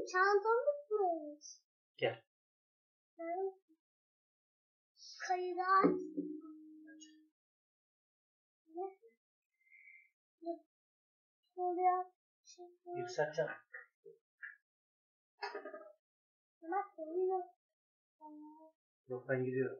çantamı tutmuş. Gel. Kayılar. Ne oluyor? Yükselteceğim. Ama koyuyor. Yok ben gidiyorum.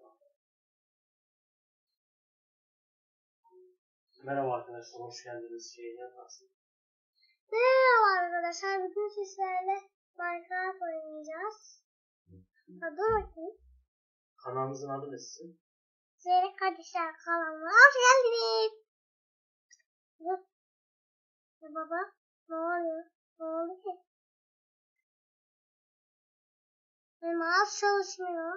Merhaba arkadaşlar, hoş geldiniz. Nasıl? Merhaba arkadaşlar, bugün sizlerle Minecraft oynayacağız. Hadi bakayım. Kanalınızın adı ne sizin? Zeynep Kardeşler kanalına hoş geldiniz. Dur. Ya baba, ne oluyor? Ne oldu ki? Benim ağız çalışmıyor.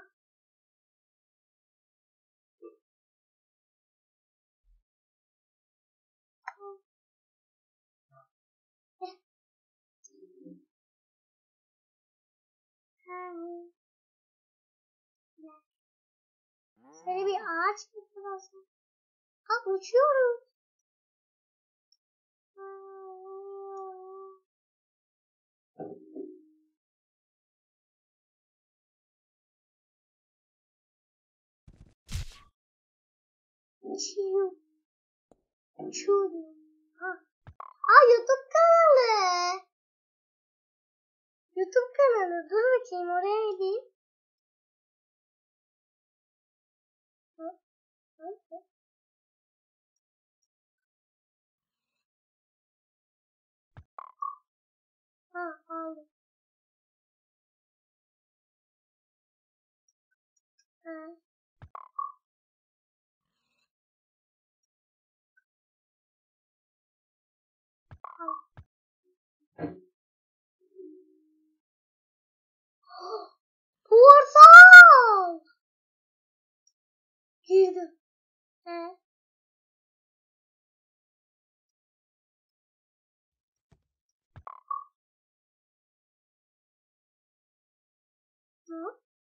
Şöyle bir ağaç tutulsun. Ha, uçuyorum. Uçuyorum. Uçuyorum. Ha. YouTube kanalı. YouTube kanalı. Dur bakayım, oraya gideyim. Ha, aldım. Ha. Portal! Girdim. He. Hı?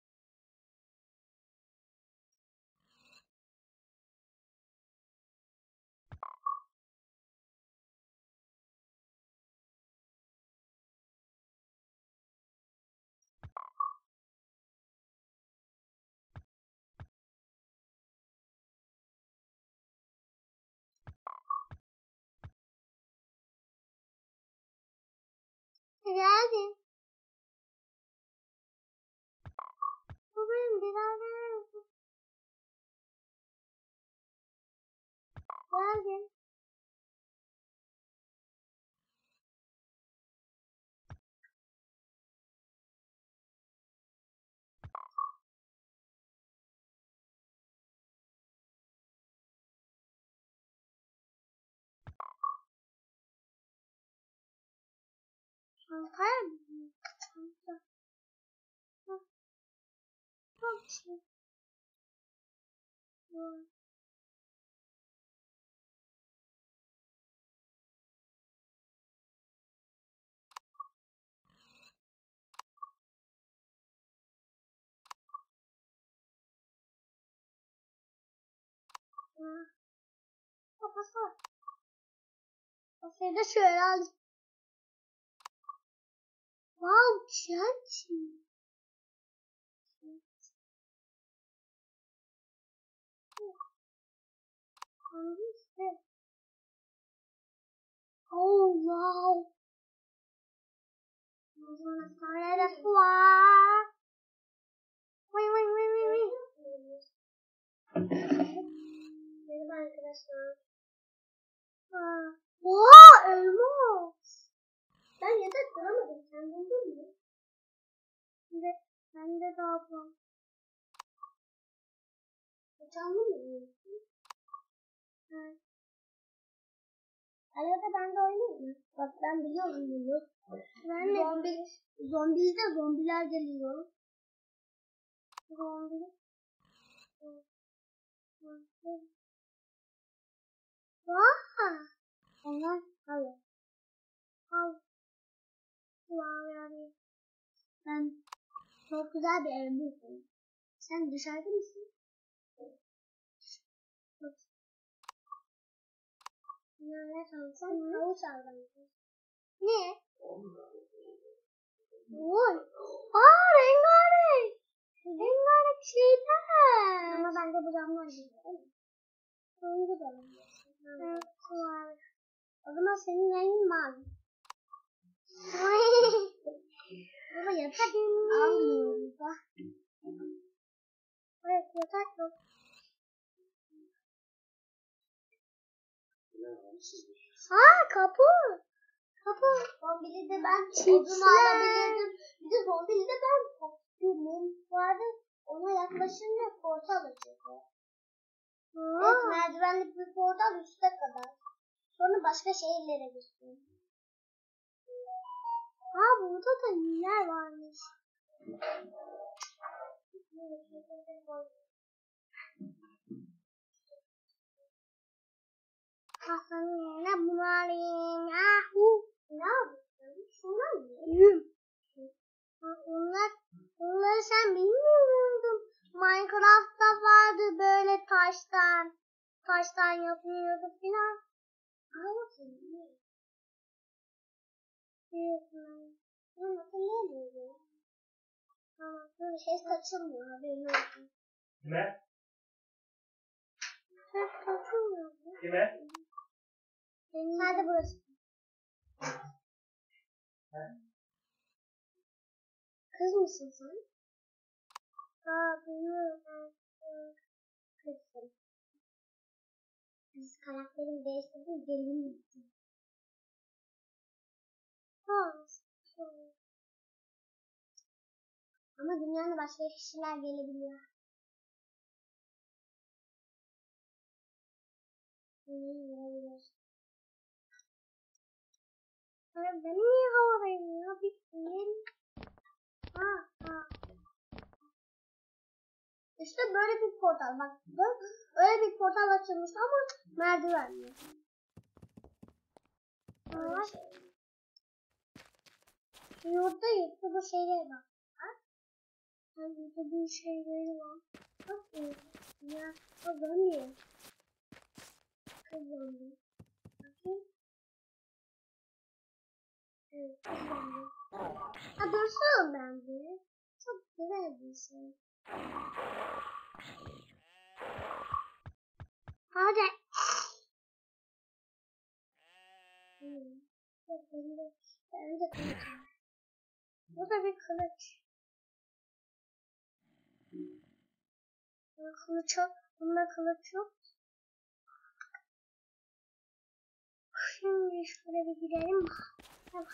Geldim. Babam birader misin? Geldim. Çantaya mı? Çanta. Bak. Bak işte. Bak. Kafası var. Kafayı da şöyle aldım. Wow, çançı. Hangisi? Oh, wow. Sonra da su var. Vay vay vay vay vay. Benim arkadaşlar. Oha, elmas. Ben yatak kuramadım. Sen buldun mu? Ben de daha yapalım. Canlı mı yiyorsun? Evet. Arada ben de oynayayım mı? Bak ben biliyorum bunu. Ben de zombilde zombiler geliyor. Zombi. Vaa! Onlar hayır. Al. Vaa yani. Ben çok güzel bir ev buldum. Sen dışarıda mısın? Ne çalsan havuç al bence. Ne? Oy. Aa, rengarenk. Rengarenk şeyler. Ama ben de bu camlar gidiyorum. Sonunda da var. O zaman senin rengin mavi. Baba yatak almıyoruz da. Evet, yatak yok. Aa, kapı. Kapı. Zombili de ben odunu alabilirdim. Bir de zombili de ben kostümüm vardı. Ona yaklaşınca portal açıyor. Evet, merdivenli bir portal üste kadar. Sonra başka şehirlere gidiyor. Aa, burada da neler varmış. Hasan'ın yerine bunu alayım. Ahu. Ne yapıyorsun? Şunlar mı? Onları sen bilmiyor muydun? Minecraft'ta vardı böyle taştan. Taştan yapılıyordu filan. Anlatayım. Biliyorsun. Ben hatırlayamıyorum. Tamam. Böyle ses kaçılmıyor. Haberin olsun. Kime? Ses kaçılmıyor. Kime? Nerede burası? Kız mısın sen? Aa, bilmiyorum. Kızsın. Kız karakterini değiştirdim. Gelin gittim. Ama dünyanın başka kişiler gelebiliyor. Gelebilir. Ben niye havadayım ya? Bitsin. İşte böyle bir portal. Bak, öyle bir portal açılmış ama merdivenli. Yurtta bu şeyler var. Burada bir şeyleri var. Bak ya. O dönüyor. Kızlandı. Bakayım. Evet, kızlandı. Ha, dursana bence. Çok güzel bir şey. Hadi. Ben de kılıç. Bu da bir kılıç. Kılıç yok. Bunda kılıç yok. Şimdi şöyle bir gidelim. Tamam.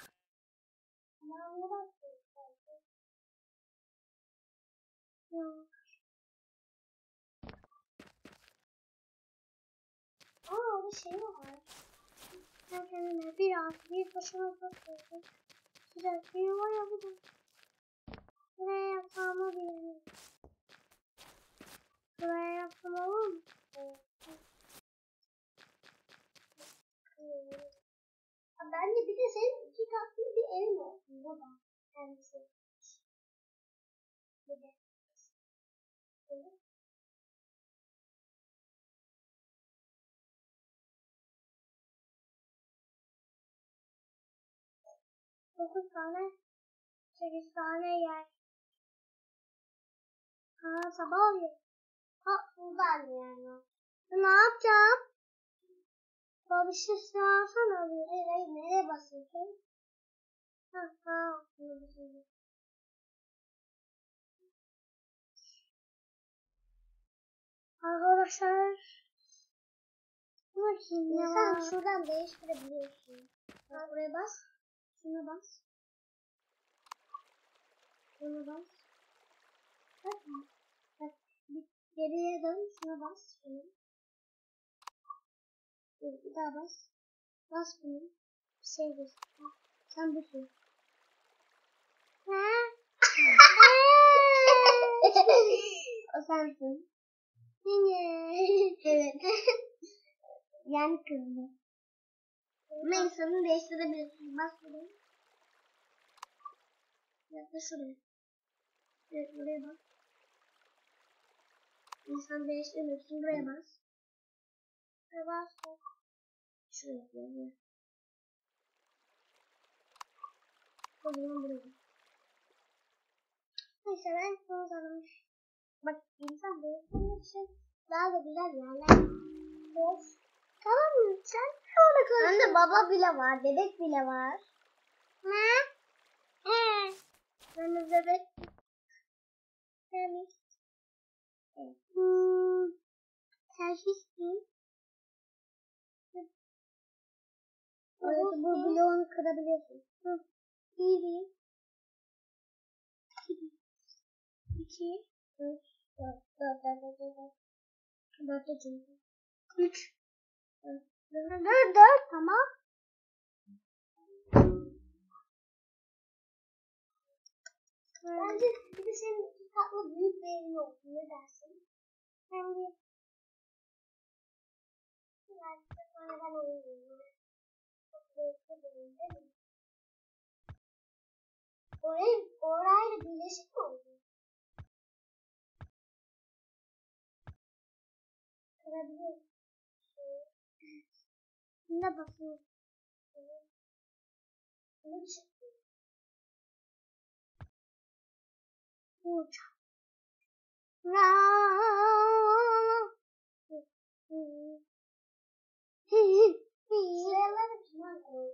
Aa, orada şey var. Ben kendime bir başıma bakıyorum. Güzel bir yuva yapacağım. Buraya yapmamı bilemiyorum. Buraya yapmam olur mu? Bence bir de senin 2 katlı bir evin olsun burada. Kendisi. Bir de. Evet. 9 tane, 8 tane yer. Sabah oluyor. Buradan yani. Ne yapacağım? Baba bir şey alsana bir. Hayır, nereye basıyorsun? Arkadaşlar. Bakayım ya. Sen şuradan değiştirebiliyorsun. Bak, buraya bas. Şuna bas. Şuna bas. Bak. Geriye dön. Şuna bas. Şuna. Bir daha bas. Bas bunu. Bir şey göster. Sen busun. O sensin. Evet. Yani kızdı. Ama insanı değiştirebilirsin. Bas buraya. Ya da şuraya. Evet, buraya bas. İnsan değiştirmiyorsun. Buraya bas. Buraya bas. Şuraya buraya. O zaman buraya. Neyse ben son sanırmış. Bak insan böyle için daha da güzel yerler. Of. Tamam mı sen? Orada konuşalım. Hem de baba bile var, bebek bile var. Ne? Ben de bebek. Temiz. Terhis değil. Evet, bu bloğunu kırabiliyorsun. Bir, iki, üç, dört, üç, dört, tamam. Bence bir de senin iki katlı büyük bir evin olsun. Ne dersin? Hem de sonra ben oynayayım. Orayla birleşik mi oldu? Kırabiliyoruz. Ne basıyor? Ne çıktı? Uçak. Şuraları kime koy?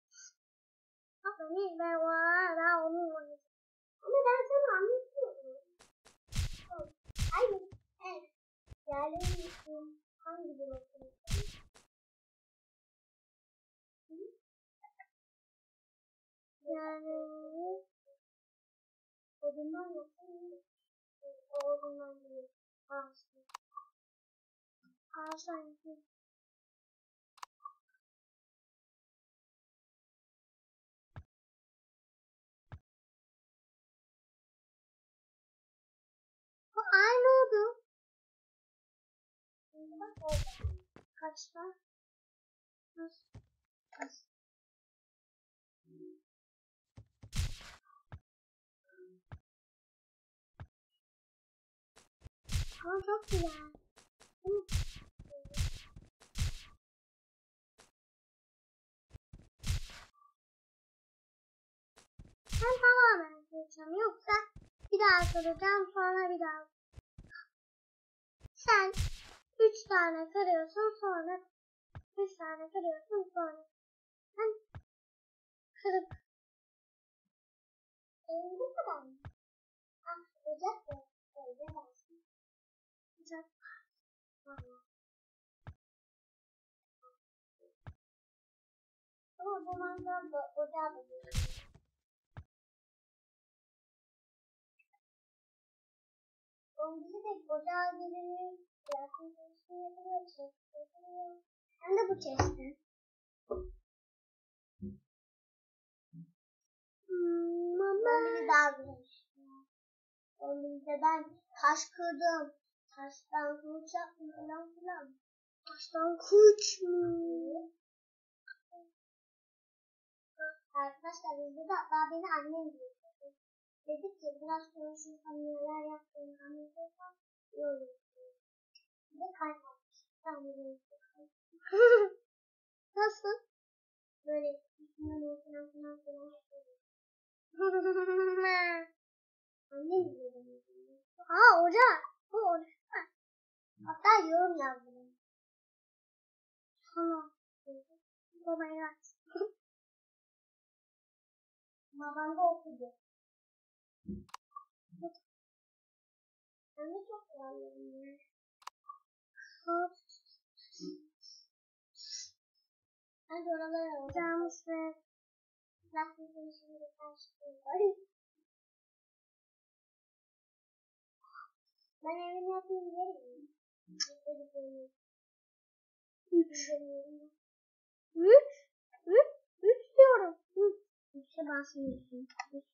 Ben onu oynayacağım. Ama ben sana anlatıyorum. Hayır. Evet. Yerleri yıkıyorum. Hangi bir bakıyorsun? Yerleri odundan yapıyorum. Odundan değil. Ağaçtan. Ağaçtan yapıyorum. Bu aynı oldu. Kaçta? Nasıl? Ama çok güzel. Ben tamamen yapacağım. Yoksa bir daha soracağım sonra bir daha. Sen 3 tane kırıyorsun sonra 3 tane kırıyorsun sonra. Ben kırıp bu kadar mı? Ah, ocak da öyle dersin. Ocak. Valla. Ama bu mangal da ocağı da değil. Onun bizi de ocağı gibi yakın çalışma yapılıyor. Çeşit yapılıyor. Hem de bu çeşit. Ben beni daha güzel. Onun de ben taş kırdım. Taştan kılıç yaptım falan filan. Taştan kılıç mı? Arkadaşlar bizde de hatta beni annem diyor. Dedi ki biraz konuşursam neler yaptığını anlatırsam iyi olur. Bir de kalp atmış. Ben de böyle nasıl? Böyle falan filan filan yapıyorum. Annem diyor bana. Aa ocak. Bu ocak. Hatta yorum yazdım. Tamam. Oh my god. Babam da okudu. Ben de çok beğendim ya. Hadi oralara alacağımız ve lastikleri şimdi karşılıyor. Ben evimi yapayım derim. Üç diyorum. Üçe basmıyorsun.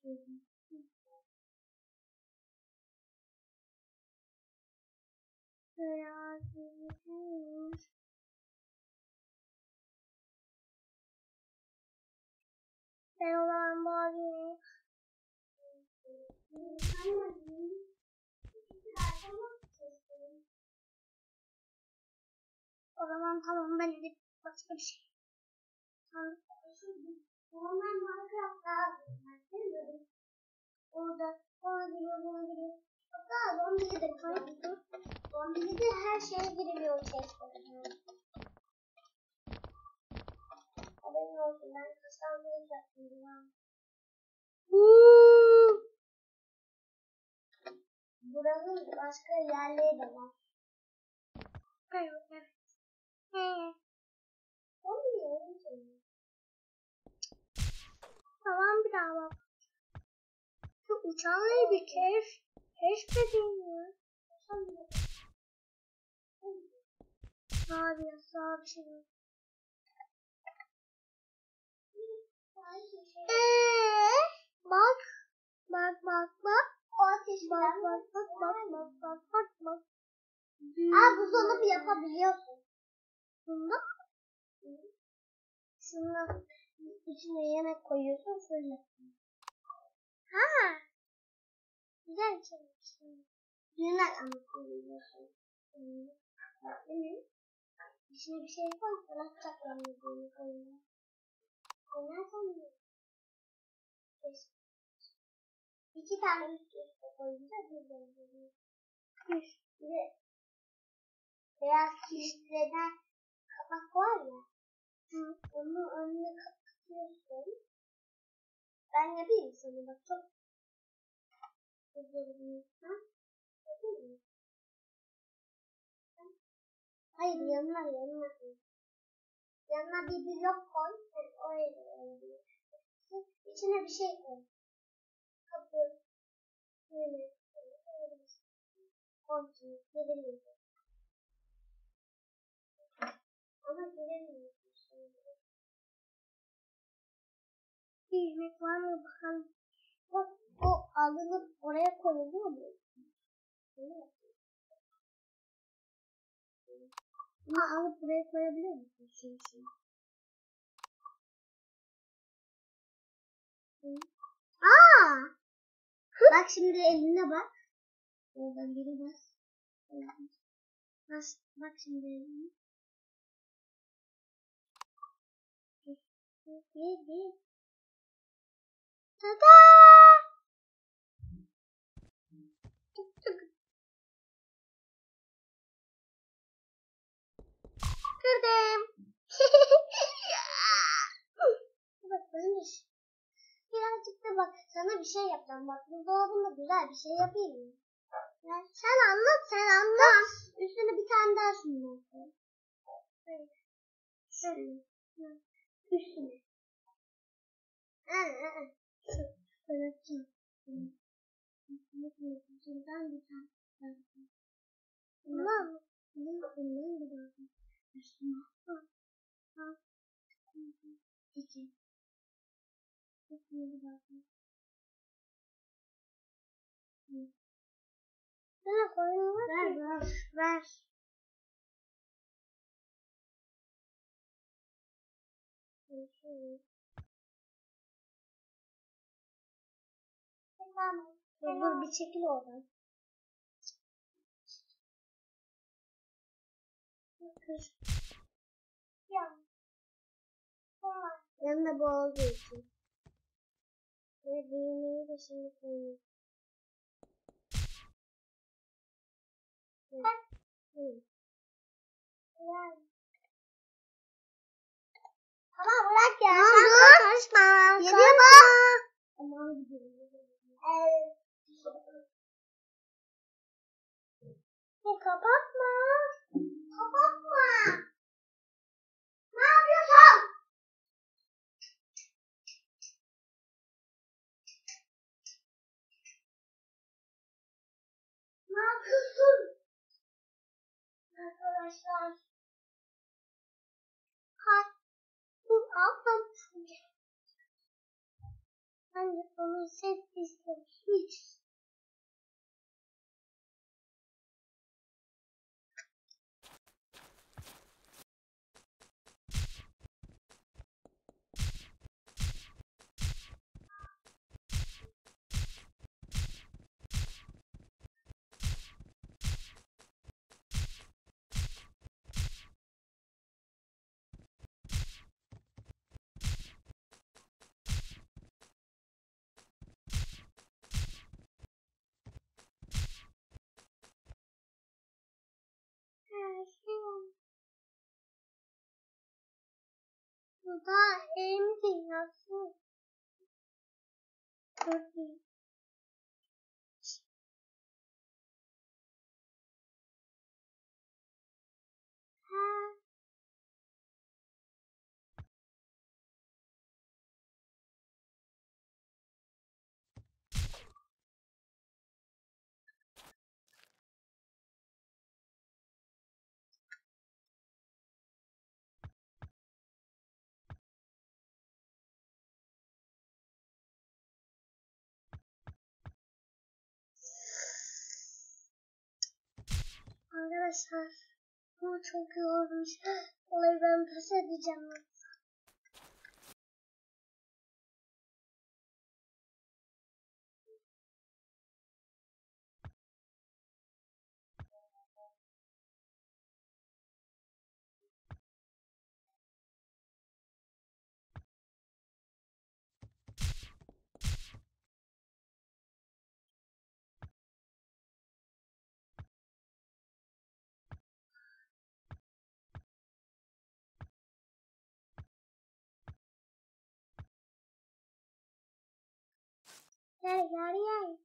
Ben olan bağlayayım. O zaman tamam ben de başka bir şey. Onlar Minecraft'ta orada Ona giriyor, buna giriyor. Hatta zombili de giriyor. Zombili de her şeye giriliyor chest'e. Haberin olsun, ben kısalmayı yaptım. Buranın başka yerleri de var. Evet. Tamam, bir daha bak. Şu uçağını bir keşfedeyim ya. Abi ya, sağ bir şey yok. Bak. Bak. Bak. Buzdolabı yapabiliyorsun. Bunda şunun içine yemek koyuyorsun, fırına. Ha. Güzel çalışmışsın. Düğünler ama koyuyorsun. İçine bir şey koy, salak çaklanıyor bunu koyuyor. Koyarsan mı? 2 tane üst üste koyunca bir de beyaz kilitlenen kapak var ya. Onun önüne kapatıyorsun. Ben yapayım sana, bak çok güzel bir insan. Hayır, yanına bir blok koy. Oraya İçine bir şey koy. Kapı. Komşu. Giremiyor. Ama giremiyor. Bir yemek var mı bakalım. Bak, o alınıp oraya koyuluyor mu? Ama alıp buraya koyabiliyor musun? Şimdi. Bak şimdi eline bak. Oradan biri bas. Bak şimdi eline. Bir. Tada! Tık. Kırdım. Bak böyle. Birazcık da bak, sana bir şey yapacağım. Bak, buzdolabında güzel bir şey yapayım mı? Ya, sen anlat. Tamam. Üstüne bir tane daha şundan koy. Şöyle. Üstüne. Şöyle yapacağım. Şuradan bir tane. Tamam mı? Bundan bir daha. Üstüne. Al. 2. Üstüne bir daha. Sana koyun var. Ver. Tamam. Dur bir çekil oradan. Kır. Ya. Yanında bu olduğu için. Ve düğmeyi de şimdi koyayım. Tamam, bırak ya. Sen karışma. Geliyor bak. Aman gidiyorum. Evet. Kapatma. Ne yapıyorsun? Ne yapıyorsun? Arkadaşlar. Dur, aldım. Ben de onu ses istemiş. Daha eğimdin yazsın. Çok iyi. Ha. Arkadaşlar bu çok iyi olmuş. Olayı ben pes edeceğim. Gel gel gel.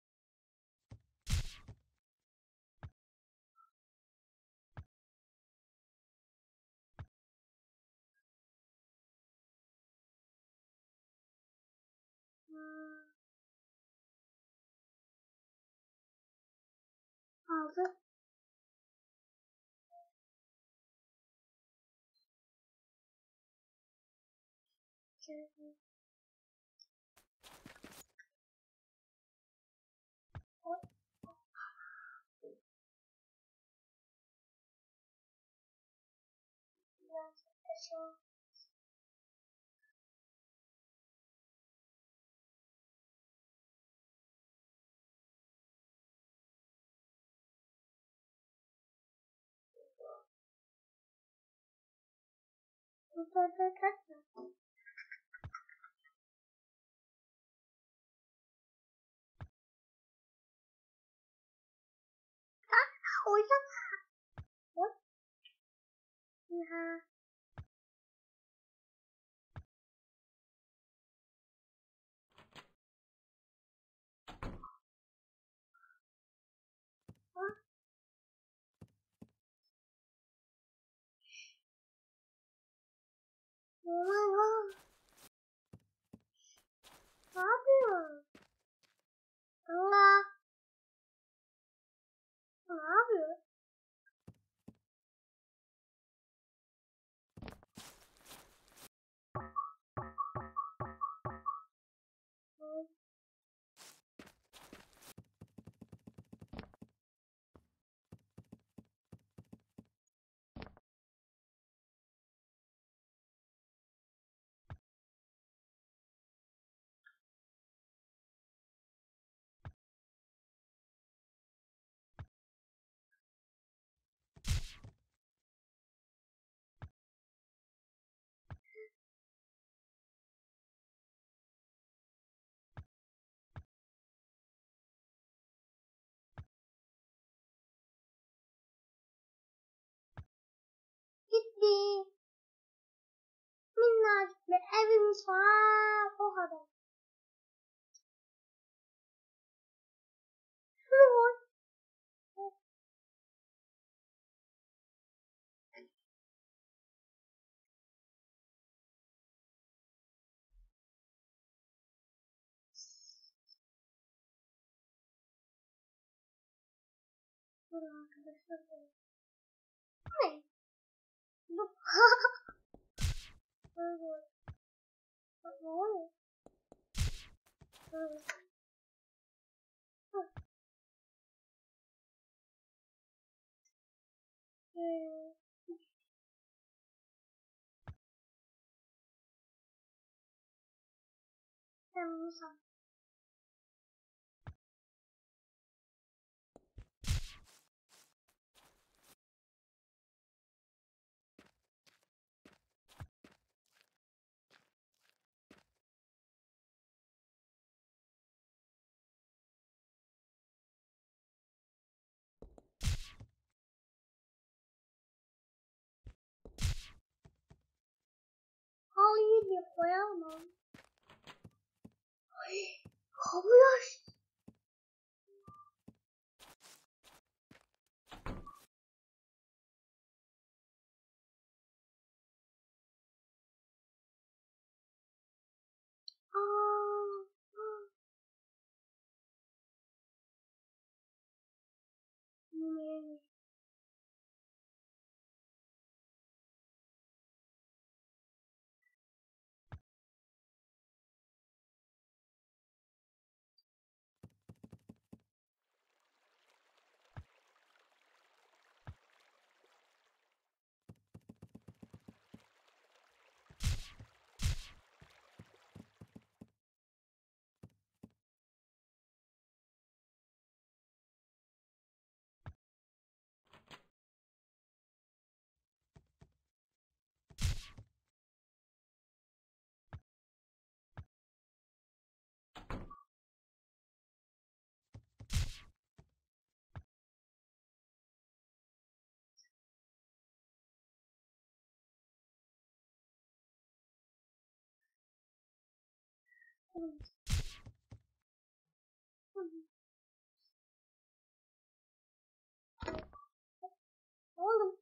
Aldı. Şöyle. Biraz aşağı. Bu tarafa kaçma. O yüzden. Hop. Ha. Oh my god. Ne yapıyor? Allah. Ne yapıyor? Gitti. Minnacık bir evimiz var. O kadar. Şuraya koy. Dur arkadaşlar. Ne? Bu. Böyle. Ne oluyor? Böyle. Sen bunu sal. oyunu koyamam. Ay, kabul. Oğlum.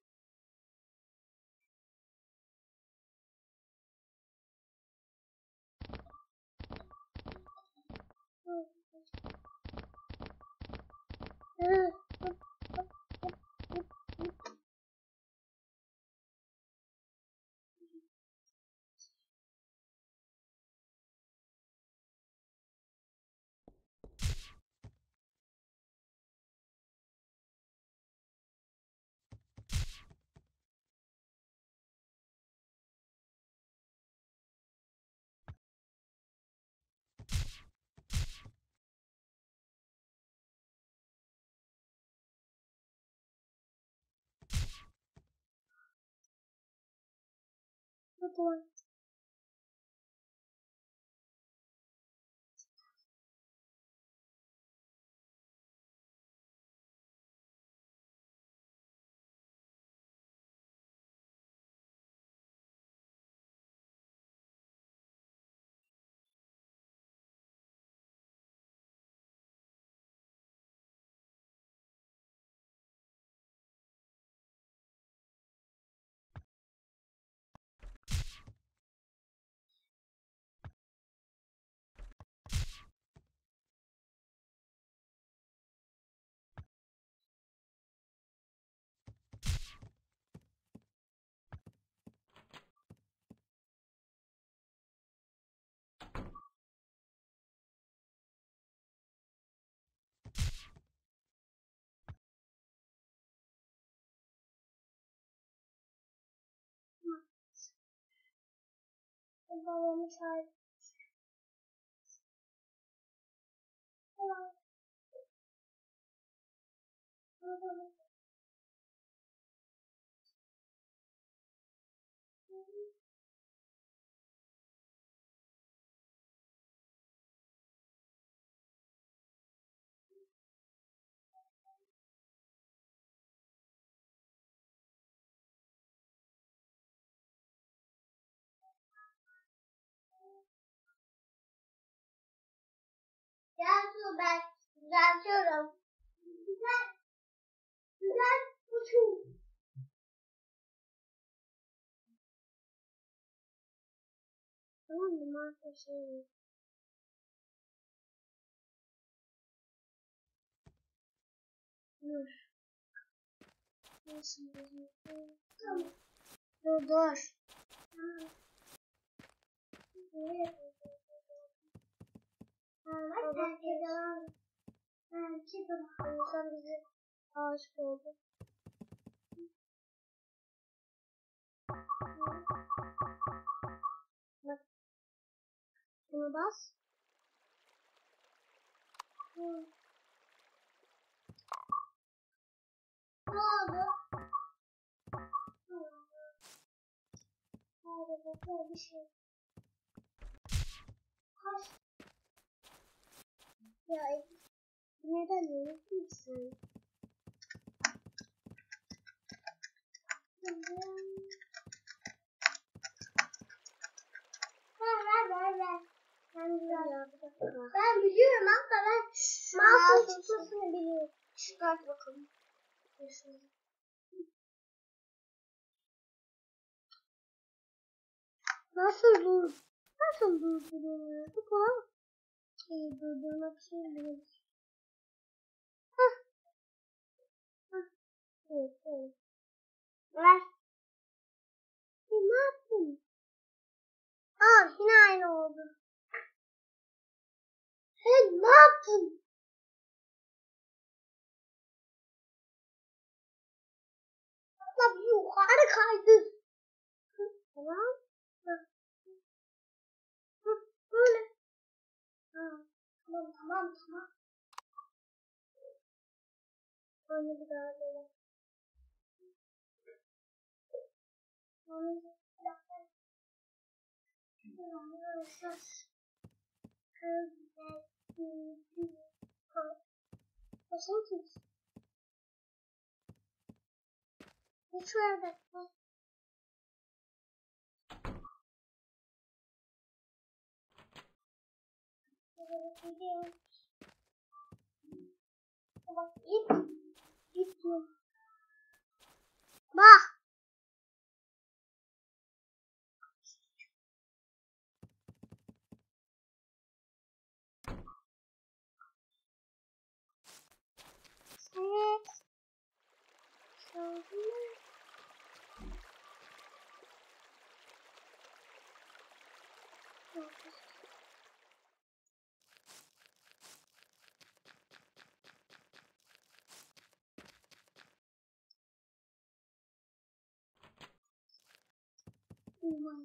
Oğlum. Babamı çağırdı. Gel su ben düzeltiyorum. Güzel. Güzel. Uçun. Tamam mı? Arkadaşlar. Dur. Nasıl? Tamam. Dur dur. Baba geliyor. Sen bizi aşık oldu. Bak. Şunu bas. Ne oldu? Hadi bakalım bir şey. Kaç. Ya neden yönetmişsin? Ver. Ben biliyorum abla, ben mouse tutmasını biliyorum. Çıkart bakalım. Nasıl durduruyorduk ha? Durdurmak için biliyoruz. Evet. Ver. Ne yaptın? Yine aynı oldu. Ne yaptın? Abla bir yukarı kaydır. Tamam. Böyle. Tamam. Böyle bir daha böyle. Başım tut. Hiç verdi. Bak ip yok. Bak. Evet. Oh my.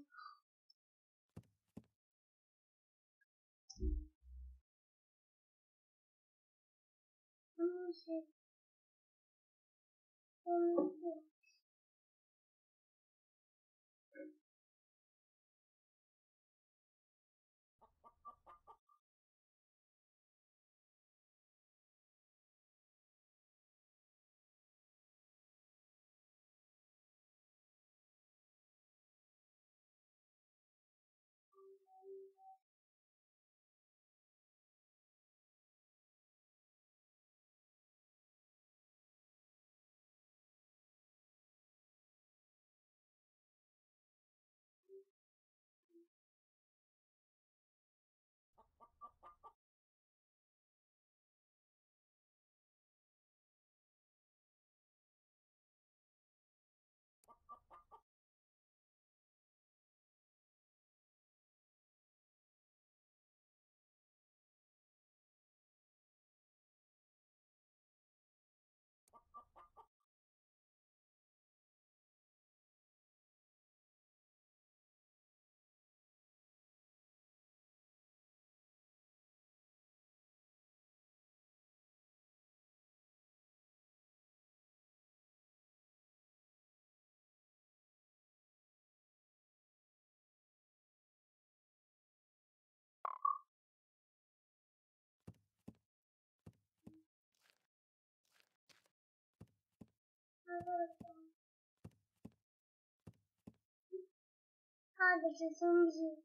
Sadece sonucu.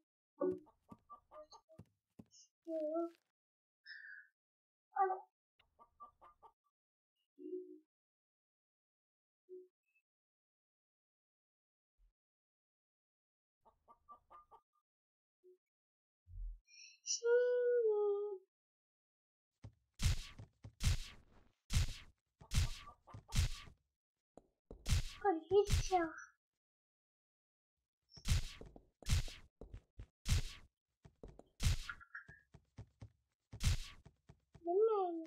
Şimdi. Hiçbir şey yok. Bilmiyorum.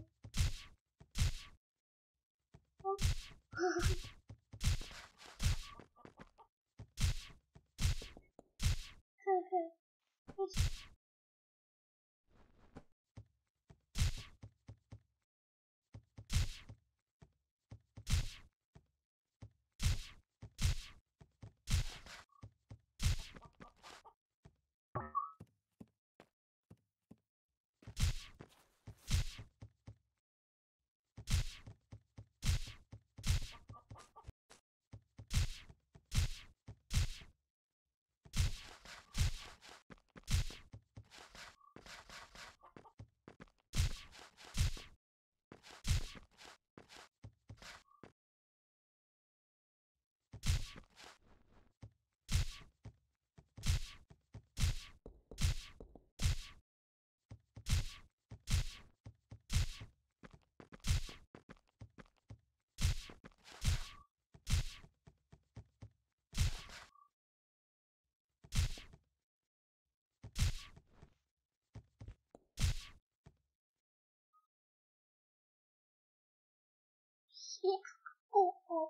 Oh, oh.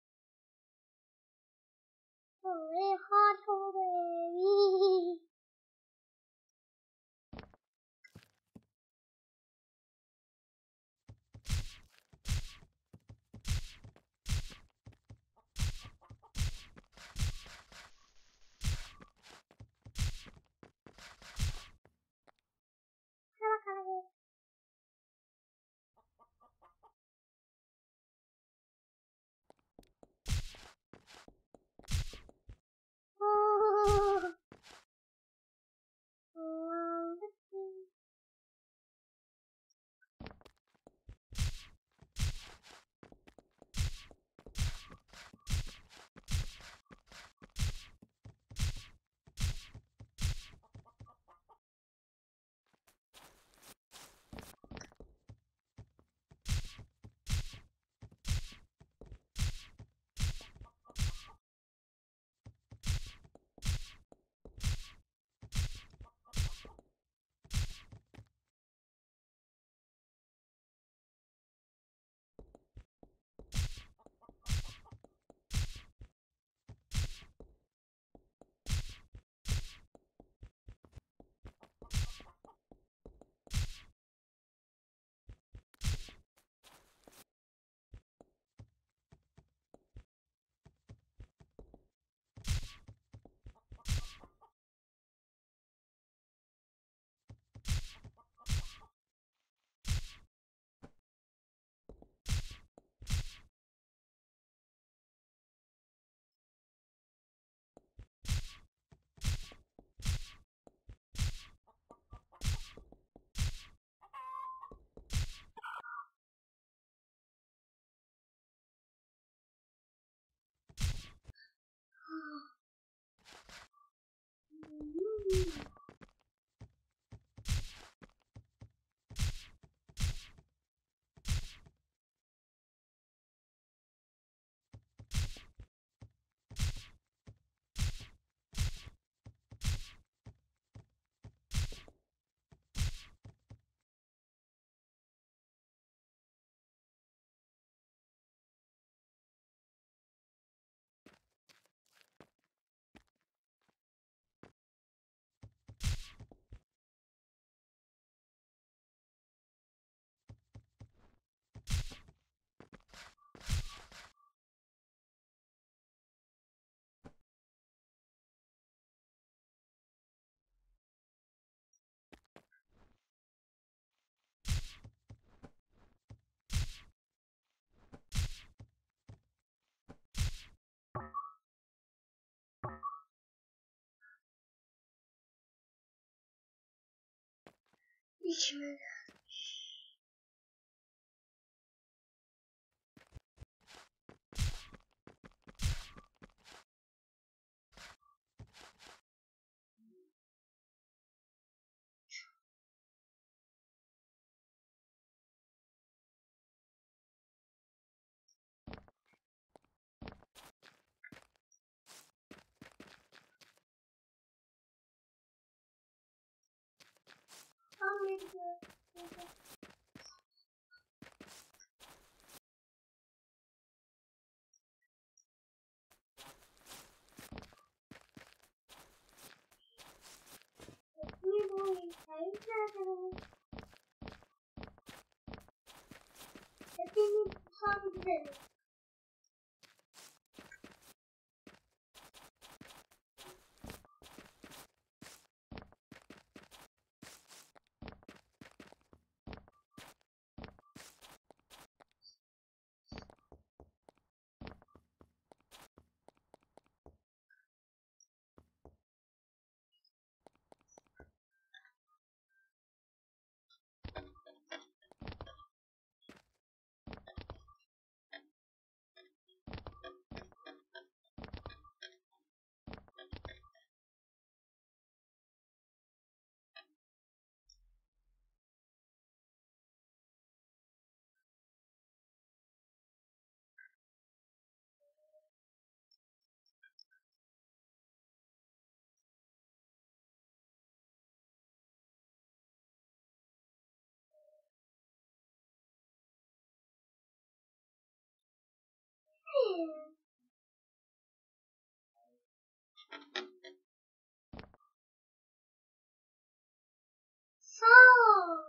Oh, hot, oh, baby. İçime Hepimiz tam güzeliz. Sağ ol.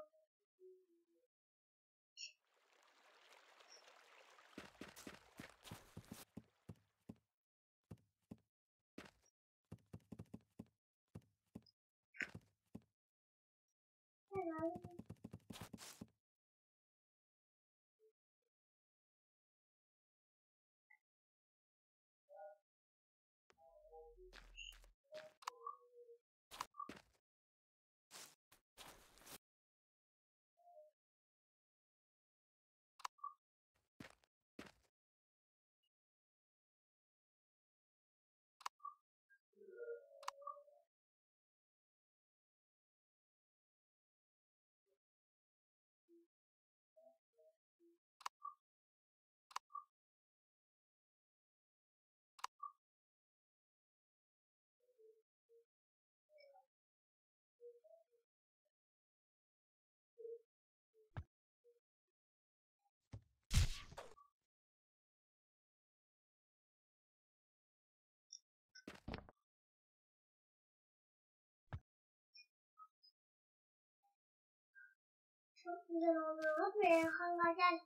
Çok güzel oluyor ve hala gel.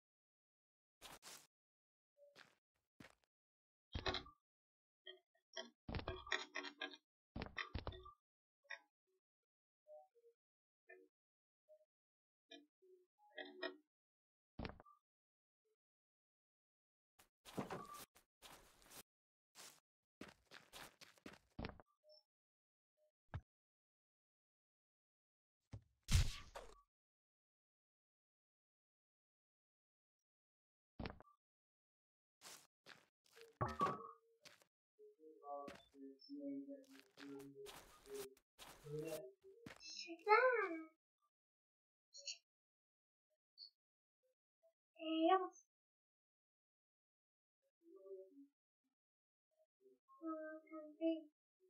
Güzel. Yok. Tabii.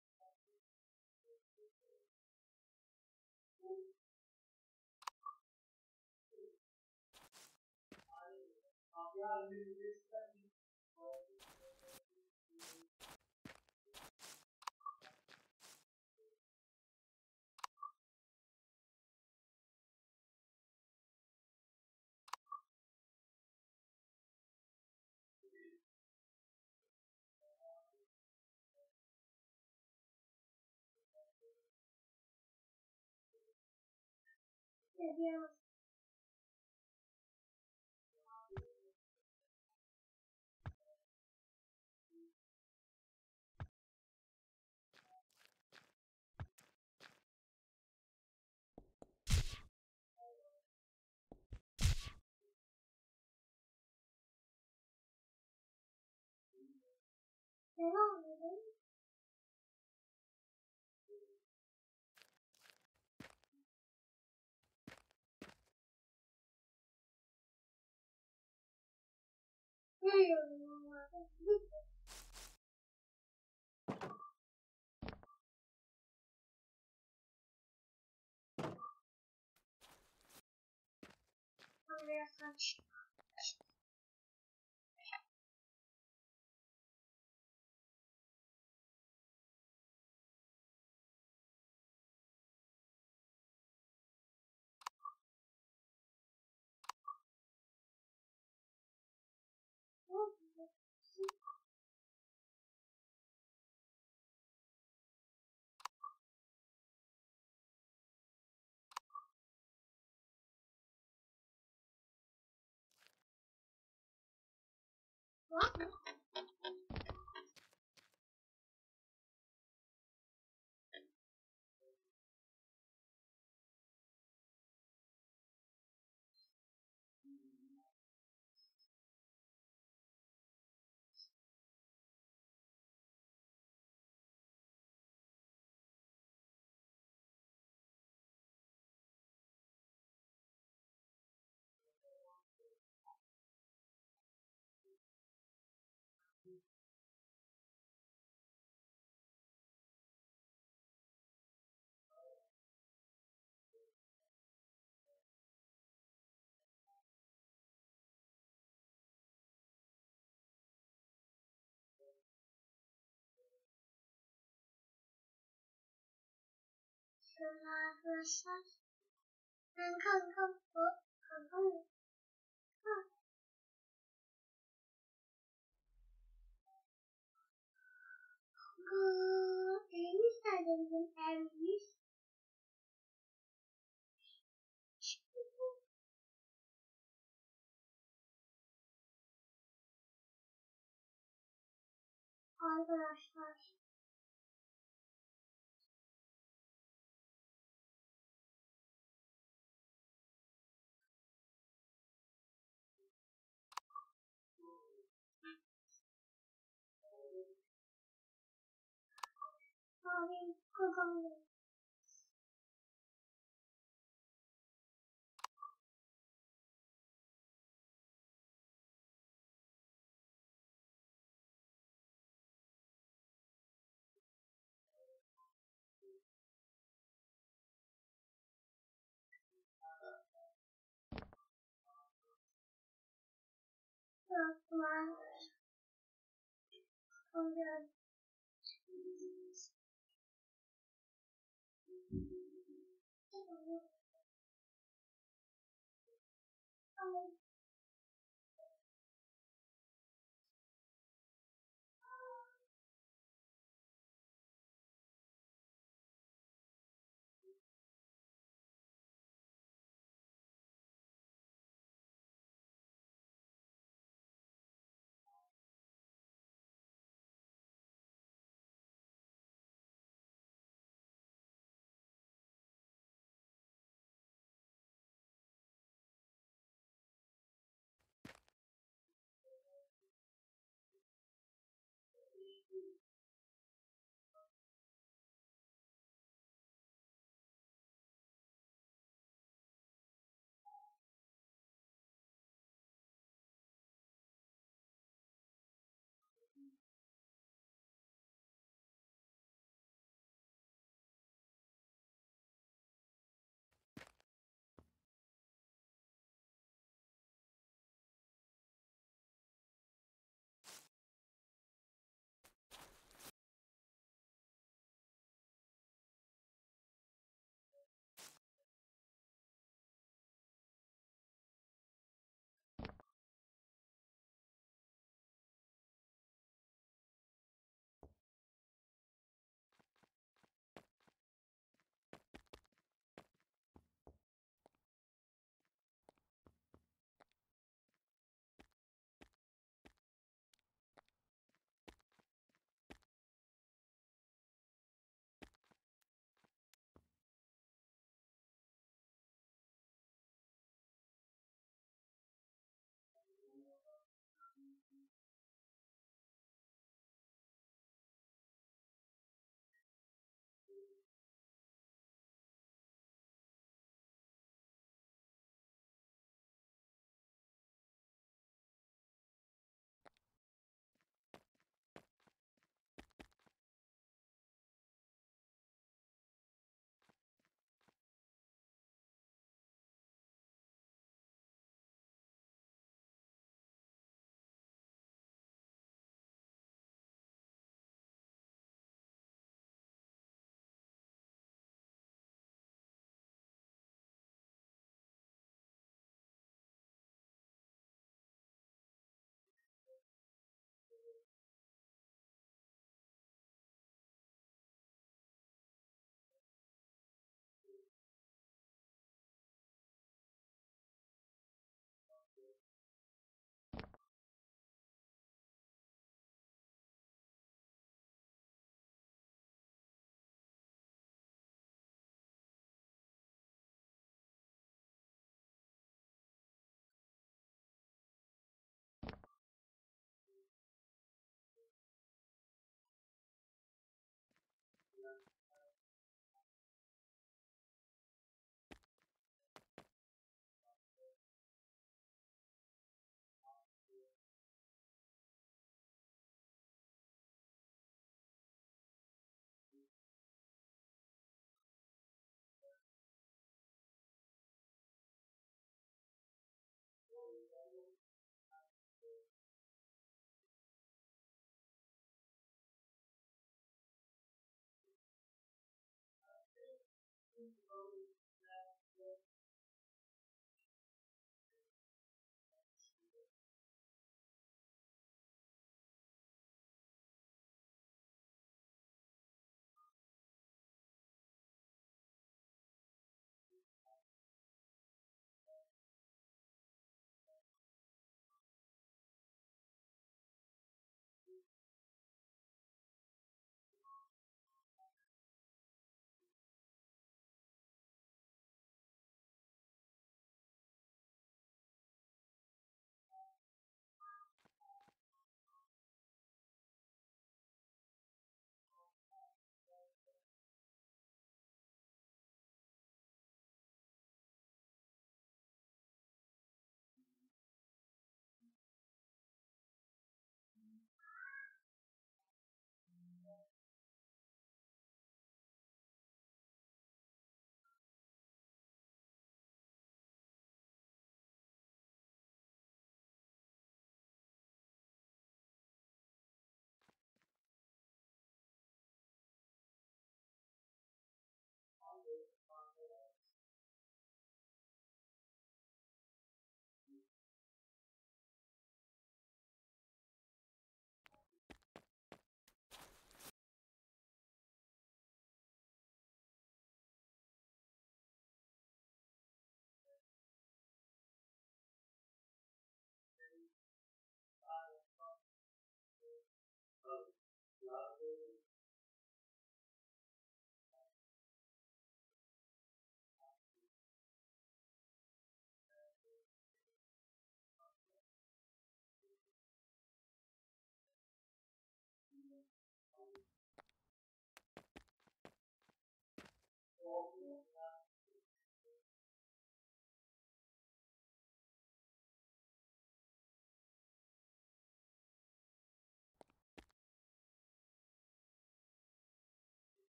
Seviyorum. Ne oldu? Duyuyorum. Buraya kaç. What? gidiyoruz arkadaşlar. Ben kankam bu. Kankam mı? Ha. Evimiz nerede bizim evimiz? Arkadaşlar. Abi kankam. Yapma. Oluyor. Ama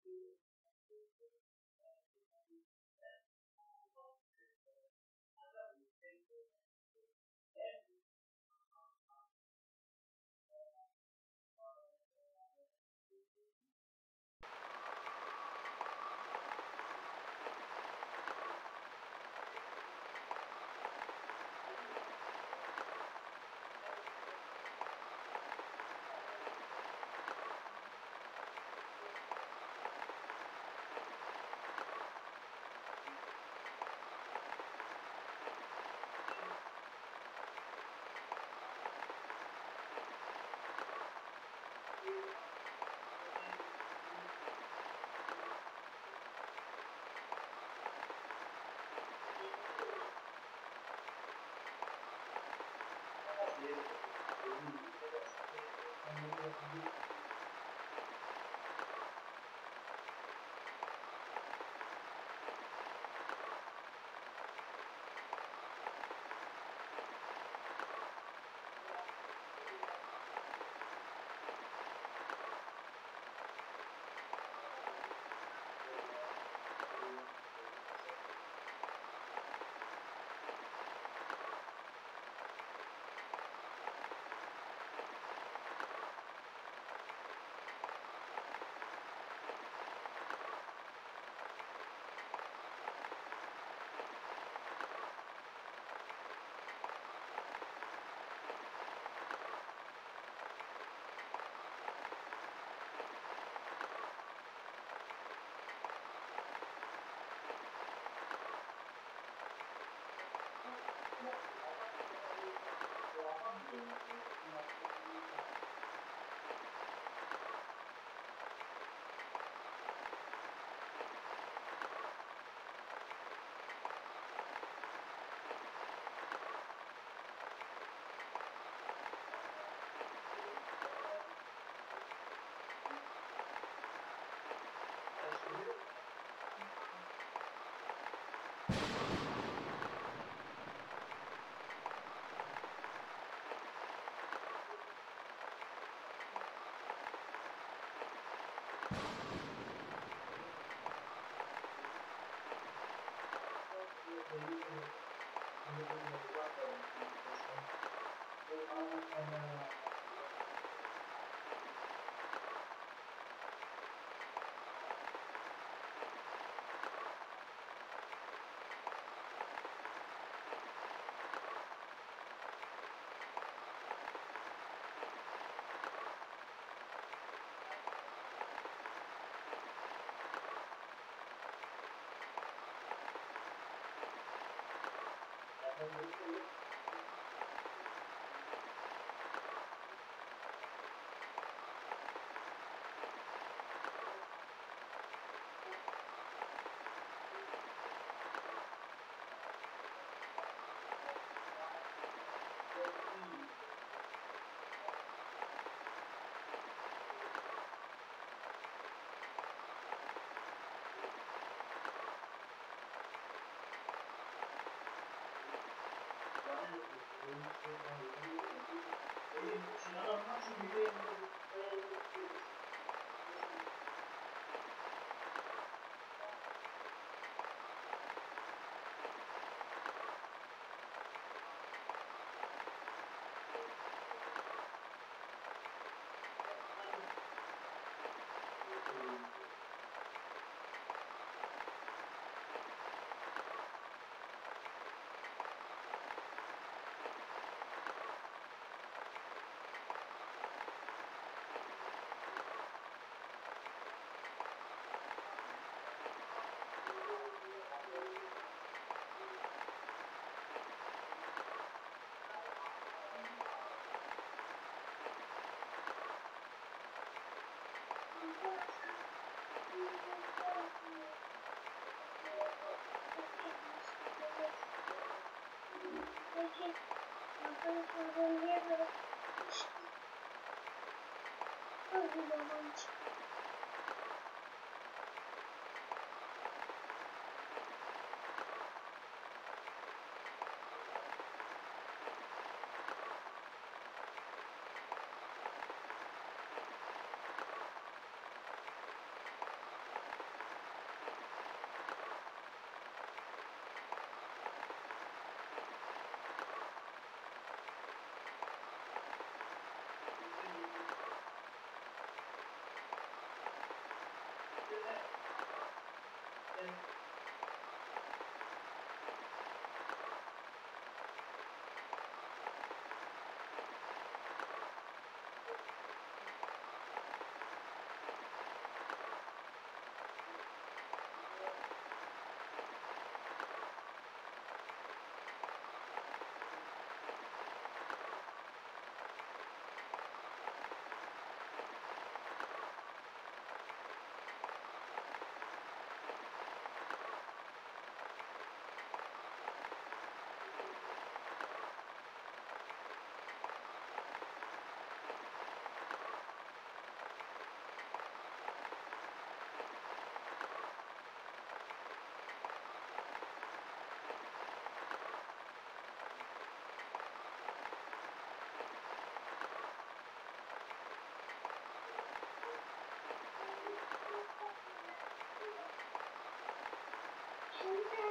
Peki arkadaşlar niye böyle tutmuş ki? Hadi zaman çık.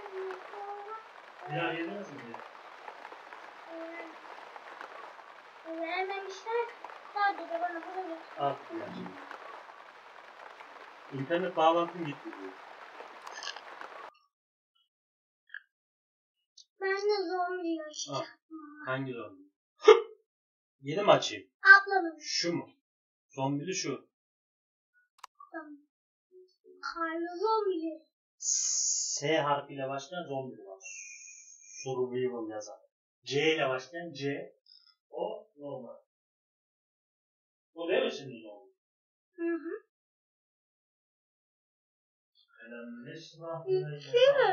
Bir daha yediniz mi diye? Vermemişler. Sadece bana bunu getir. Al. İnternet bağlantım gitti diyor. Ben de zombi yaşayacaktım. Hangi zombi? Yeni mi açayım? Ablamın. Şu mu? Zombili şu. Karlı zombi. S harfiyle başlayan zombi var. Survival yazan. C ile başlayan C. O normal. O değil mi şimdi zombi? Hı hı. Yüklü.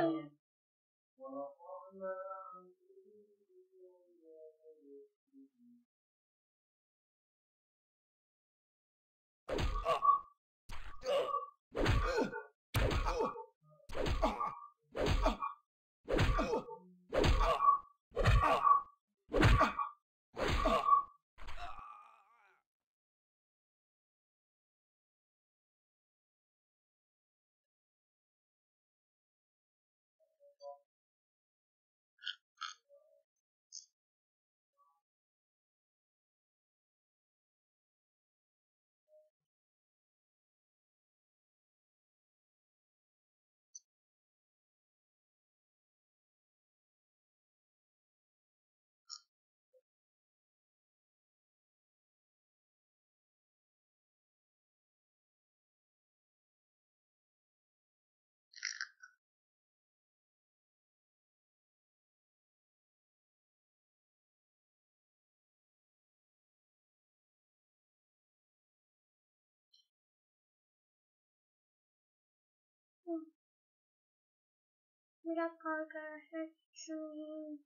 Bir dakika arkadaşlar. Şunu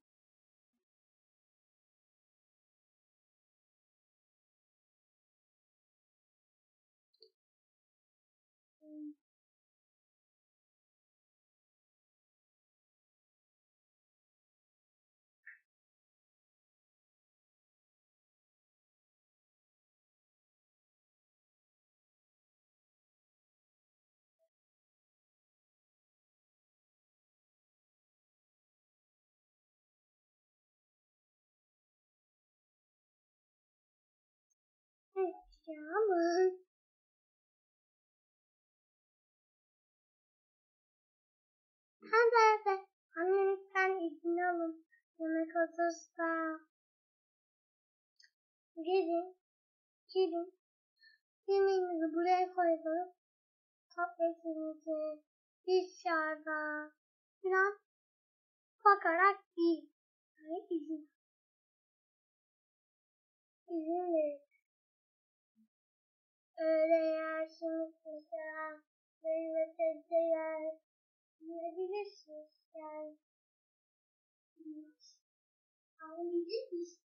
yapacağım. Hadi. Annemden izin alın. Yemek hazırsa. Gelin. Yemeğinizi buraya koyalım. Tabletinizi dışarıda biraz bakarak yiyin. Yani izin verin. Öyle yersiniz mesela. Meyve sebze yiyebilirsiniz yani. Ama biz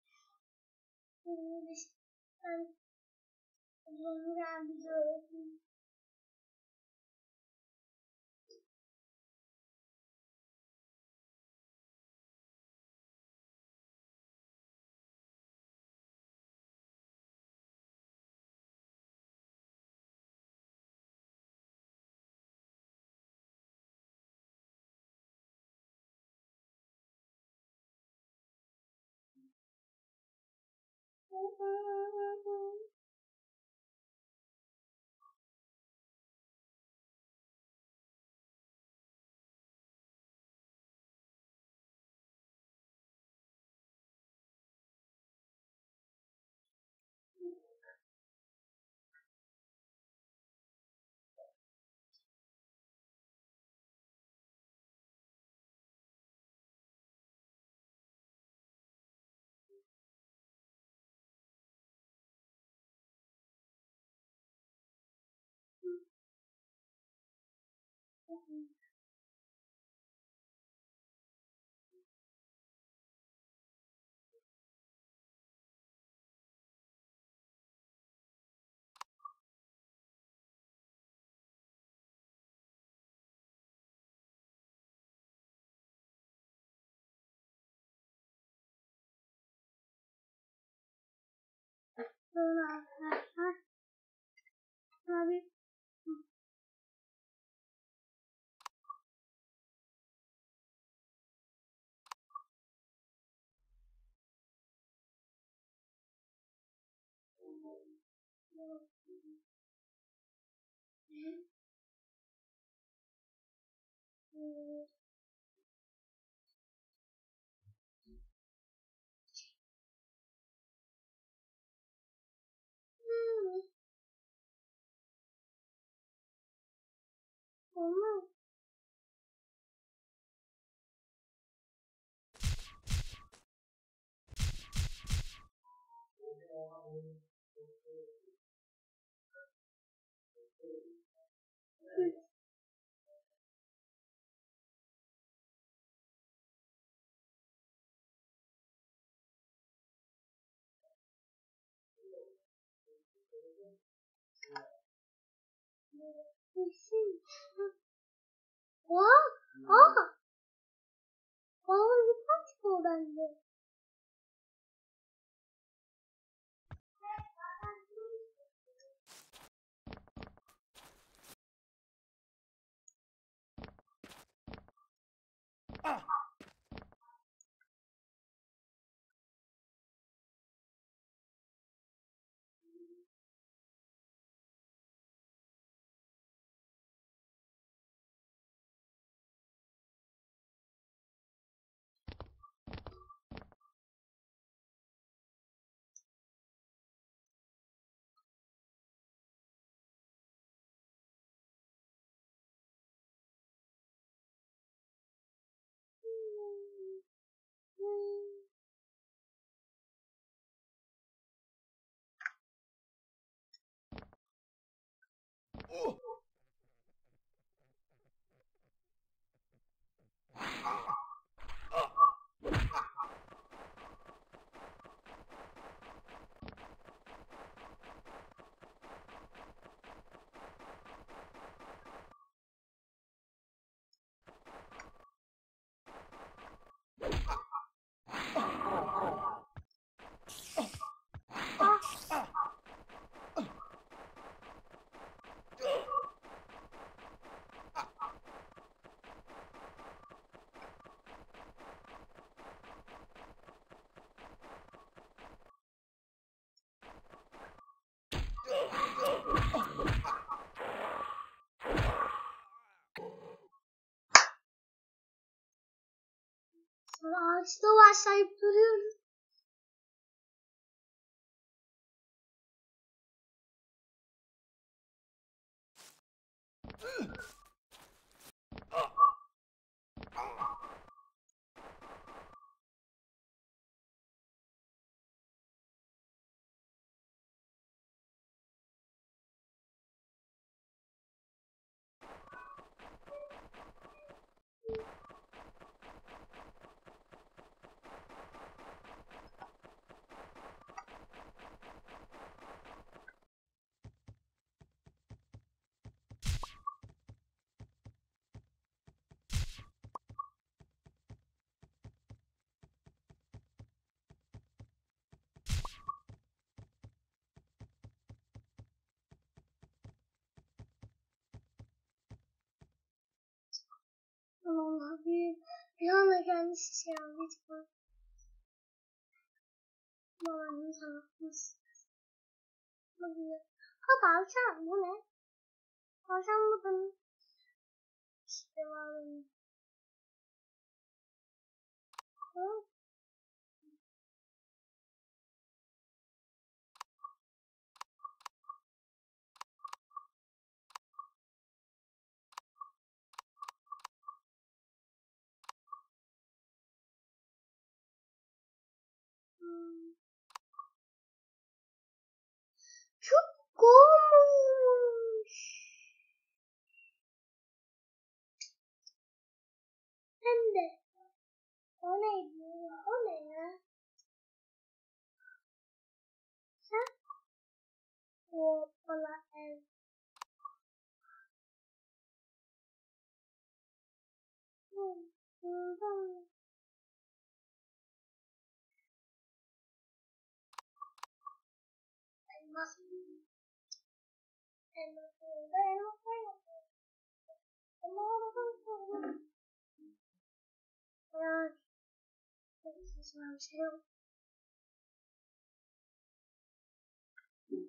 ben bunu bize öğreteyim. Sonra arkadaşlar tabii Balon kaç bu bende? Ağaçta başlayıp duruyoruz. Allah bir anda gelmiş şey aldı. Babanın tanıtmış. Ha tavşan bu ne? Tavşan mı bunun? İşte var. Çok komik. Hem de o neydi? O ne ya? Sen o bana ev. Elmas. Elmas. Ya, bir şey yok.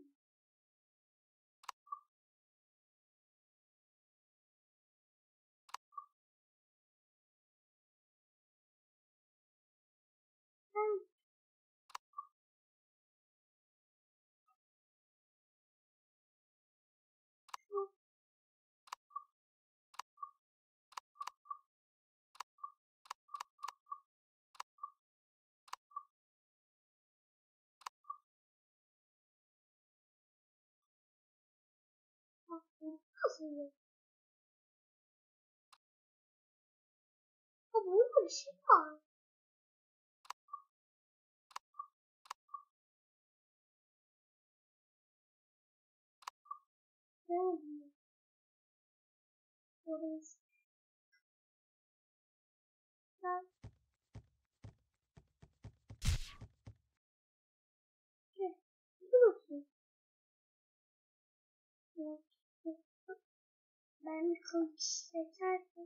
atıyor. Burada bir şey var. Ne oluyor? Orası. Ben... Dur. Ben bir kılıç seçerdim.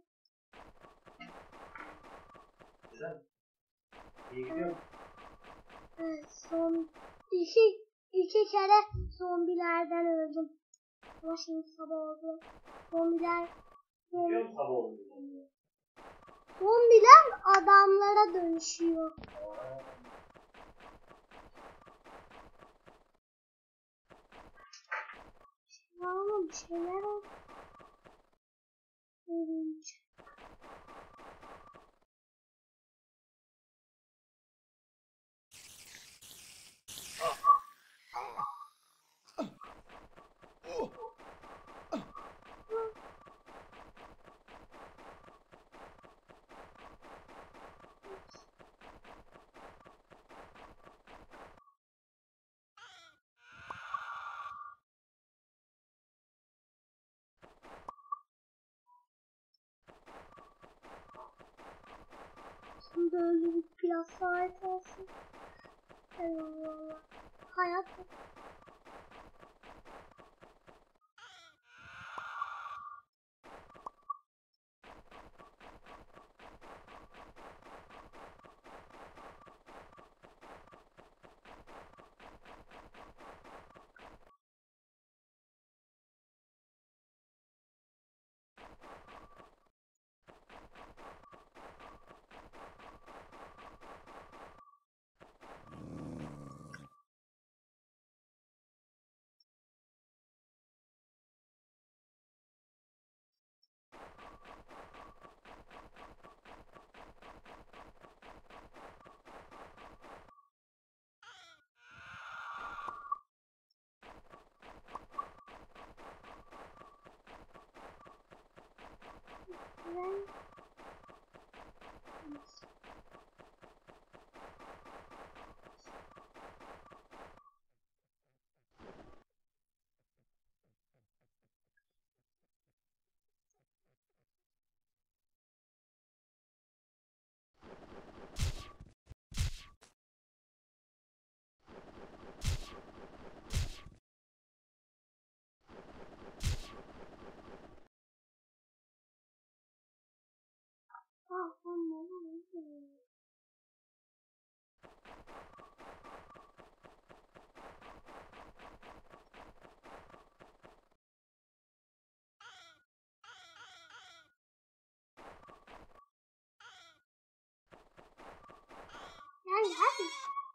Güzel. İyi gidiyor. Evet, son iki kere zombilerden öldüm. Ama şimdi sabah oldu. Zombiler Gidiyor mu sabah oldu? zombiler adamlara dönüşüyor. Ama bir şeyler oldu. Şimdi öyle bir biraz sahip olsun. Eyvallah. Hayat ben hadi.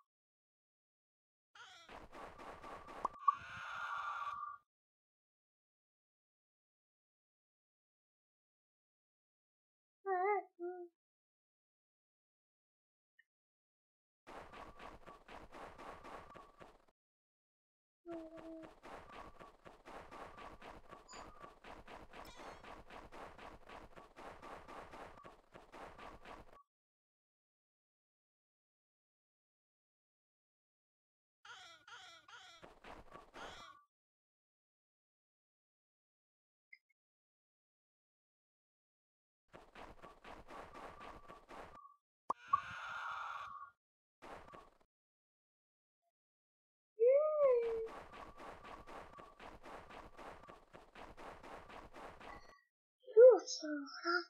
Sonra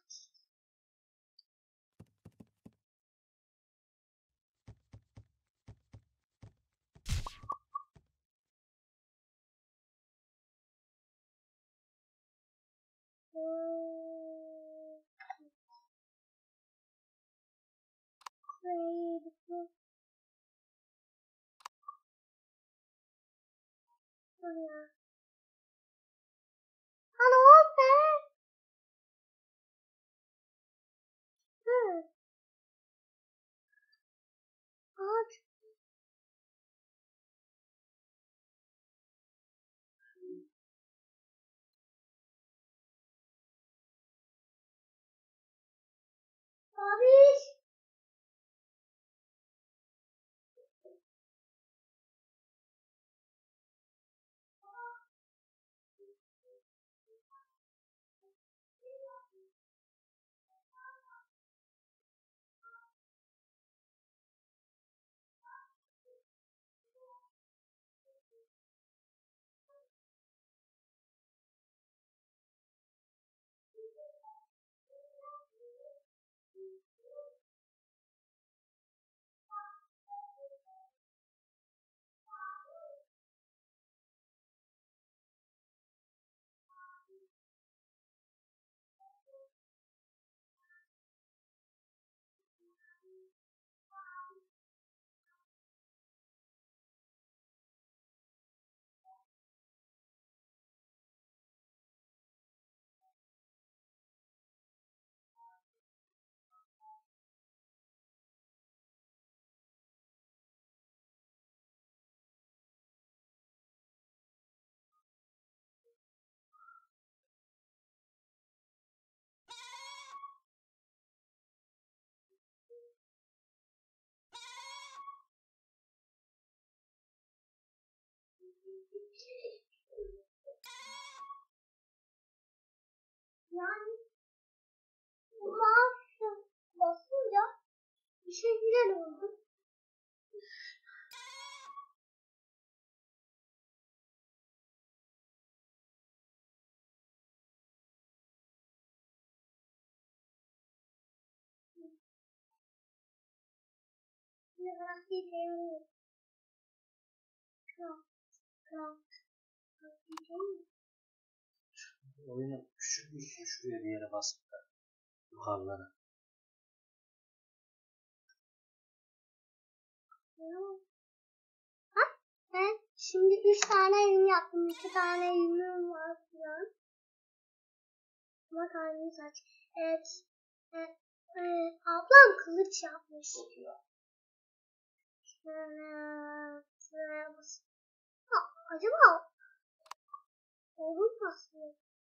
Hello there. Ağaç. Yani basınca bir şeyler oldu. Ne kadar diyeceğim. Kral diyeceğim. Oyunu küçültmüşsün şuraya bir yere basıp da yukarılara. Ha? Ben şimdi 3 tane yün yaptım. 2 tane yünüm var falan. Bak halini saç. Evet. Ablam kılıç yapmış. Şuraya bas. Acaba olur mu aslında?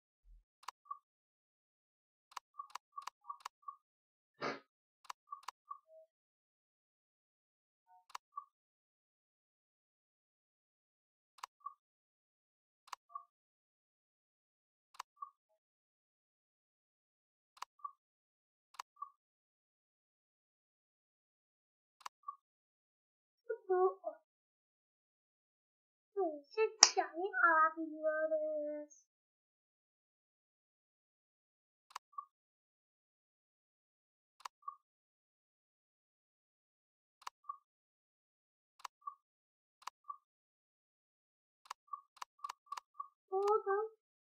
Bu set yani alabiliyoruz. Orada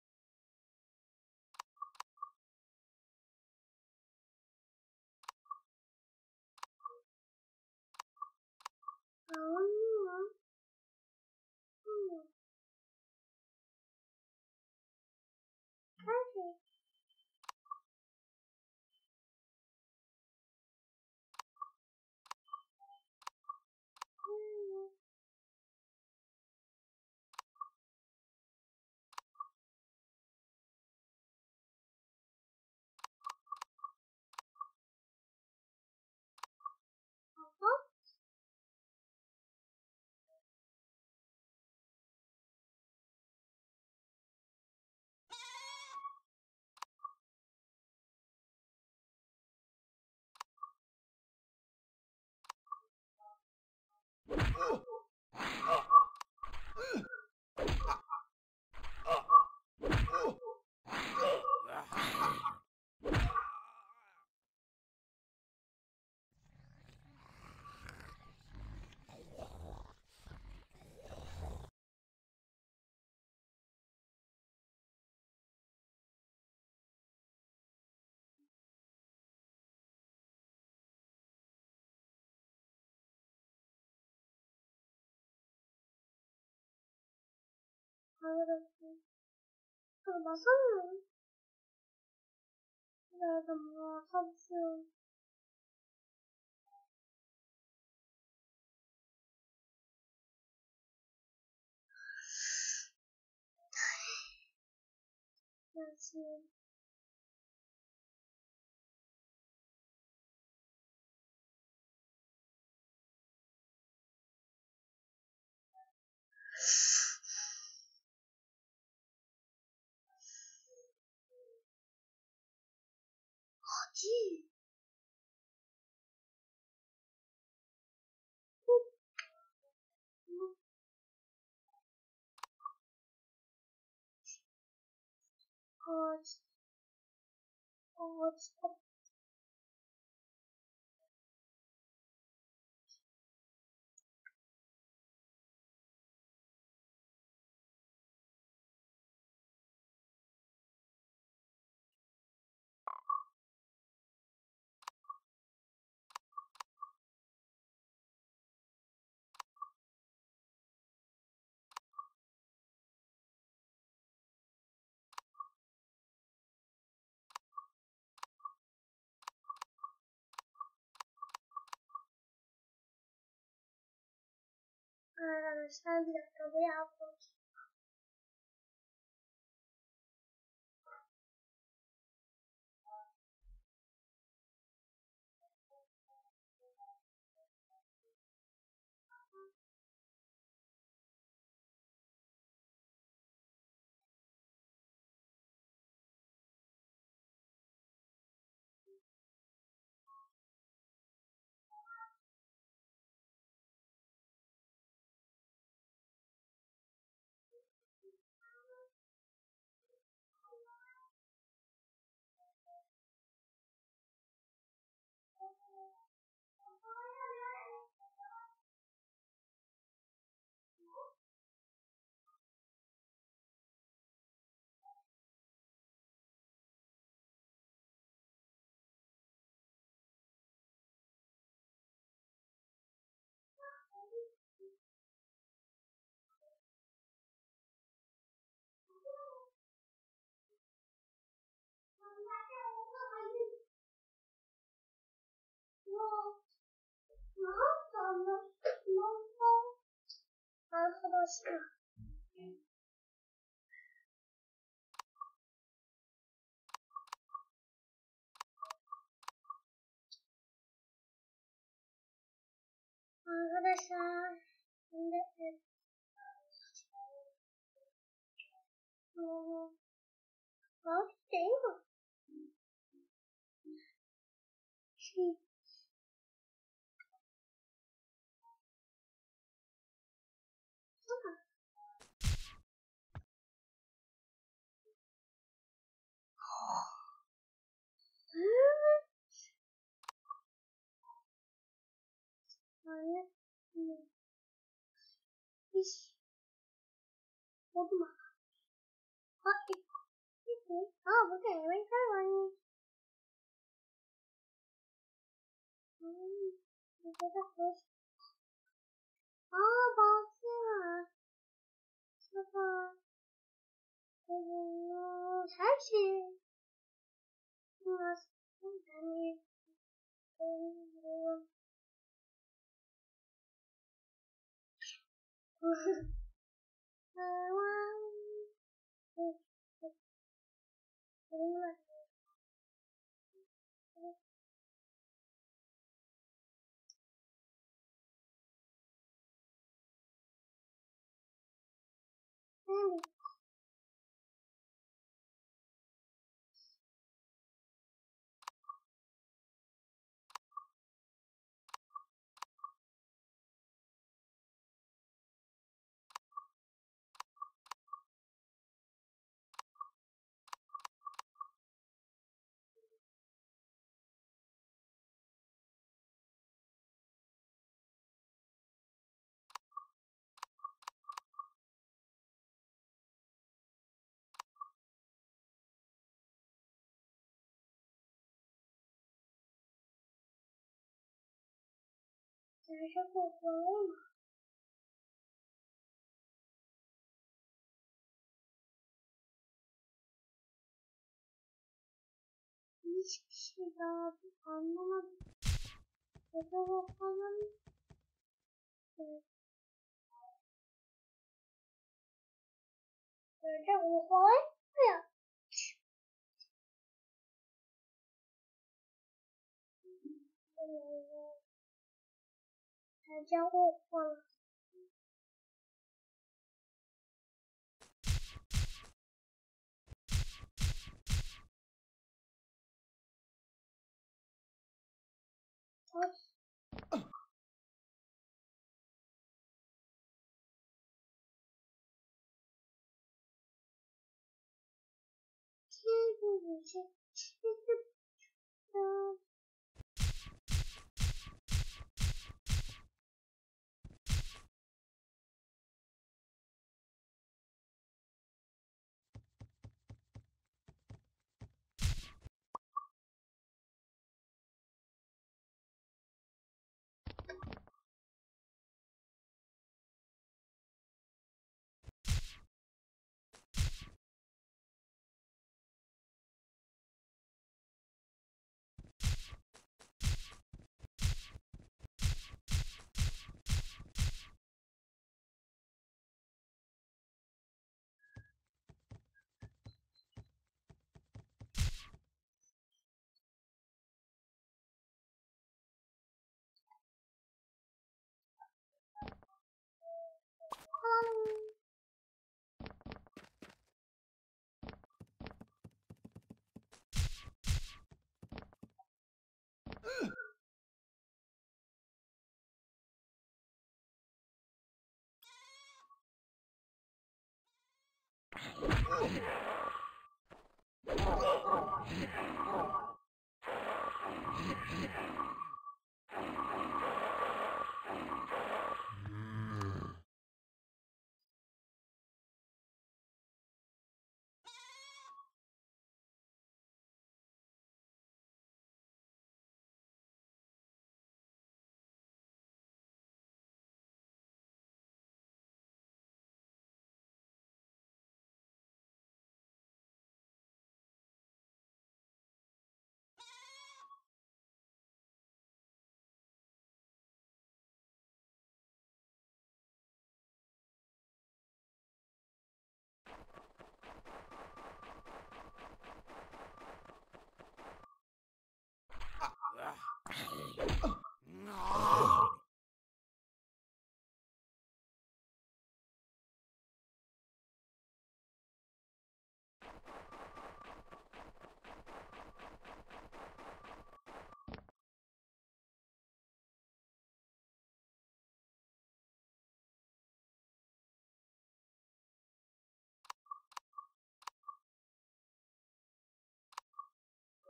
anlıyorum. Her şey. Anladım. Basamıyorum. Nereden basabiliyorum? Nasıl? Acil. Ağaç. Ağaç. Arkadaşlar bir dakika bir yapalım. başına. Arkadaşlar şimdi bak değil mi? Şey. Anne. Hiç. Oldu mu? Burada yemekler var. Burada da hoş. Baksana. Şaka. Her şey. Biraz. Çok korkuyorum. Hiçbir şey daha anlamadım. Neden bakalım? Böyle oha ya. Sadece oha.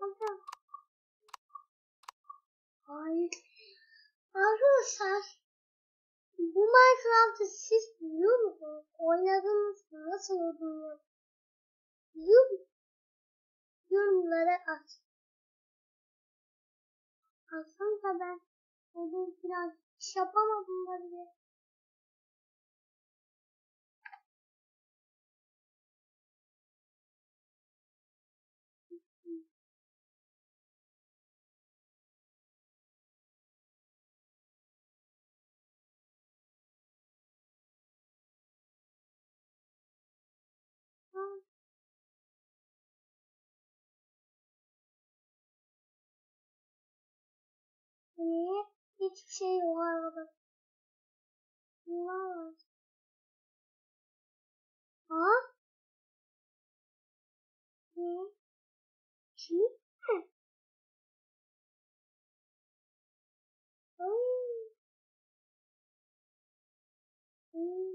Hayır. Arkadaşlar bu Minecraft'ı siz biliyor musunuz? Oynadınız mı? Nasıl olduğunu biliyor musunuz? Yorumlara at. Aslında ben bugün biraz iş yapamadım da bile. Niye? Hiçbir şey yok arada. Ne var? Ha? Ne? Kim? Ay. Ay.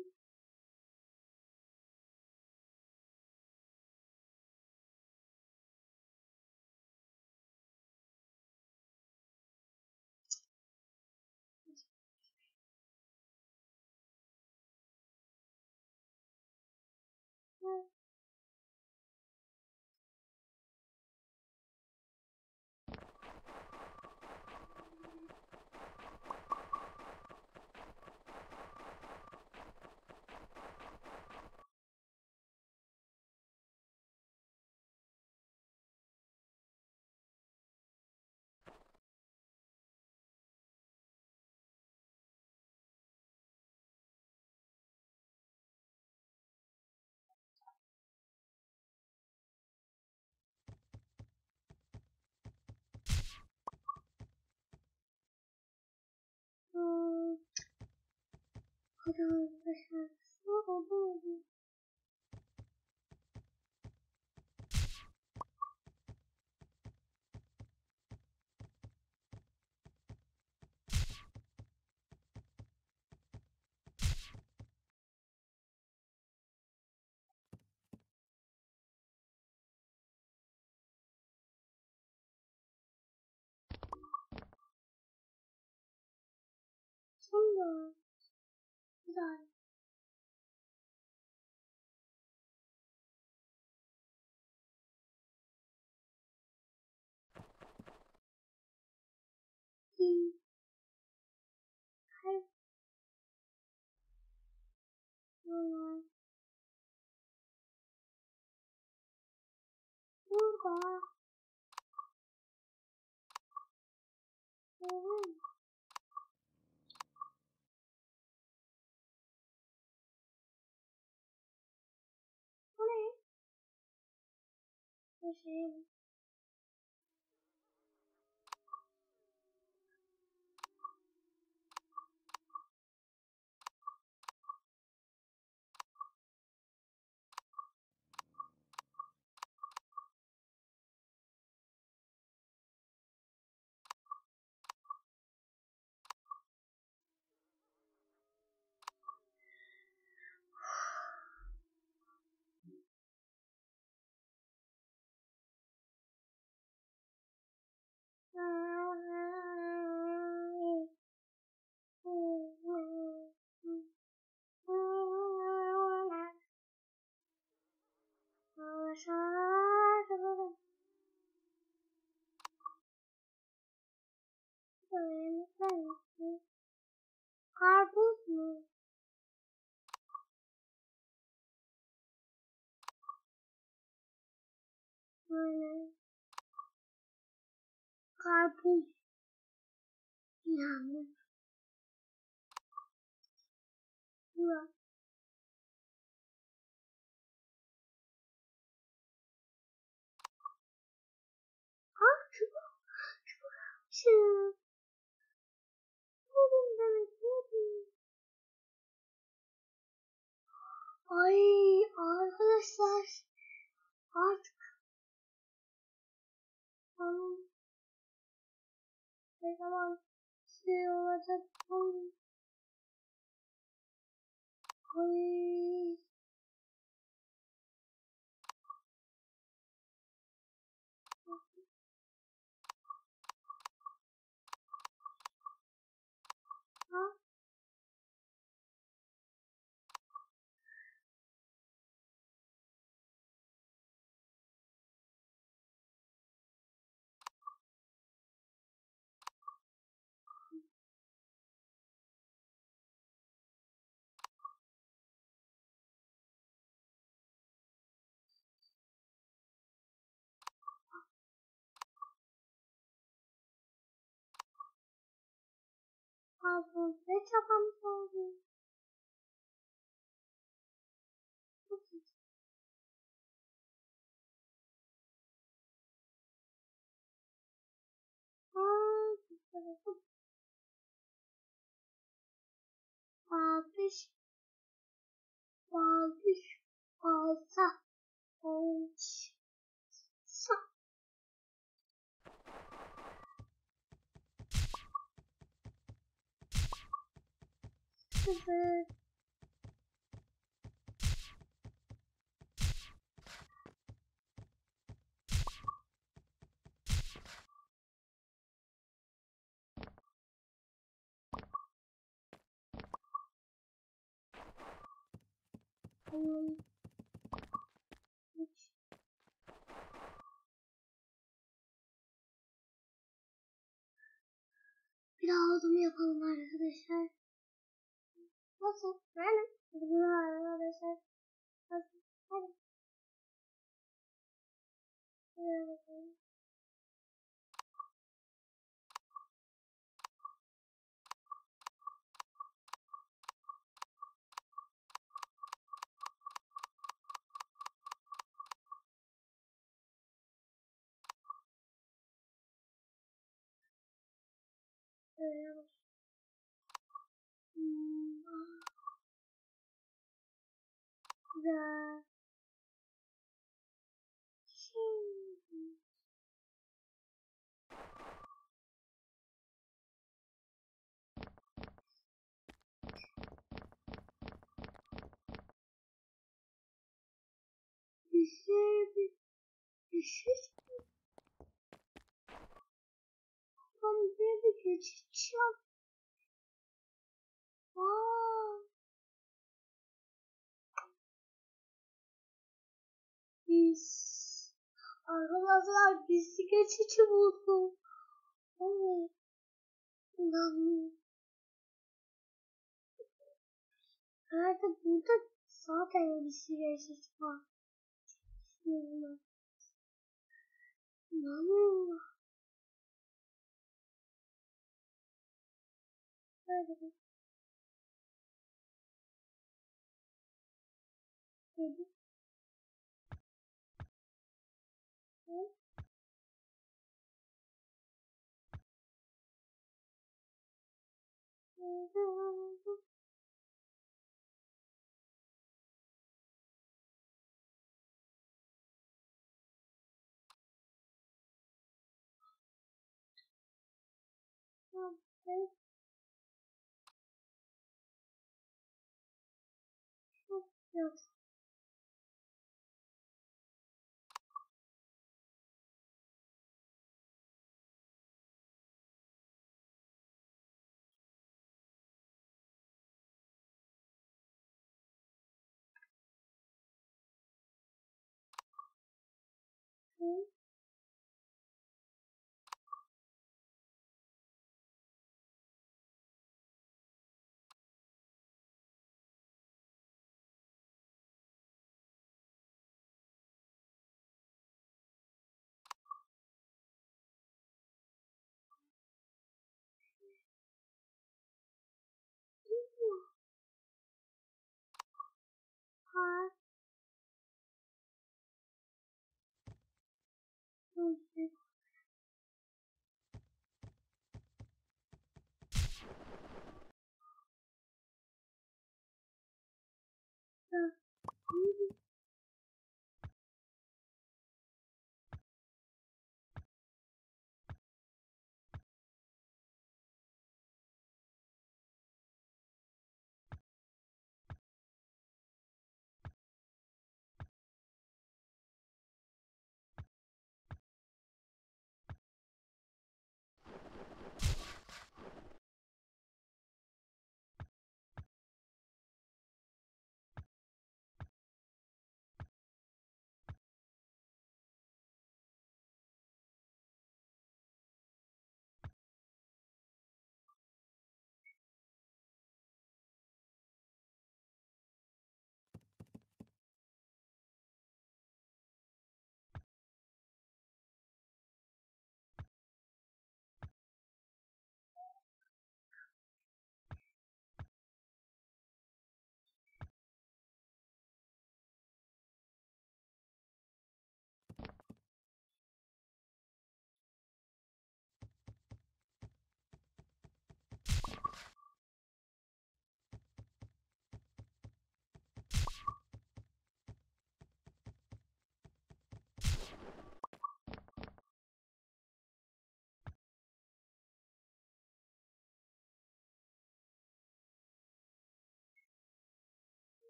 Hadi arkadaşlar. Ne oldu? Sonra. Güzel. İyi. Hayır. Sonra. Burada. Evet. Bu ne? Bir şey. Karpuz mu? Böyle. Karpuz. Yani. Yok. Ha çubuk. Çubuk almışım. Oğlum demek ne? Ay arkadaşlar. Artık tamam. Ne zaman şey olacak? Ay. Pardon. Ne çabamız oldu? Alkış, alkış, alsa, alkış, sa. Sıfır. Üç. Bir daha aldım yapalım arkadaşlar. Nasıl? Yani. Arkadaşlar. Nasıl? Hadi. Şuraya bakalım. Şuraya bak. Güzel. Şimdi. Bir şey. Ben bir geçeceğim. Aa. Biz. Arkadaşlar bizi geçici buldum. Evet. İnanmıyorum. Herhalde burada zaten bizi geçici var. İnanmıyorum. Nerede? Dedi. Yok. Ha.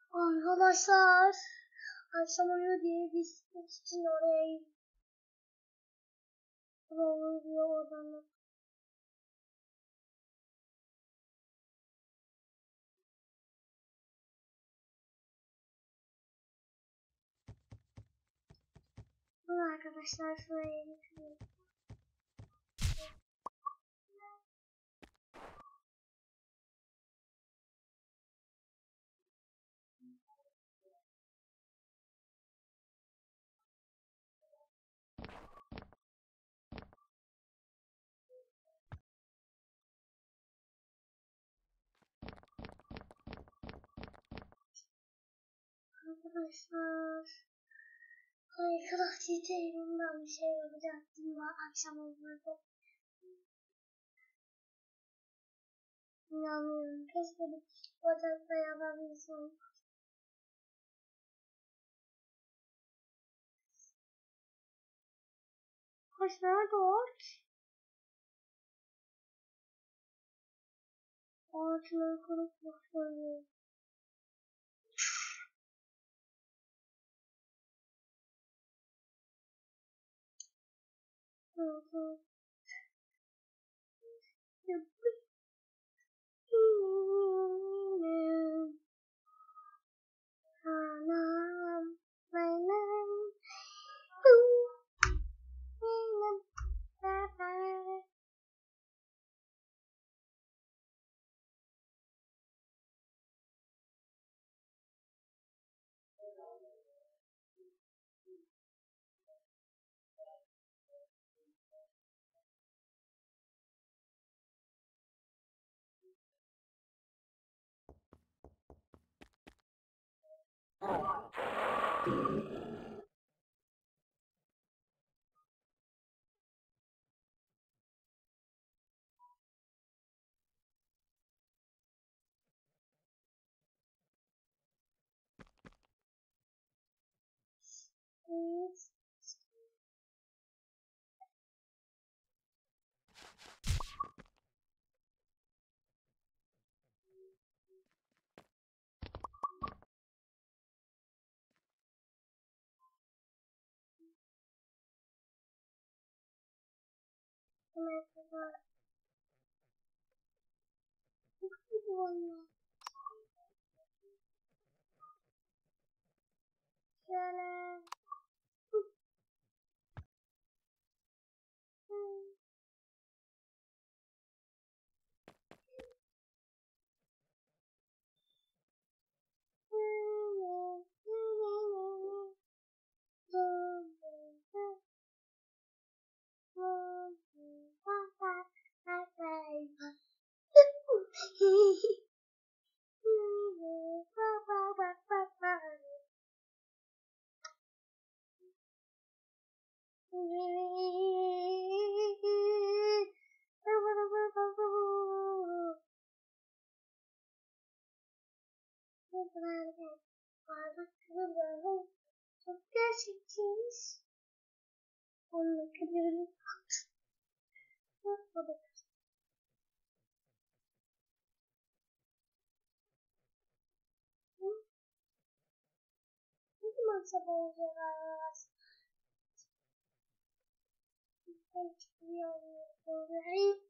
Arkadaşlar akşam oluyor diye biz gitmek için oraya gittik. Diyor oradan. Bunu arkadaşlar şuraya getiriyorum. Arkadaşlar Minecraft elimden bir şey yapacaktım da akşam olmadı. İnanmıyorum. Keşke bir bacakta yapabilsem. Hoş nerede ağaç? Ağaçları kırıp bakıyorum. Evet. Şöyle. Çok gerçekçiymiş. Onu kırıyorum. Ne zaman sabah olacak arkadaşlar? Ben çıkıyorum.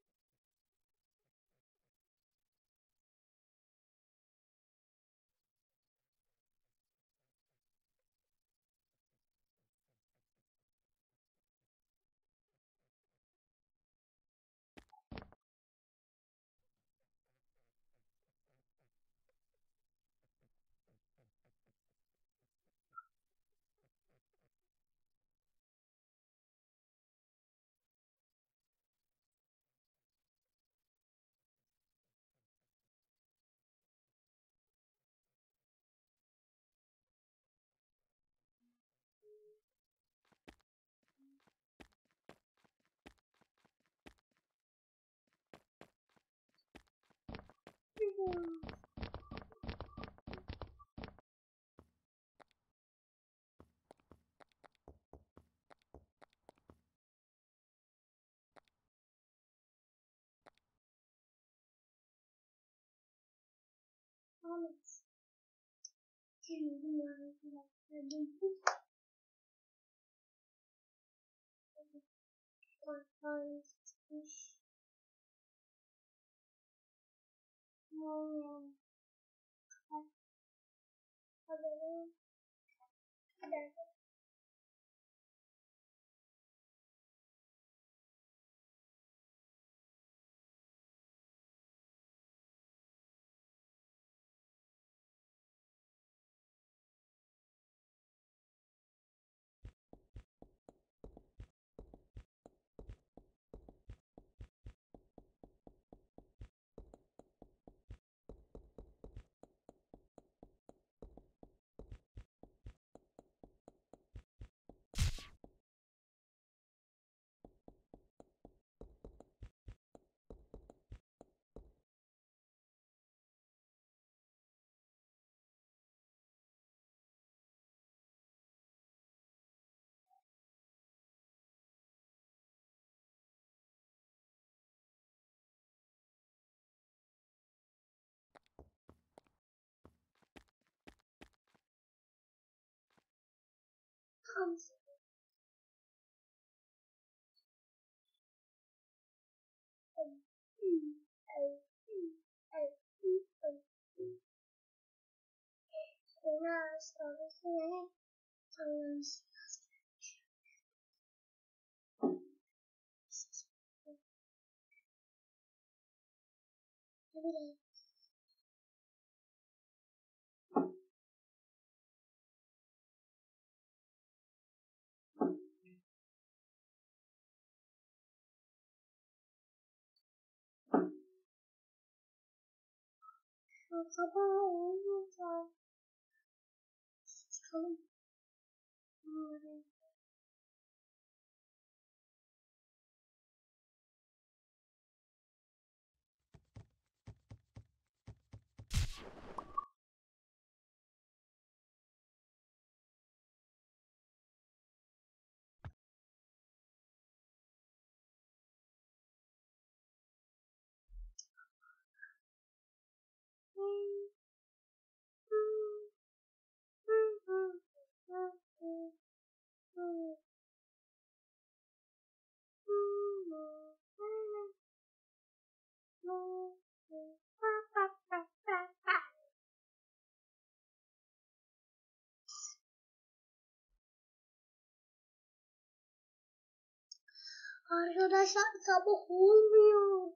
Ahmet. Sabah olunca çıkalım. Arkadaşlar sabah olmuyor.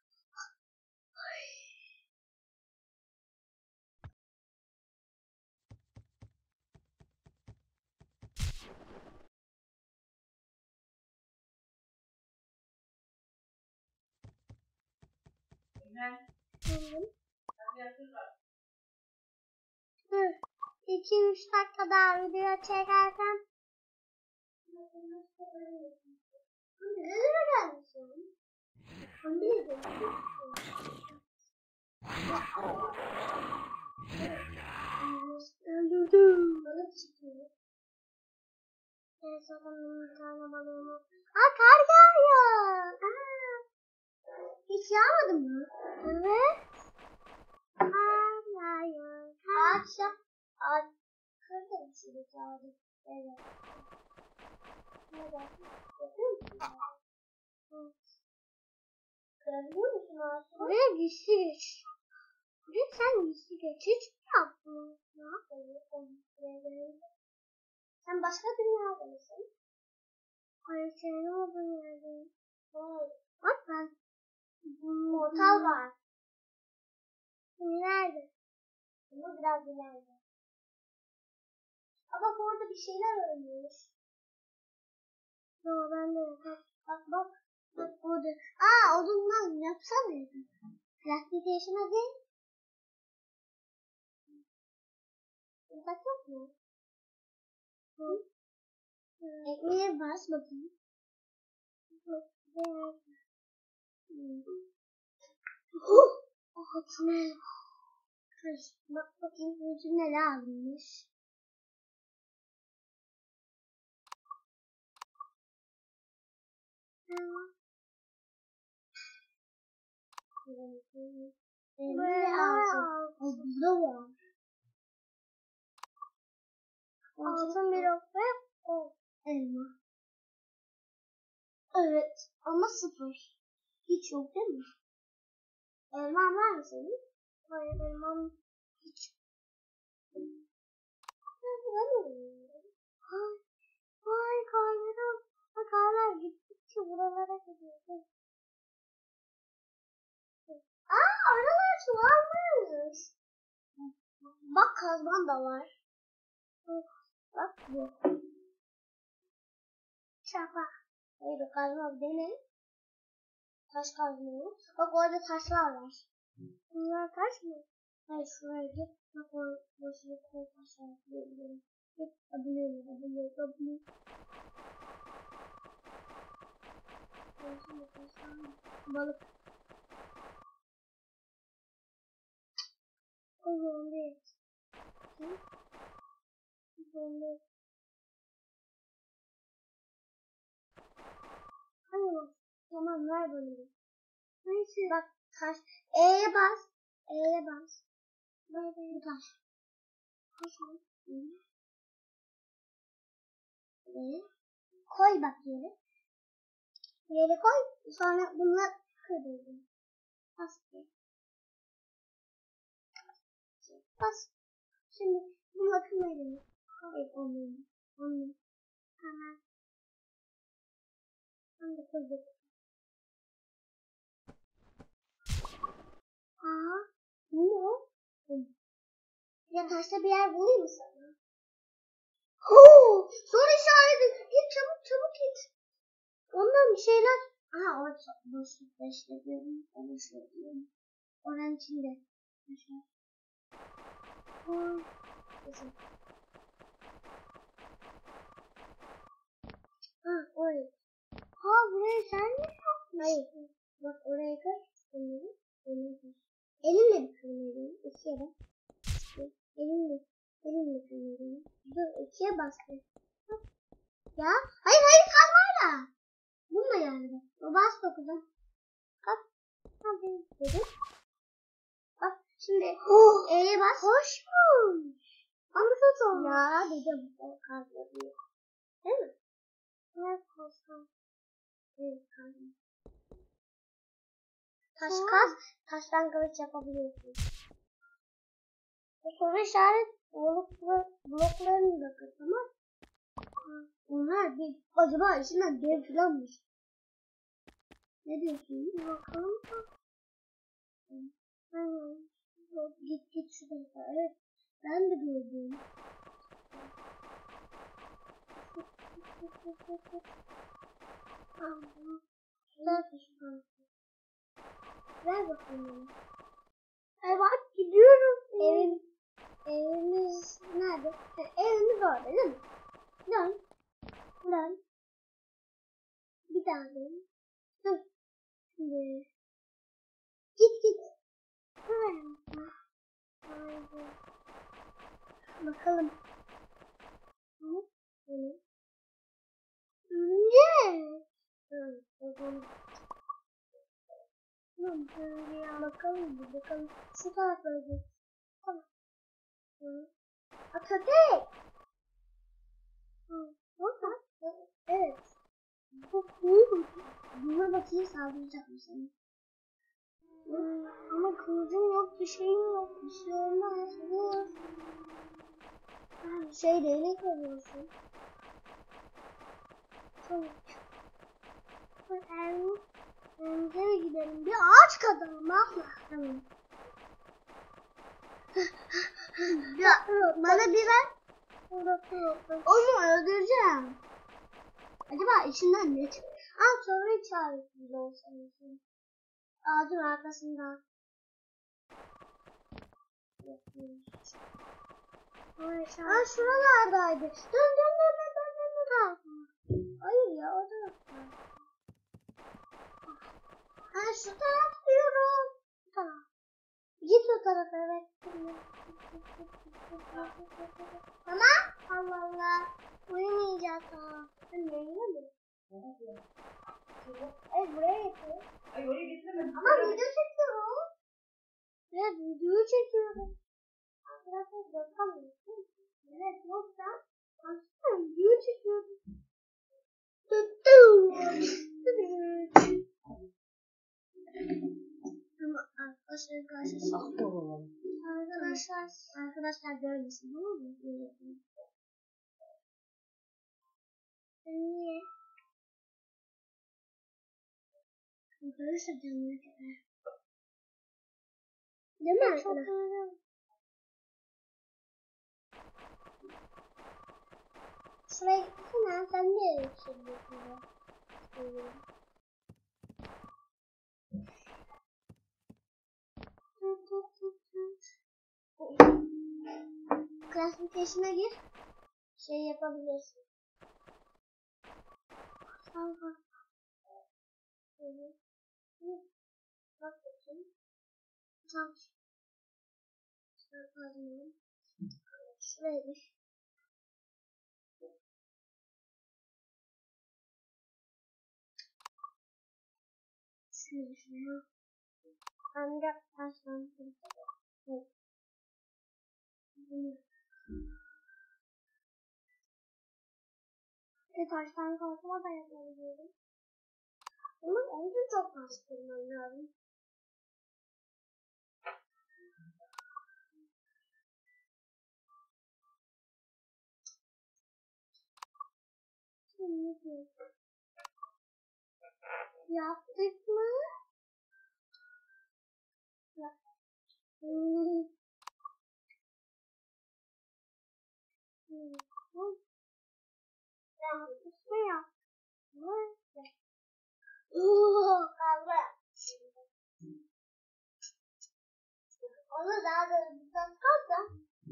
Dur. 2-3 dakika daha video çekersem. Nereye gelmişsin? Öldürdüm. Balık çıkıyor. En sonunda bir tane balığımı. Aa, kar yağıyor. Hiç yağmadı mı? Evet. Kar yağıyor. Akşam. Kırdım şimdi kağıdı. Evet. Evet. Kırabiliyor musun ağaçı? Buraya gizli geç. Buraya sen gizli geçiş mi yaptın? Ne yapıyorsun? Sen başka dünyada mısın? Hayır, senin olduğun yerdeyim. Bak ben. Portal var. Nerede? Ama biraz ileride. Ama orada bir şeyler ölmüş. Yo, ben de yok. Bak. Bak orada. Odundan yapsana. Plastik yaşına değil. Bak yok mu? Hı. Ekmeğe bas bakayım. Altına. Bak bakayım yüzüm neler almış. Burada var. Altın blok ve elma. Evet ama 0. Hiç yok değil mi? Elman var mı senin? Hayır elmam hiç. Vay karlarım. Karlar gittikçe buralara gidiyor. Oralar çoğalmış. Bak kazman da var. Bak bu. Şaka. Hayır kazma dene. Taş kazma. Bak orada taşlar var. Bunlar taş mı? Hayır şuraya git. Bak orada boşuna koy taşlar. Git abone. Balık. O zombi. Zombi. Hayır. Tamam ver bana. Neyse. Bak taş. E'ye bas. E'ye bas. Böyle taş. Taş mı? Koy bak yere. Yere koy. Sonra bununla kırdım. Bas. Bas. Şimdi bununla kırmayalım. Hayır olmuyor. Olmuyor. Tamam. Ben de kırdım. Aa. Ne o? Ya taşta bir yer bulayım mı sana? Soru işareti. Git çabuk git. Ondan bir şeyler. Aha orada boşlukta işte diyorum. Onu şöyle diyorum. Oranın içinde. Aşağı. Güzel. Orayı. Burayı sen mi yaptın? Hayır. Bak oraya kır. Bunları kır. Elinle bir kırmalıyım. İkiye bak. Elinle kırmalıyım. Dur ikiye bastım. Ya hayır kazmayla. Bununla yani bak. O bas dokudan. Bak. Hadi dedim. Bak şimdi E'ye bas. Hoşmuş. Ama kötü olmuş. Ya dedim. O kazma. Değil mi? Evet kazma. Evet kazma. Taş kaz. Taştan kılıç yapabiliyorsun. Soru işaret bloklarını da kır tamam. Onlar bir acaba içinden dev filanmış. Ne diyorsun? Bir bakalım. Git şuraya. Evet. Ben de gördüm. Ver bakalım. Evet gidiyoruz. Evimiz nerede? Evimiz orada değil mi? Dön. Bir daha dön. Dur. Şimdi. Git. Haydi. Bakalım. Bakalım. Şu tarafa git. Tamam. Köpek. Burada. Evet. Buna bakayım saldıracak mı seni? Ama kılıcım yok, bir şeyim yok. Bir şey olmaz. Değnek alıyorsun. Tamam. Evimize gidelim. Bir ağaç kadalım abla. Tamam. Bana bir ver. Onu öldüreceğim. Acaba içinden ne çıkıyor? Soru işareti olsun. Ağacın arkasında. Şuralardaydı. Dön. Hayır ya o tarafta. Şu taraf diyorum. Tamam. Git o tarafa evet. Tamam. Allah. Uyumayacağız ha. Sen neyle mi? Buraya getir. Oraya getiremedim. Ama video çekiyorum. Evet video çekiyorum. Arkadaşlar bakamıyorsun. Evet yoksa Aslında video çekiyordum. Ama arkadaşlar karşısında. Arkadaşlar görmesin, tamam mı? Niye? Görürse canlı kadar. Değil mi arkadaşlar? Şuraya gitsene, sen nereye geçiyorsun? Klasifikasyona gir. Şey yapabilirsin. Sağ bak. Bak bakayım. Tamam. Şuraya gir. Şunu. Ancak taştan evet. Taştan kalkma da yapabiliyorum. Ama önce çok bastırmam lazım. Şimdi yaptık mı? Yaptık. Yaptık mı ya? Onu daha da tutarsa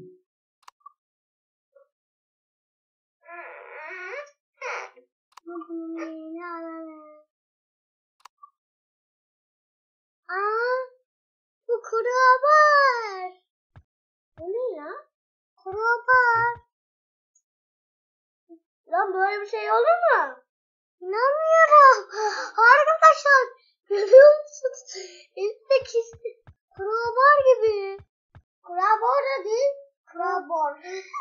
bu kraber. Bu ne ya? Kraber. Lan böyle bir şey olur mu? İnanmıyorum. Arkadaşlar görüyor musunuz? Elimdeki kraber gibi. Kraber da değil. Kraber.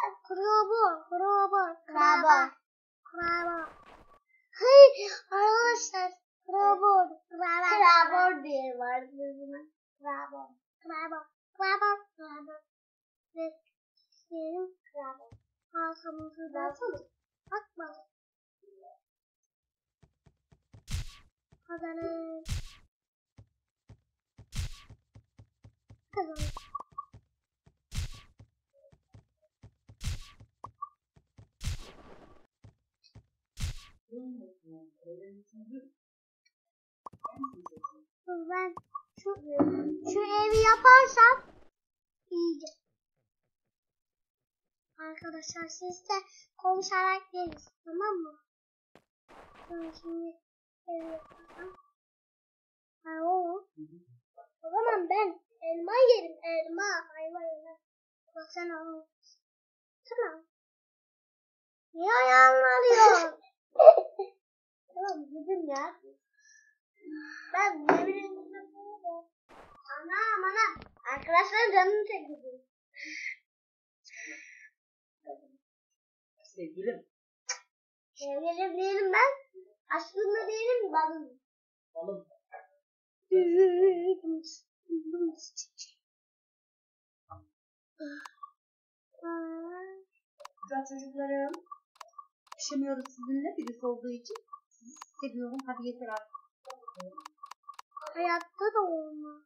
Kraber. Hayır arkadaşlar. Kraber diye var bizim. Kraber. Ve diyelim kraber. Halkamızı da bakma. Kazanır. Ben şu evi yaparsam iyice. Arkadaşlar siz de konuşarak gelin, tamam mı? Ben şimdi evi yaparsam. O zaman ben elma yerim, elma. Bak sen onu. Tamam. Niye ayağını alıyorsun? Tamam gidin ya. Ben ne bileyim. Ana. Arkadaşlar canını çekti. Sevgilim. Sevgilim değilim ben. Aslında değilim balım. Balım. Güzel çocuklarım. Pişemiyoruz sizinle birisi olduğu için. Sizi seviyorum. Hadi yeter artık. Hayatta da olmaz.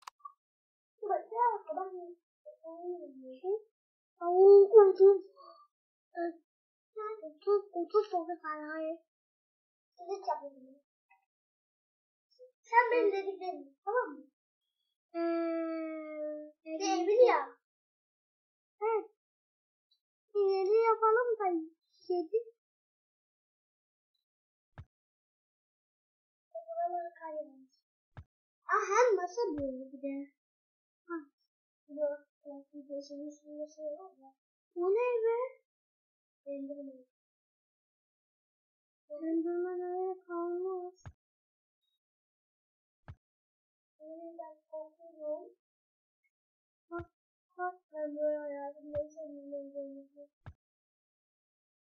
Otuz dokuz tane. Sen benim dediklerim, tamam mı? Evli ya. Evet. Yedi yapalım da 7. Hem masa böyle bir de. Yok. O ne be? Döndürme. Döndürme öyle kalmaz. Ben korkuyorum. Bak ben böyle hayatımda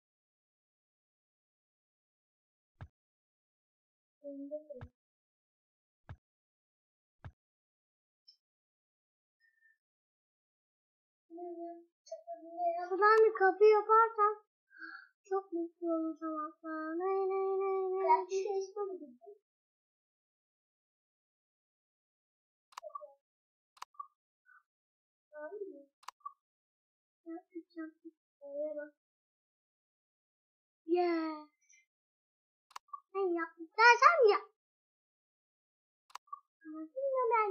Şuradan bir kapı yaparsan çok mutlu olacağım hatta. Yeah. Ben yaptım dersem yap. Anladın mı ben?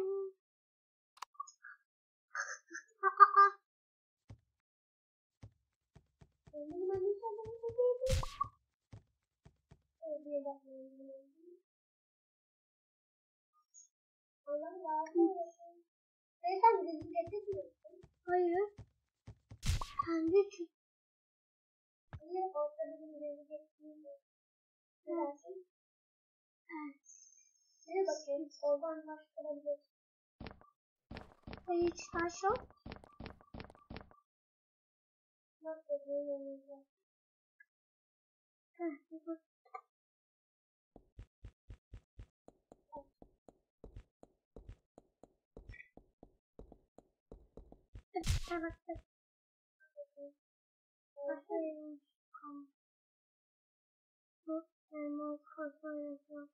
Hayır. Kendi çık. Evet. Bir bakayım. Oradan başlayabiliriz. Hiç taş yok. Nasıl bir Evet. Başlayalım. Bu elmas kazanacağım.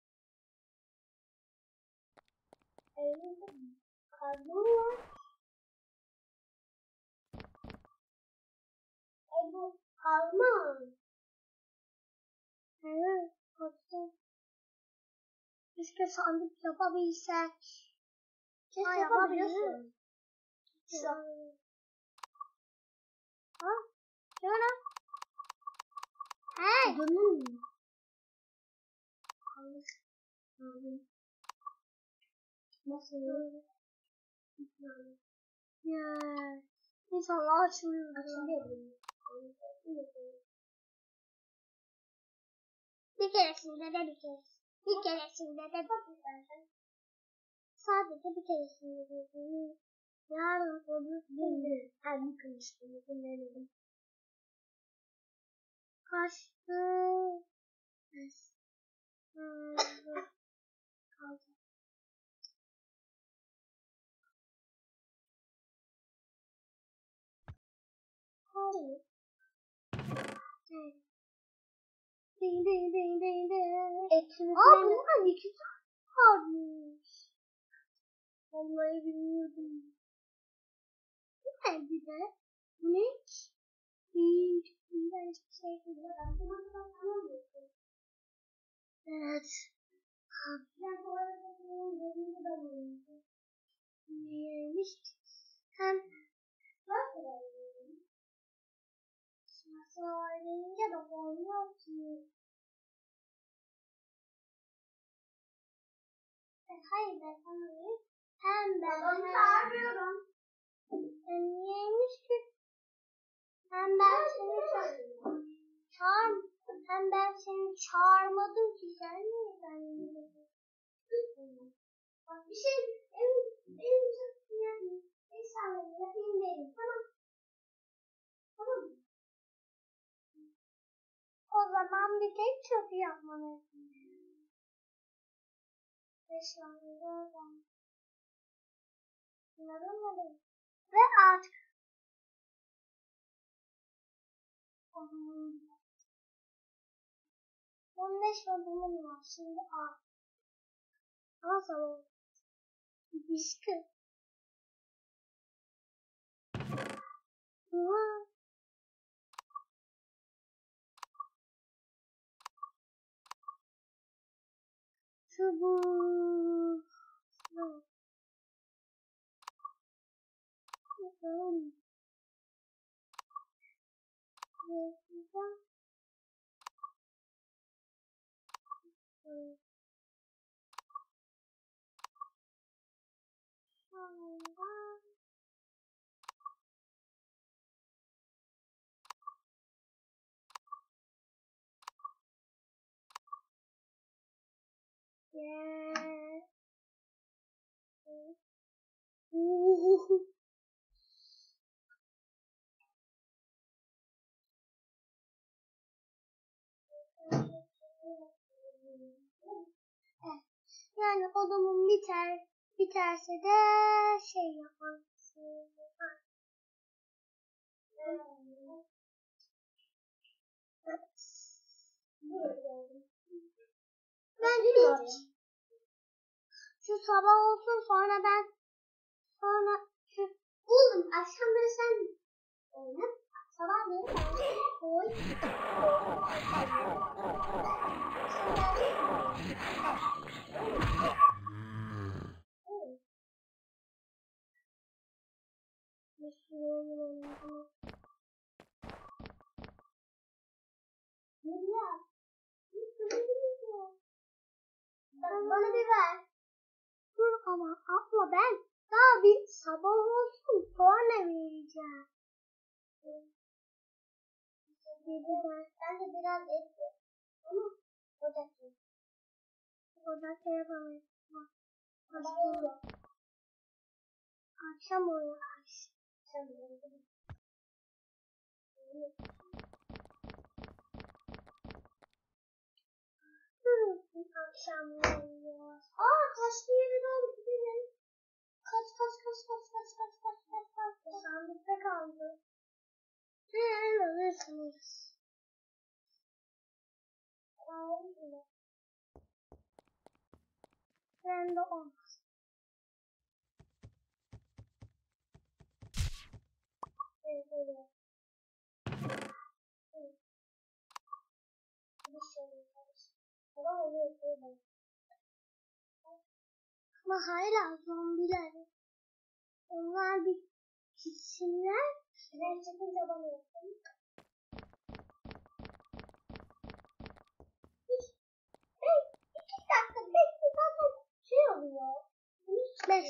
elimde karbon var. Bu karbon. Evet. Kazanacağım. Keşke sandık yapabilsek. Keşke yapabiliyorsun. Şu an. Ha? Şöyle. Hey. Dönün mü? Nasıl? Ya. İnşallah açılıyor. Bir keresinde de bir keresinde. Bir keresinde de sadece bir keresinde de. Yarın öbür gün. Her konuştuğumu dinleyelim. Kaçtı. Kaldı. Kaldı. Ding ding ding ding ding. Aa bundan 2 tane varmış. Vallahi bilmiyordum. Bu ne bir de? Bu ne? İğrenç bir şey değil. Evet. Neymiş? Hem nasıl oynayınca da olmuyor ki. Hayır ben sana hem ben çağırıyorum. Niyeymiş ki? Hem ben seni hem ben seni çağırmadım ki sen niye ben bak bir şey benim çok yani insanları yapayım derim. Tamam. O zaman bir tek çöpü yapmanı istiyorum. Beşiktaş'tan. Anladın. Ve artık 15 babamın var. Şimdi al. Al sana. Biskü. Çubuk. Bakalım. Yani odamın biterse de şey yapmak istiyorum. Ben hiç şu sabah olsun sonra şu buldum. Akşamları sen oyna. Sabahları ben koy. Bana bir ver. Dur ama abla ben daha bir sabah olsun sonra vereceğim. Ben de biraz et ama ocakta yapamayız. Akşam oluyor. Akşam oluyor. Taşlı yere doğru gidelim. Kaç. Sandıkta kaldı. Alırsınız. Ben de olmaz. Evet. Ama hala zombiler. Onlar bir gitsinler. Ben çıkınca bana yapayım. İki dakika bekle zaten şey oluyor. Beş.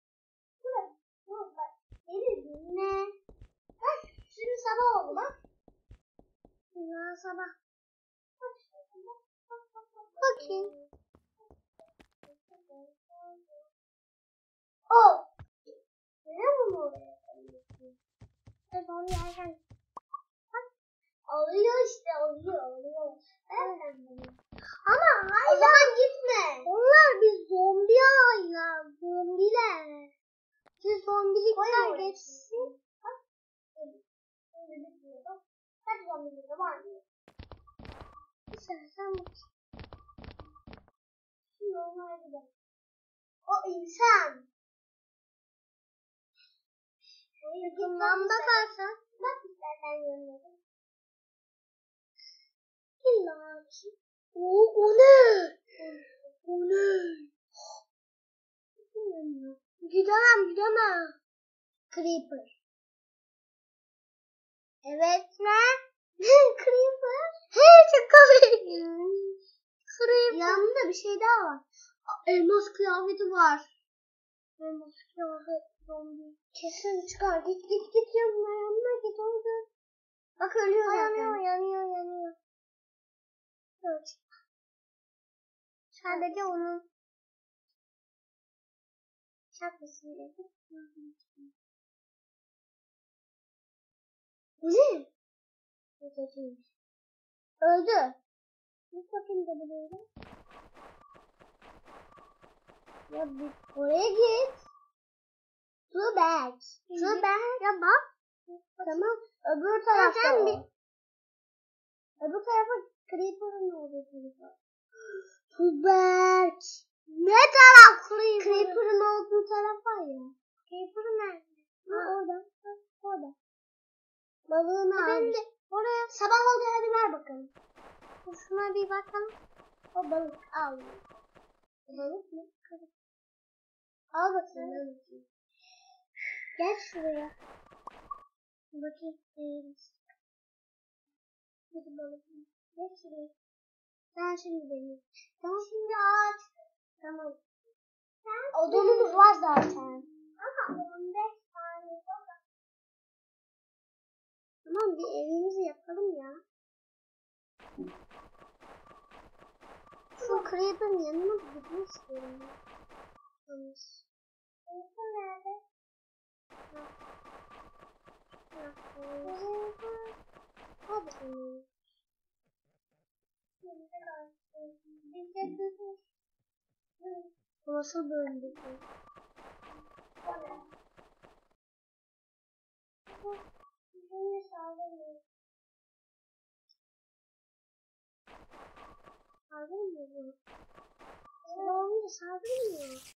Beni dinle. Bak şimdi sabah oldu bak. Ya sabah. Bakayım. Görüyor musun oraya? Evet onu yerken. Alıyor işte alıyor. Evet. Ama hala. O zaman gitme. Onlar bir zombi hala. Zombiler. Şu zombilikler geçsin. Bak. Kaç zombilik var mı? İstersen bak. Şimdi onlar gidelim. O insan. Yakınlamda kalsa. Bak istersen görmedim. İlla ki. O ne? O ne? Gidemem. Creeper. Evet ne? Creeper. Çok komik. Creeper. Yanında bir şey daha var. Elmas kıyafeti var. Elmas kıyafet zombi. Kesin çıkar. Git yanına git orada. Bak ölüyor zaten. Yanıyor. Evet. Sadece onun şapkasını yapıp bu ne? Öldü. Bir bakayım da böyle. Ya bir oraya git. Too bad. Ya bak. Tamam. Öbür tarafta o. Öbür tarafa Creeper'ın olduğu tarafa. Too bad. Ne taraf Creeper? Creeper'ın olduğu taraf var ya. Creeper nerede? Orada. Balığını almış. Oraya. Sabah oldu hadi ver bakalım. Şuna bir bakalım. O balık al. Balık mı? Al bakayım. Gel şuraya. Bakayım. Hadi balık. Gel şuraya. Sen şimdi benim. Sen şimdi aç. Tamam. Odamız var zaten. Ama 15 tane var. Tamam bir evimizi yapalım ya. Şu Creeper'ın yanına gitmek istiyorum. Creeper nerede? Hadi bakalım. Bizde dur. Bu nasıl bölündü? Beni saldırmıyor. Saldırmıyor mu? Sıra olunca saldırmıyor.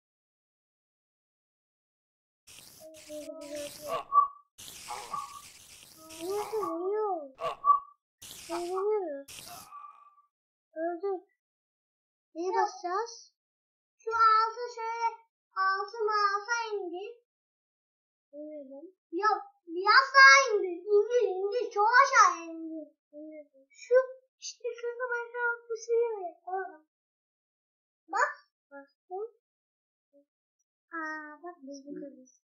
Nasıl vuruyor? Vuruyoruz. Öldük. Neye basacağız? Şu altı şöyle altı mağaza indir. Bilmiyorum. Yok biraz daha indir. İndir çok aşağı indir. Şu işte şurada başka bir şey var. Orada. Bak. Bastım. Aa bak biz bu kırmızı.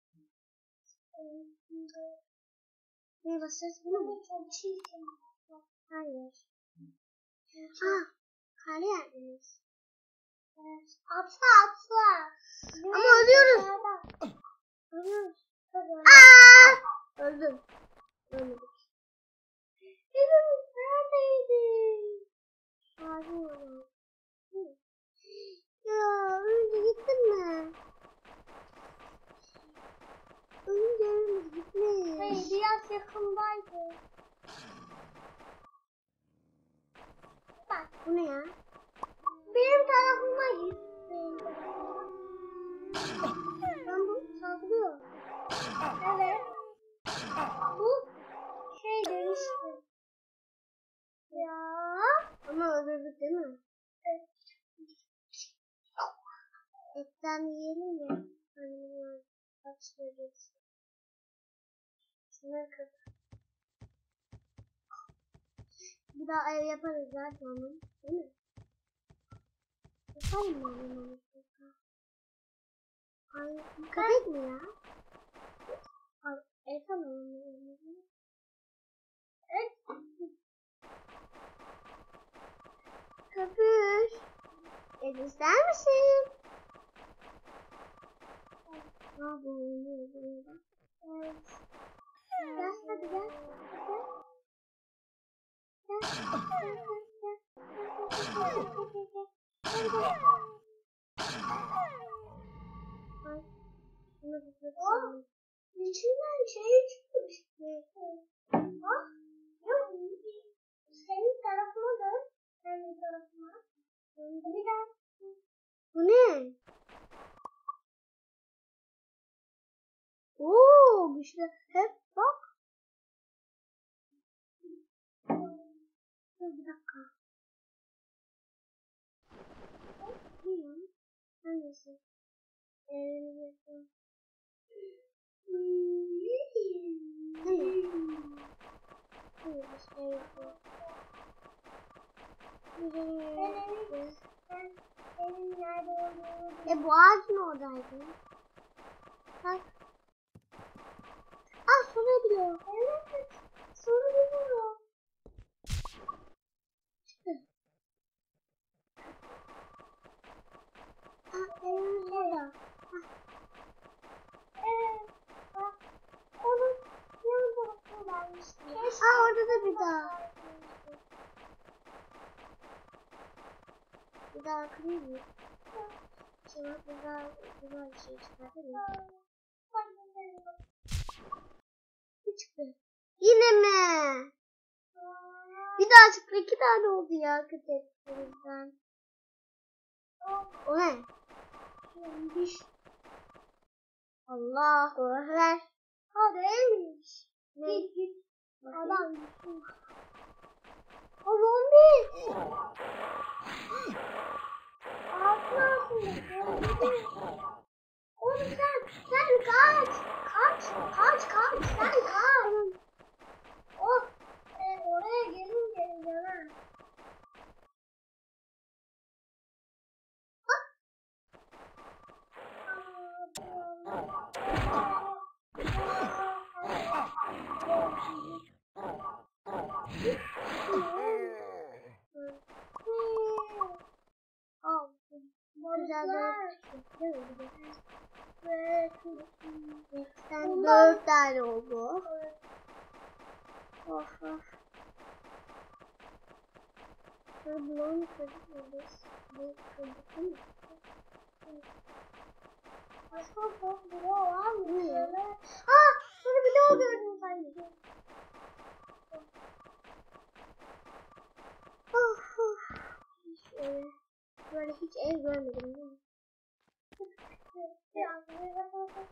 Neye basacağız? Bunu mu? Çok çirkin. Hayır. Aa, kare yerdeyiz. Evet. Atla atla. Ama ölüyoruz. Dışarıda. Ölüyoruz. Tabii. Aa! Öldüm. Ölmedik. Evimiz neredeydi? Ağrıyorum. Ya önce gittin mi? Önce evimiz gitmiş. Hayır biraz yakındaydı. Bak Bu ne ya? benim tarafıma git. Ben bu saldırıyor. Evet. Bu şey demişti. Ya. Ama öldürdük değil mi? Evet. Etten yiyelim ya. Hani kaçıyor geçsin. Şunları kır. Bir daha ev yaparız zaten onun. Değil mi? Yapalım mı onu? Ay, köpek mi ya? Ay, yapalım onu. Evet. Köpüş. Et ister misin? Ne yapalım? Evet. Gel hadi gel. O içinden şey çıkmıştı. Bak. Yok. Senin tarafına dön. Senin tarafına. Bir daha. Bu ne? Oo, güçlü. Hep bak. Dur bir dakika. Ne ya? Hangisi? Hayır, bir şey yok. Senin nerede olduğunu Bu ağacın oradaydı. Bak. Ah, sorabiliyor. evet. Sonra biliyorum. Evimiz orada. Evet. Bak. Onun yan tarafındaymış. Orada da bir daha. Bir daha kırayım mı? Şimdi bir şey çıkartayım mı? Ne çıktı? Yine mi? Bir daha çıktı. 2 tane oldu ya köteklerimizden. O ne? Allah doğru ver. Ha değilmiş. Ne? Git. Bakayım. Adam. O zombi. Ağzına atıyor. Oğlum sen kaç. Kaç. Sen kaç. Oh. Oraya gelin canım. Güzel Balıklar. Ve sen 4 tane oldu. Of of. Şöyle bulalım kırdık mı biz? Bu kırdık değil mi? çok bloğu var mı? Aa, şurada bloğu gördüm sanki. Of of. Böyle hiç ev görmedim değil mi? Biraz böyle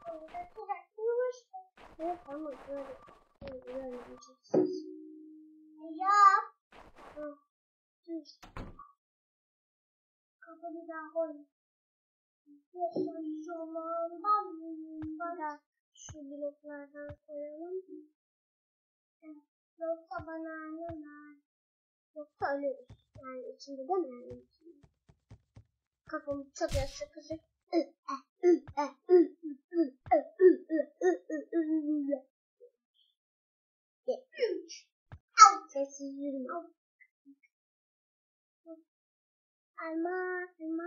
evet ama böyle görmedim çok. Ya. Hı. Kafanı daha koy. Bana şu bloklardan koyalım. Yoksa bana anneler. Yoksa ölürüz. Yani içinde değil mi? Yani içinde. Kafamı çok sıkışık. Sessiz yürüme. Alma.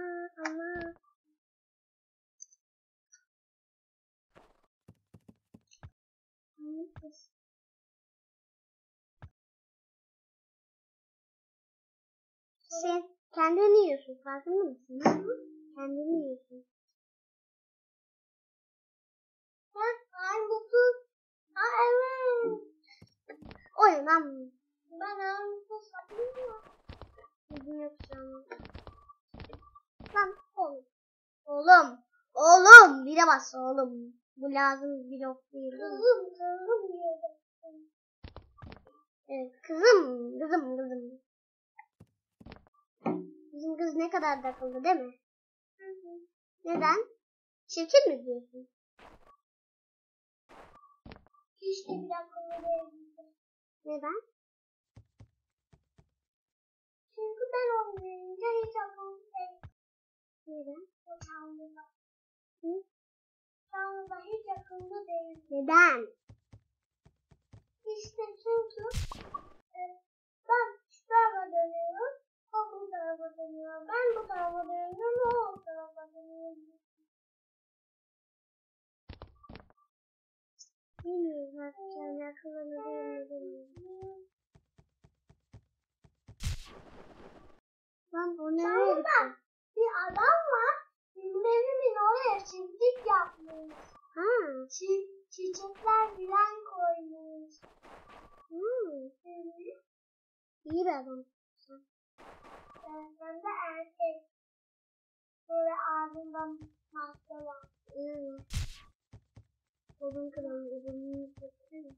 Sen kendini yiyorsun, farkında mısın? Kendini yiyorsun. Armutlu. Evet. Oynam. Ben armutlu satayım mı? Bizim yok şu an. Lan oğlum. Oğlum. Bire bas oğlum. Bu lazım bir blok değil. Kızım. Evet, kızım. Bizim kız ne kadar da akıllı değil mi? Hı. Neden? Çirkin mi diyorsun? Hiç de bir akıllı değil. Neden? Çünkü ben oynayınca hiç akıllı değil. Neden? O çağımda. Hı? Çağımda hiç akıllı değil. Neden? İşte çünkü ben şu tarafa dönüyorum. O bu tarafa dönüyor. Ben bu tarafa dönüyorum. O tarafa dönüyor. Bilmiyorum artık yani akıllı değil. Lan o nereye gitti? Bir adam var. Bizim evimin oraya çiftlik yapmış. Ha. Çiçekler filan koymuş. İyi bir adam. Ben de erkek. Böyle ağzından madde var. Odun kıran odununu yıkatıyor.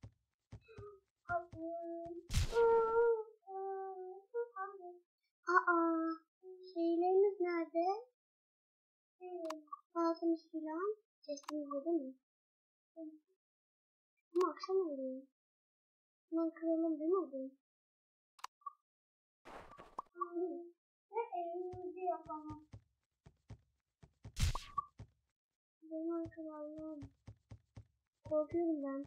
Şeylerimiz nerede? Baltamız filan. Sesimiz değil mi? Ama akşam oluyor. Hemen kıralım değil mi odun? Ve evimizi yapalım. Hemen kıralım. Korkuyorum ben.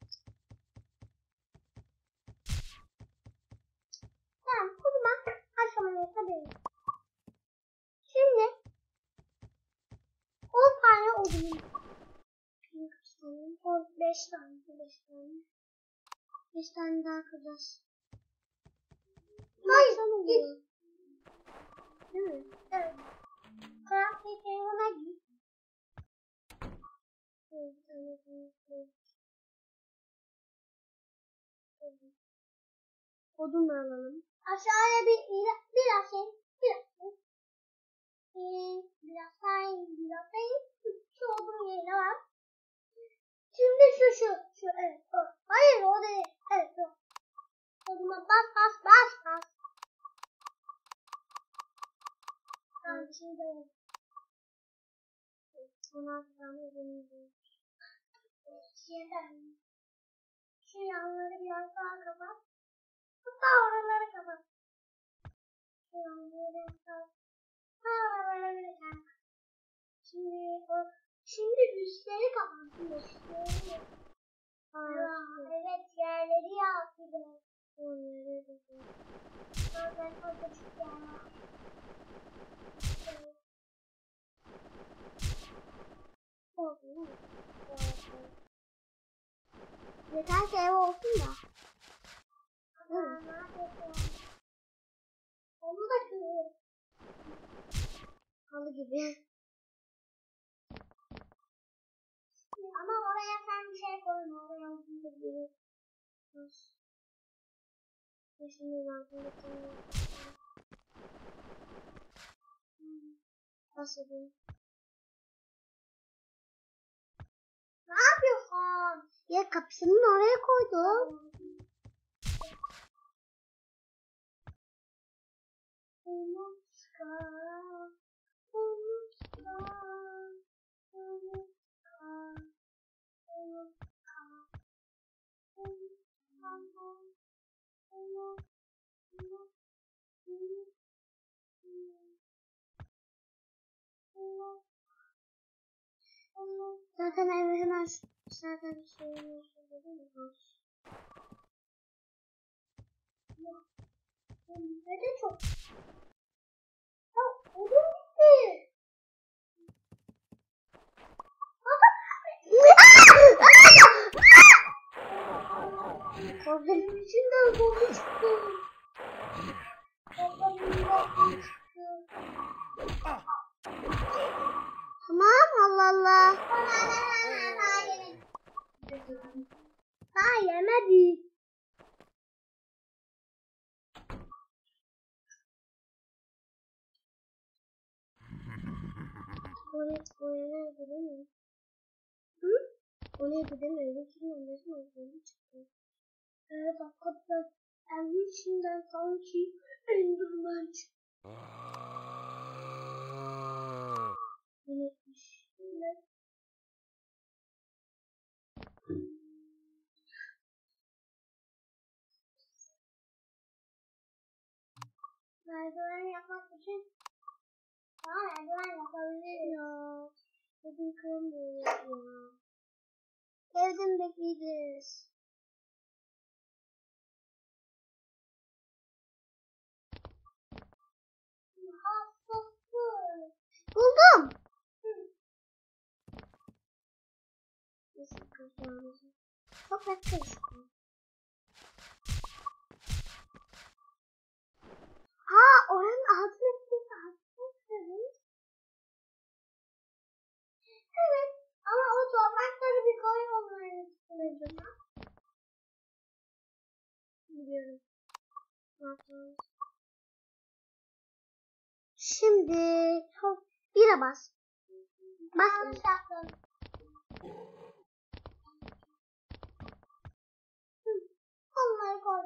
Tamam, o zaman akşama yapabiliriz. Şimdi 10 tane odun. 5 tane. 5 tane daha kıracağız. Hayır, git. Değil mi? Evet. Karanlık evine git. Odun alalım. Aşağıya biraz şu odun yerine var. Şimdi şu evet o. Hayır o değil. Evet o. Oduna bas. Tamam şimdi o. Ona sonra deneyeceğim. Şu yanları biraz daha kapat. Hatta oraları kapat. Şu yanları biraz daha. Böyle kapat. Şimdi üstleri kapattım. Üstleri. Evet yerleri yaptım. Onları da koydum. Orada küçük yer var. Oldu. Yeter ki ev olsun da. Onu da kırıyor. Halı gibi. bir şey koyma. Oraya altında biri. Şimdi altında koyma. Nasıl diyeyim? Ne yapıyorsun? Ya kapısının oraya koydum. Zaten eve hemen zaten şeyini söyledim. Ne de çok. Ya odun gitti. Korkunun içinden zombi çıktı. Tamam, Allah Allah. Daha yemedi. Oraya gidemiyor. Hı? Oraya gidemiyor. İçinden zombi çıktı. Evet, hakikaten evin içinden sanki Enderman çıktı. Yönetmiş. Merdiven yapmak için merdiven yapabilir ya. Bugün kırmıyoruz ya. Evden bekleyeceğiz. Buldum. Nasıl kazanırız? Çok yaklaşık. Oranın altına gidip altına. Evet. Ama o toprakları bir koy onların üstüne. Biliyorum. Şimdi bire bas. Bas. Onları koy.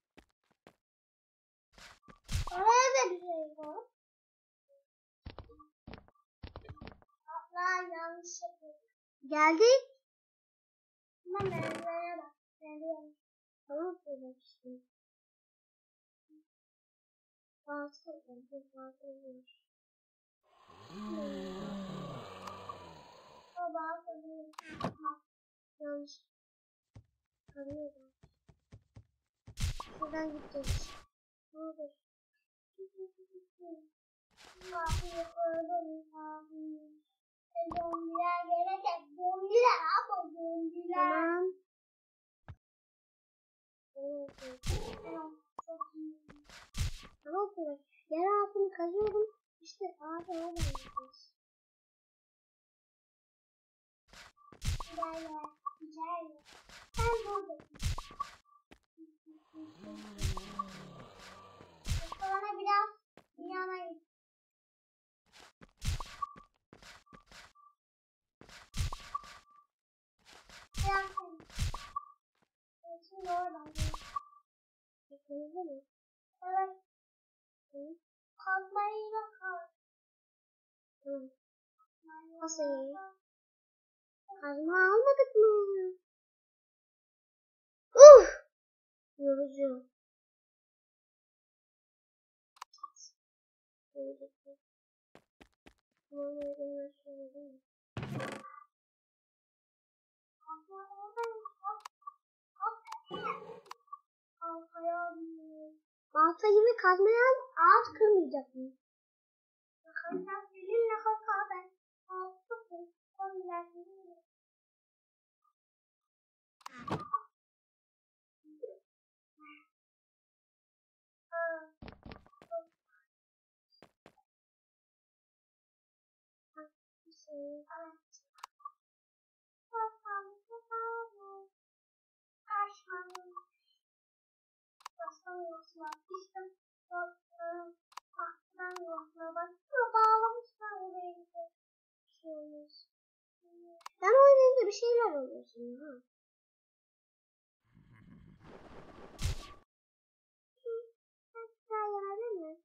Oraya da bir şey koy. Atlar yanlış yapıyor. Geldik. Ama merdivene bak. Merdivene. Tamam söylemiştim. Bazı olur. O bazı olur. Yanlış. Arıyorum. Şuradan gideceğiz. Ne olur. Abi öldüm abi. Zombiler gelecek. Zombiler abi zombiler. Tamam. Tamam. Yer altını kazıyorum. İşte abi oradan gideceğiz. Güzel. Sen buradasın. Bana biraz yana git. Biraz şimdi oradan git. Kırmızı mı? Evet. Kazmayı da kaz. Nasıl? Kazma almadık mı? Yorucu. Balta gibi kazmayan ağaç kırmayacak mı? Bakalım seninle hata ben. karşılandım. Bastan yoksa işte tahtadan yoksa bak bağlamışlar oraya gidiyor. Bir şey olmaz. Ben oynayınca bir şeyler oluyor şimdi ha. Sen yemedin mi?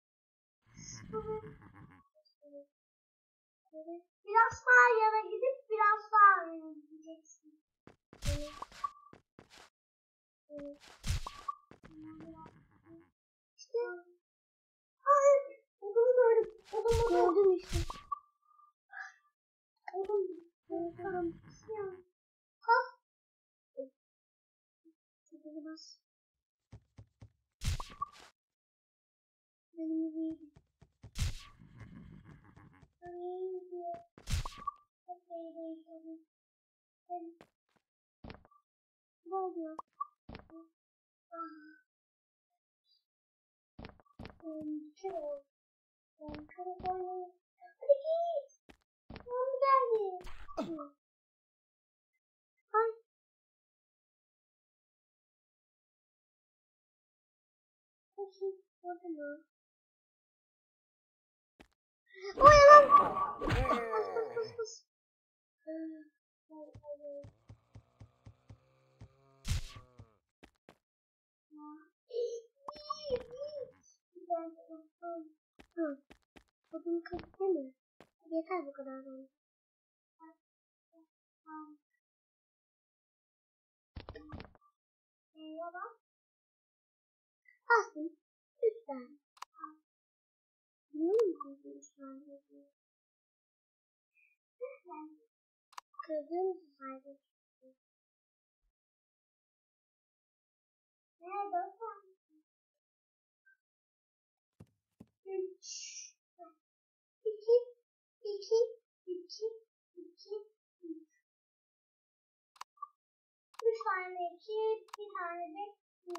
Biraz daha yana gidip biraz daha öne gideceksin. İşte. Hayır. Odamı gördüm. Gördüm işte. Odam. Tamam. Ha. Çok olmaz. Benim iyiydi. Ne oluyor? Hadi git. Tamam geldi. Ay. Koşun. Orada mı? Oyalan. Bas. Odun kırık değil mi? Yeter bu kadar bence. Aslında lütfen. Biliyor musunuz şu an? Kırdığım halde. Nerede o? 3 tane 2, bir tane de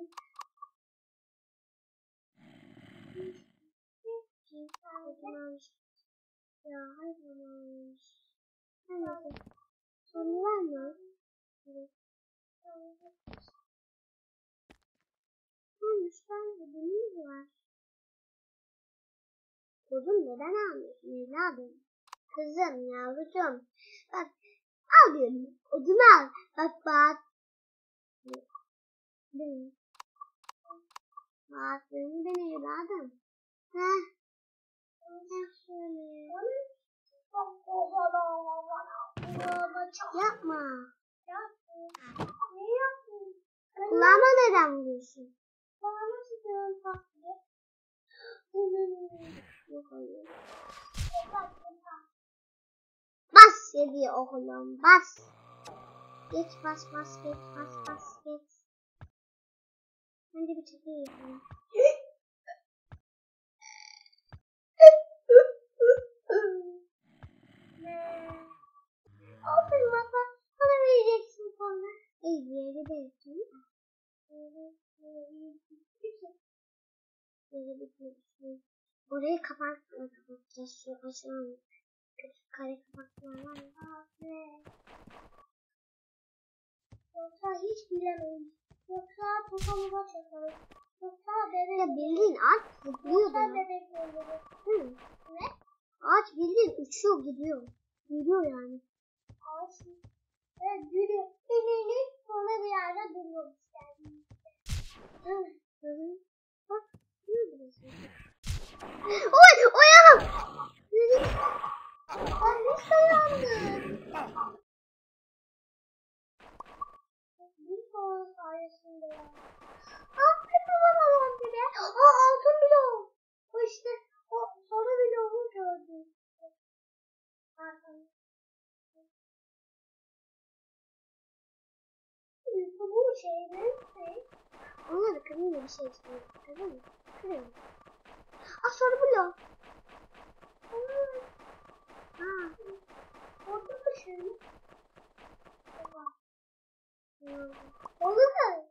2 tane ya hayır. Neyse. Sorun var mı? Evet. Son 3 tane odunumuz var. Odun neden almıyorsun evladım? Kızım yavrucuğum. Bak al diyorum. Odunu al. Bak. Değil mi? Bak ben evladım. Heh. Şöyle. Yapma. Ne yaptın? Kulağıma neden vuruyorsun? Kulağıma tutuyorum tatlıyı. Yok hayır. Bas yedi oğlum bas. Geç bas geç. Önce bir çekeyim yapalım. Aferin baba. Bana vereceksin sonra. İyi bir yere verirsin. Orayı kapatacağız. Şu aşağı küçük kare kapaklar var. Yoksa hiç bilemeyiz. Yoksa kafamıza çakarız. Yoksa bebek. Ya bildiğin ağaç zıplıyor. Yoksa bebek öldürür. Ne? Ağaç bildiğin uçuyor gidiyor. Yürüyor yani. Ağaç mı? Evet yürüyor. İniyor sonra bir yerde duruyor. Bak. Yürü burası. Oy ayağım. Ben hiç dayandım. Bir sonra sayesinde ya. Kötü babam gibi. Altın bloğu. O işte o sarı bloğu gördüm. Pardon. Bu şeyden ne? Ona da kırmızı bir şey istiyor. Kırmızı mı? Kırmızı. Sarı bloğu. Orada da şey mi? Olur mu?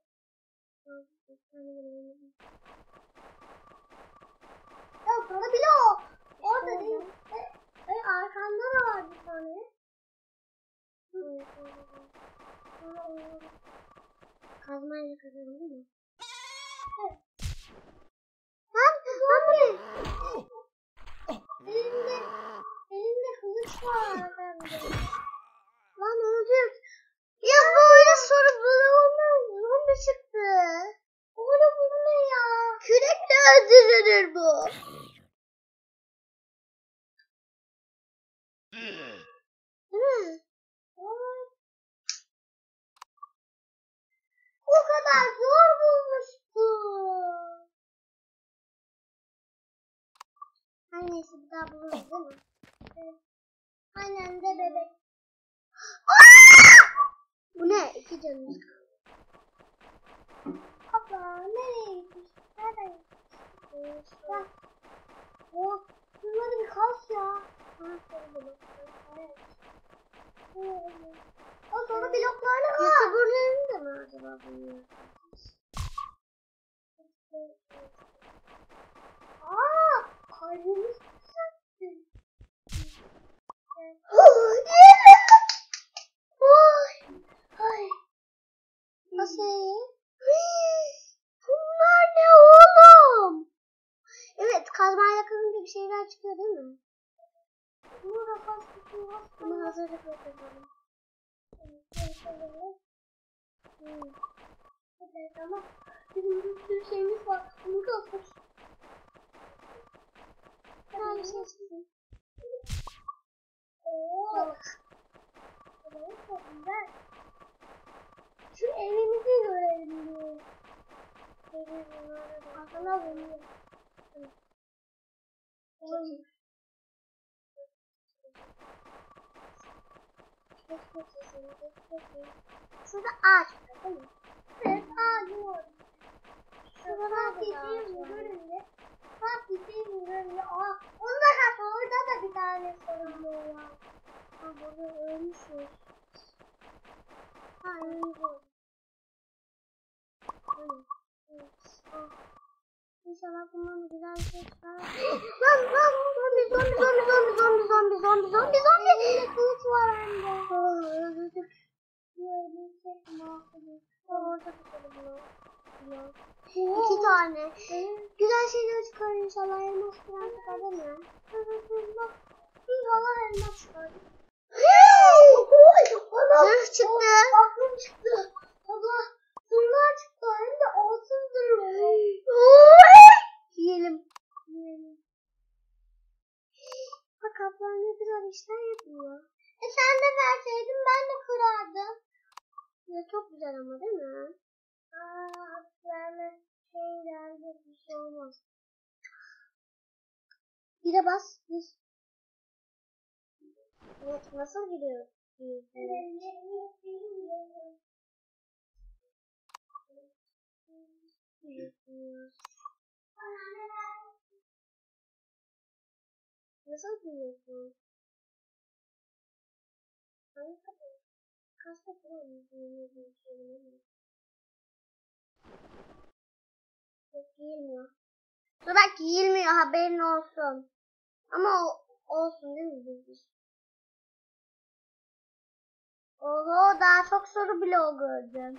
Ya sana bile o. Orada değil. Arkanda da var bir tane. kazmayla kazandım değil mi? Evet. Lan bu ne? Elinde kılıç var. Lan öldür. Ya böyle soru bulamadım. Zombi çıktı. Oğlum bu ne ya? Kürekle öldürülür bu. Değil mi? O kadar zor bulmuştum. Her neyse bir daha buluruz değil mi? Evet. Aynen de bebek. Bu ne? 2 canımız kaldı. Baba nereye gitmiş? Nereden gitmiş? Bak. Oh, bunları bir kas ya. Evet. O sonra bloklarla var. YouTuber'ların da mı acaba bunu? Kalbimiz kısattı. Nasıl? Bunlar ne oğlum? Evet, kazmayla kazınca bir şeyler çıkıyor değil mi? Bunu hazırlık yapalım. Evet ama bizim bir sürü şeyimiz var. Bunu kalmış. Ben bir şey çıkayım. Ooo. Çok güzel. Şu evimizi görelim diyor. Aslında bunu. Şurada ağaç var değil mi? Evet ağacı var. Şurada çiçeğim görünce. Bak çiçeğim görünce. Aa, onda da orada da bir tane sorumlu var. Ha burada ölmüşüz. Ha ölmüşüz. İnşallah bundan güzel bir şey çıkar. Lan zombi. Elinde kılıç var bende. Öldürdük. Öldürdük. Orada tutalım bunu. 2 tane. Güzel şeyler çıkar inşallah. Elmas falan çıkar değil mi? Evet. İnşallah elmas çıkar. Zırh çıktı. Aklım çıktı. Allah. Zırhlar çıktı. Hem de altın zırh. Yiyelim. Bak kaplan ne güzel işler yapıyor. Sen de verseydin ben de kırardım. Ya çok güzel ama değil mi? Verme şey geldi bir şey olmaz. Bir de bas. Bir. Evet nasıl gidiyor? Nasıl gidiyorsun? Hangi kapı? Kaç kapı var mı? Yok giyilmiyor. Dudak giyilmiyor haberin olsun. Ama olsun değil mi biz? Oho daha çok soru bloğu gördüm.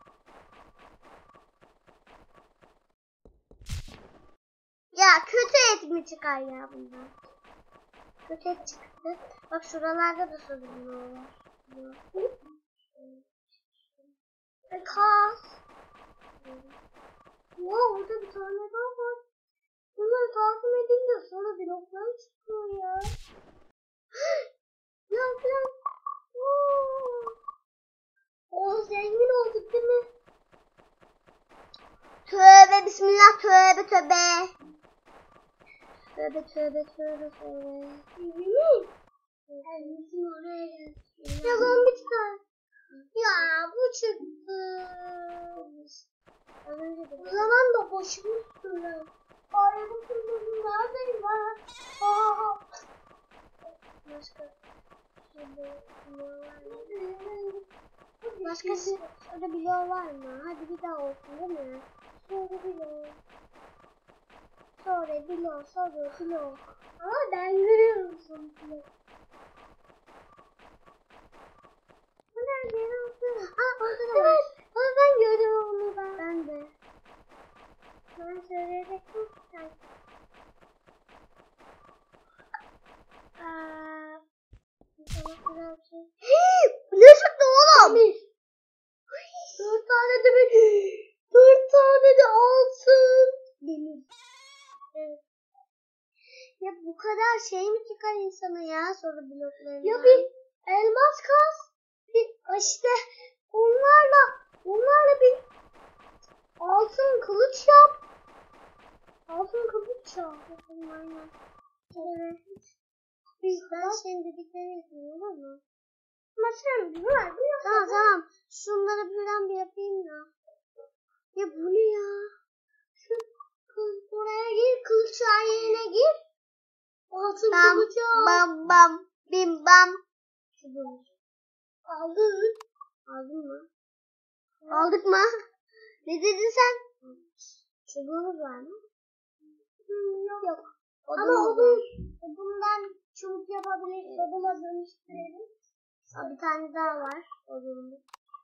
Ya kötü et mi çıkar ya bundan? Kötü et çıktı. Bak şuralarda da soru bloğu var. Kas. Wow burada bir tane daha var. Bunları takip edince sonra bloklar çıkıyor ya. Blok. O zengin olduk değil mi? Tövbe bismillah tövbe. Tövbe. Ya zombi çıkar. Ya bu çıktı. O zaman da boşumuz duruyor. Ayrılık kızım neredeyim ben? Başka şurada bloğu var mı? Hadi bir daha olsun değil mi? Sonra bloğu. Ama ben görüyorum bloğu. Bu nerede? Orada da var. Ama ben gördüm onu. Bu kadar şey mi çıkar insana ya soru bloklarından? Ya bir elmas kas. Bir işte onlarla bir altın kılıç yap. Altın kılıç yap. Aynen. Evet. Ben senin dediklerini yapayım olur mu? Ama sen biliyorsun. Tamam. Şunları birden bir yapayım ya. Ya bu ne ya? Buraya gir. Kılıçlar yerine gir. Altın Bam kılıç al. bam bam bim bam. Aldın. Aldın mı? Aldık mı? Ne dedin sen? Çubuğumuz var mı? Yok. Odunumuz Ama var. odundan çubuk yapabiliriz. Oduna dönüştürelim. Bir tane daha var. Odunumuz.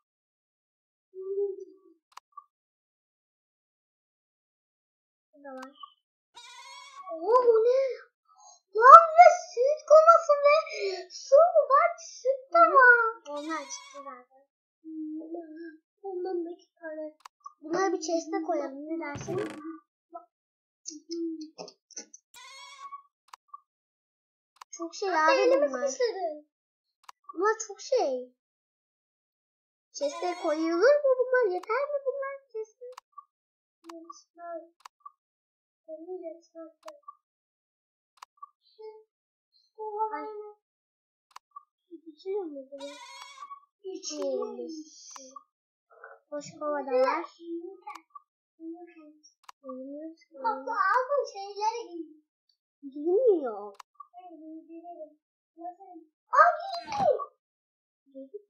Bu da var. Oo bu ne? Lan ve süt koması ve su var. Süt de var. Onlar çıktı zaten. Ondan da 2 tane. Bunları bir chest'e koyalım. Ne dersin? Çok şey abi bunlar. Bunlar çok şey. Chest'e koyulur mu bunlar? Yeter mi bunlar chest'e? Ay. İçiyor mu bunu? İçiyor. Boş kova da var. Bak aldın şeyleri giy. Giymiyor. Aa giy.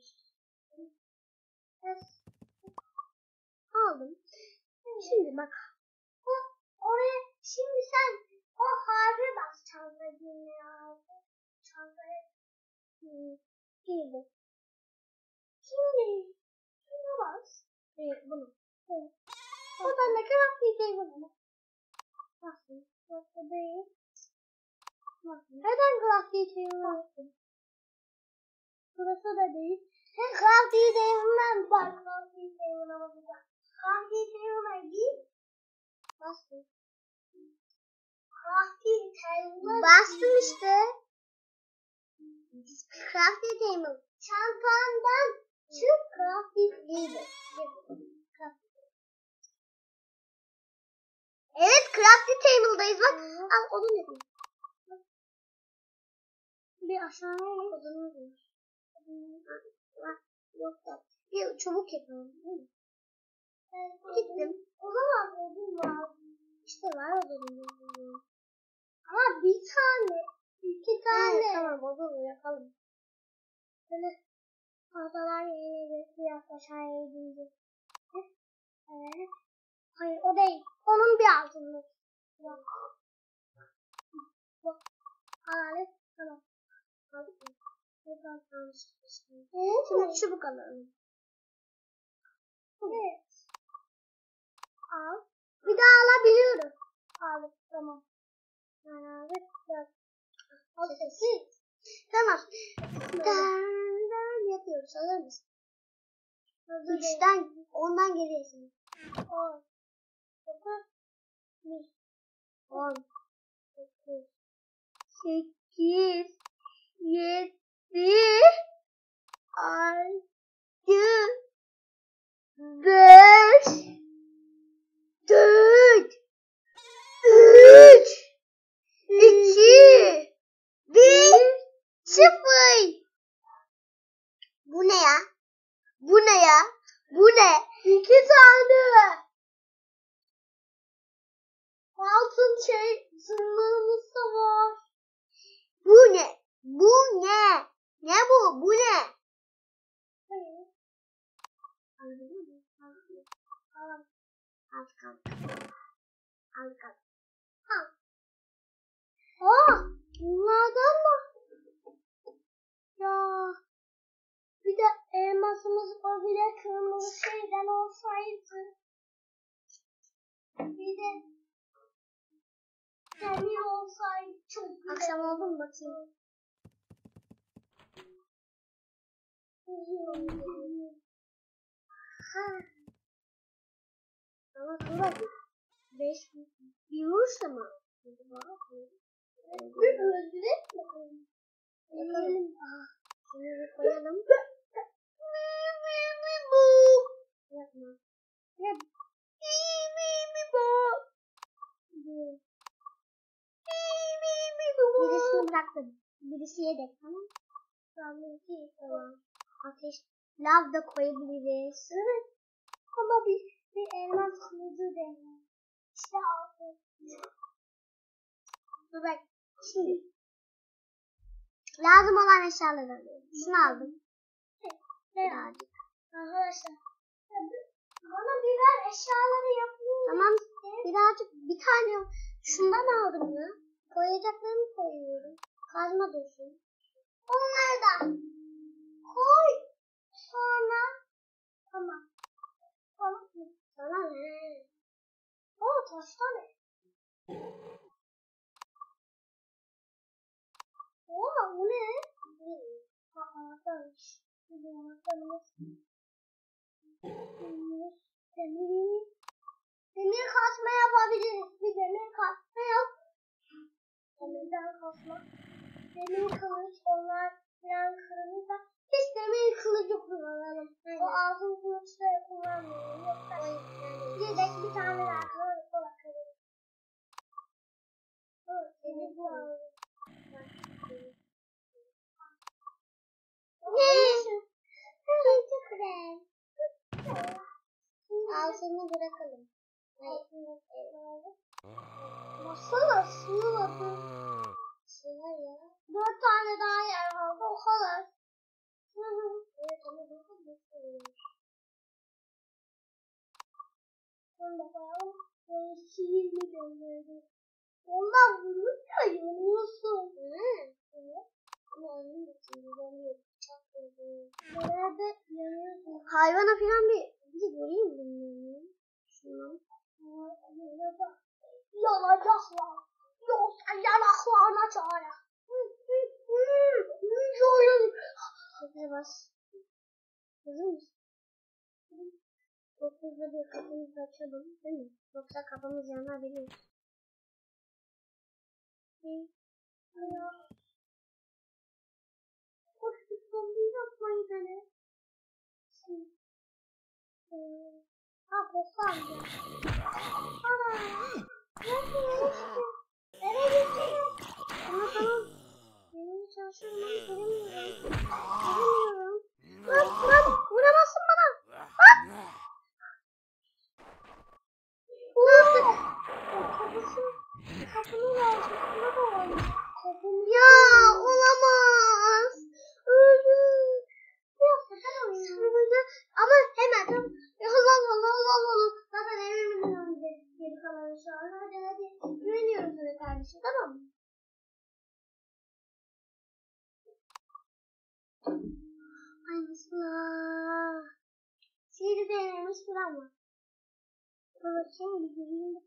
Aldım. Şimdi bak. Oraya şimdi sen o harfe bas çantaya girmeye. Çantaya Girdim. şimdi şuna bas. Bunu. Buradan da crafting table'ına. Nasıl? Nasıl değil? Neden crafting table'ına bastın? Burası da değil. Crafting table'ından bak. Crafting table'ına basacağım. Crafting table'ına gir. Bastım. Crafting table'ına Bastım işte. Crafting table. çantandan çık crafting table. Evet, crafting table'dayız bak. Al onu ne diyeyim? Bir aşağıya in. Odunu var. Yok da. Bir çubuk yapalım. Gittim. O zaman odun var. İşte var odunum. Ama bir tane. 2 tane. Tamam odunu yapalım. Böyle tahtalar yerine biraz aşağıya gidince. Evet. Hayır o değil. Onun bir altında. Yok. Bak. Alet. Tamam. Aldık mı? Buradan almıştık işte. Şimdi çubuk alalım. Evet. Al. Bir daha alabiliyorum. Al. Tamam. Evet. Dört. Al 8. Tamam. Dan yapıyoruz. Hazır mısın? 3'ten 10'dan geriyesin. 10. 9. 1. 10 9 8 7 6 5 4 3 2 1 0. Bu ne ya? Bu ne ya? Bu ne? 2 tane. Altın zırhlarımız da var. Bu ne? Bu ne? Ne bu? Bu ne? Hayır. Anladın mı? Al. Az kaldı. Az kaldı. Aa, bunlardan da. Ya. Bir de elmasımız o bile kırmızı şeyden olsaydı. Bir de demir olsaydı çok güzel. Akşam oldu mu bakayım? Ha. Ama sonra 5 bir vursa mı? Öldürelim bakalım. Bakalım. Şunu koyalım. Yapma. Birisini bıraktım. Birisi yedek, tamam. Tamam. Ateş. Lav da koyabiliriz. Evet. Ama bir elmas kılıcı dene. İşte aldım. Dur bak. Şimdi. Lazım olan eşyaları alıyorum. Şunu aldım. Birazcık. Arkadaşlar. Bana birer eşyaları yapayım. Tamam. Birazcık bir tane şundan aldım ya. Koyacaklarımı koyuyorum. Kazma dursun. Onları da koy. Sonra tamam. Tamam mı? Tamam. O taşta ne? Oha bu ne? Anahtarmış. Bir anahtarımız. Demir kasma yapabiliriz. Bir demir kasma yap. Demirden kasma. Demir kılıç, onlar biraz kırılırsa hiç demir kılıcı kullanalım. O altın kılıçları kullanmayalım. Yoksa yedek bir tane daha kılıç bırakalım. Demir kullanalım. Çok güzel. Altını bırakalım. Masala sığmadı. Sığar ya. 4 tane daha yer var. O kadar. Evet ama bakın ne sığıyor. Şunu da koyalım. Böyle sihirli gönderdi. Ondan vurunca yanıyorsun. Evet. Ama onun da sinirleniyor. Çok güzel. Nerede yanıyorsun? Hayvana falan bir vurayım bilmiyorum. Şunu. Yanacaklar. Yoksa yanaklarına çağıra. Şuraya bas. Hazır mısın? Çok hızlı bir kapımızı açalım. Değil mi? Yoksa kafamız yanabilir. Hoş bir zombi yapmayı dene. Ha bossa amca. Ana. Nereye gitti? Tamam. Benim çalışıyorum ama göremiyorum. Göremiyorum. Lan vuramazsın bana. Bak. Ne yaptın? Kapını lazım. Kapını da olmuş. Ya olamaz. Öldüm. Ama hemen tamam. Allah. Zaten evimizin önünde geri kalan şu an. Hadi. Güveniyorum sana kardeşim, tamam mı? Ay bismillah. Sihirli denemiş falan var. Bakayım bir göreyim.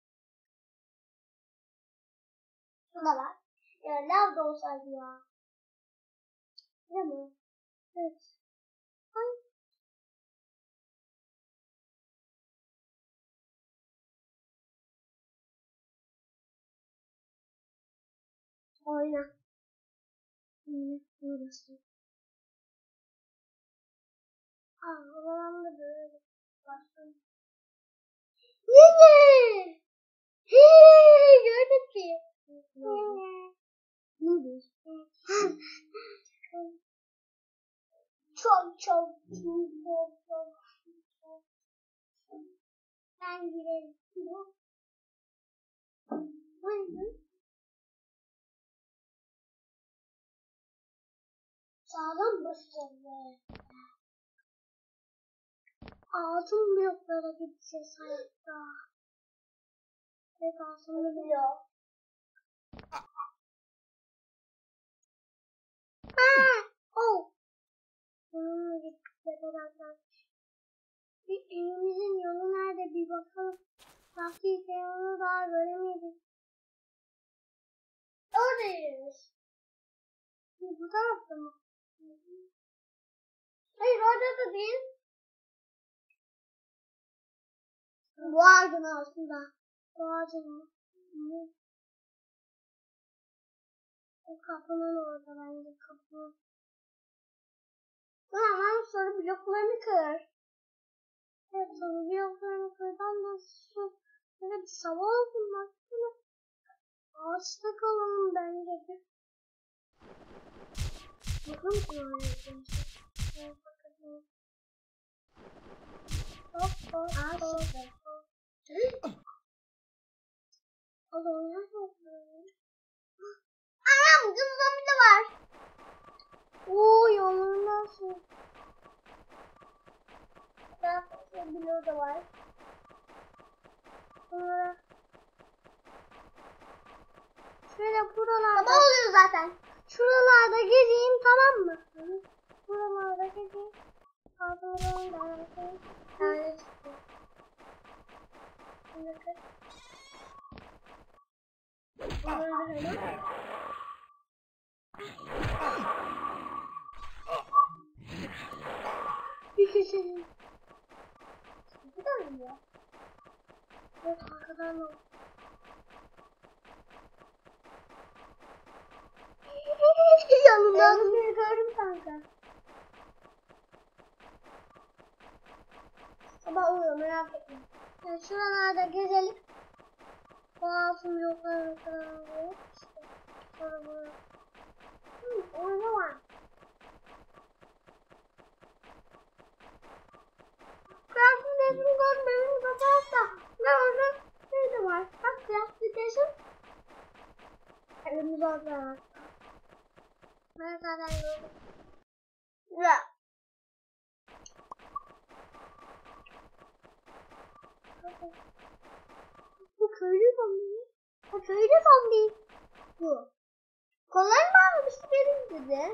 Şuna bak. Ya lav da olsaydı ya. Değil mi? Evet. Ay. Oyna. Burası. O zaman da böyle başladım. Yenge! Hey, gördün ki. Ne diyorsun? Çok. Ben girerim. Sağlam basacağız be. Altın bloklara gideceğiz hayatta. Pek aslında biliyor. Oh. Bununla gittik beraber. Bir evimizin yolu nerede bir bakalım. Sanki onu daha göremedik. Oradayız. Bu tarafta mı? Hayır orada da değil. Bu ağacın altında. Bu ağacın mı? O kapının orada bence kapı. Hemen sonra bloklarını kır. Evet sonra bloklarını kırdan da su. Böyle bir sabah oldum baksana. Ağaçta kalalım bence de. Bakalım kullanacağım. Evet bakalım. Hop hop hop. Oğlum nasıl oluyor? Anam bizim zombi de var. Oy onun nasıl? Daha fazla bloğu da var. Sonra şöyle buralarda. Sabah oluyor zaten. Şuralarda gezeyim tamam mı? Buralarda gezeyim. Pardon öyle çıktı. Şimdi kır. Bir keselim. Bir tane mi ya? Evet arkadan mı? Yanımdan bir gördüm kanka. Sabah oluyor merak etme. Yani şuralarda gezelim. Boğazım yoklarını falan oluyor. İşte sonra böyle. Orada var. Kıyafet resmi görmemin fotoğrafta. Ne orada? Ne de var? Bak kıyafet resim. Elimiz orada. Ben zaten gördüm. Ya. Bu köylü zombi mi? Bu köylü zombi. Bu. Kollarım ağrımıştı benim dedi.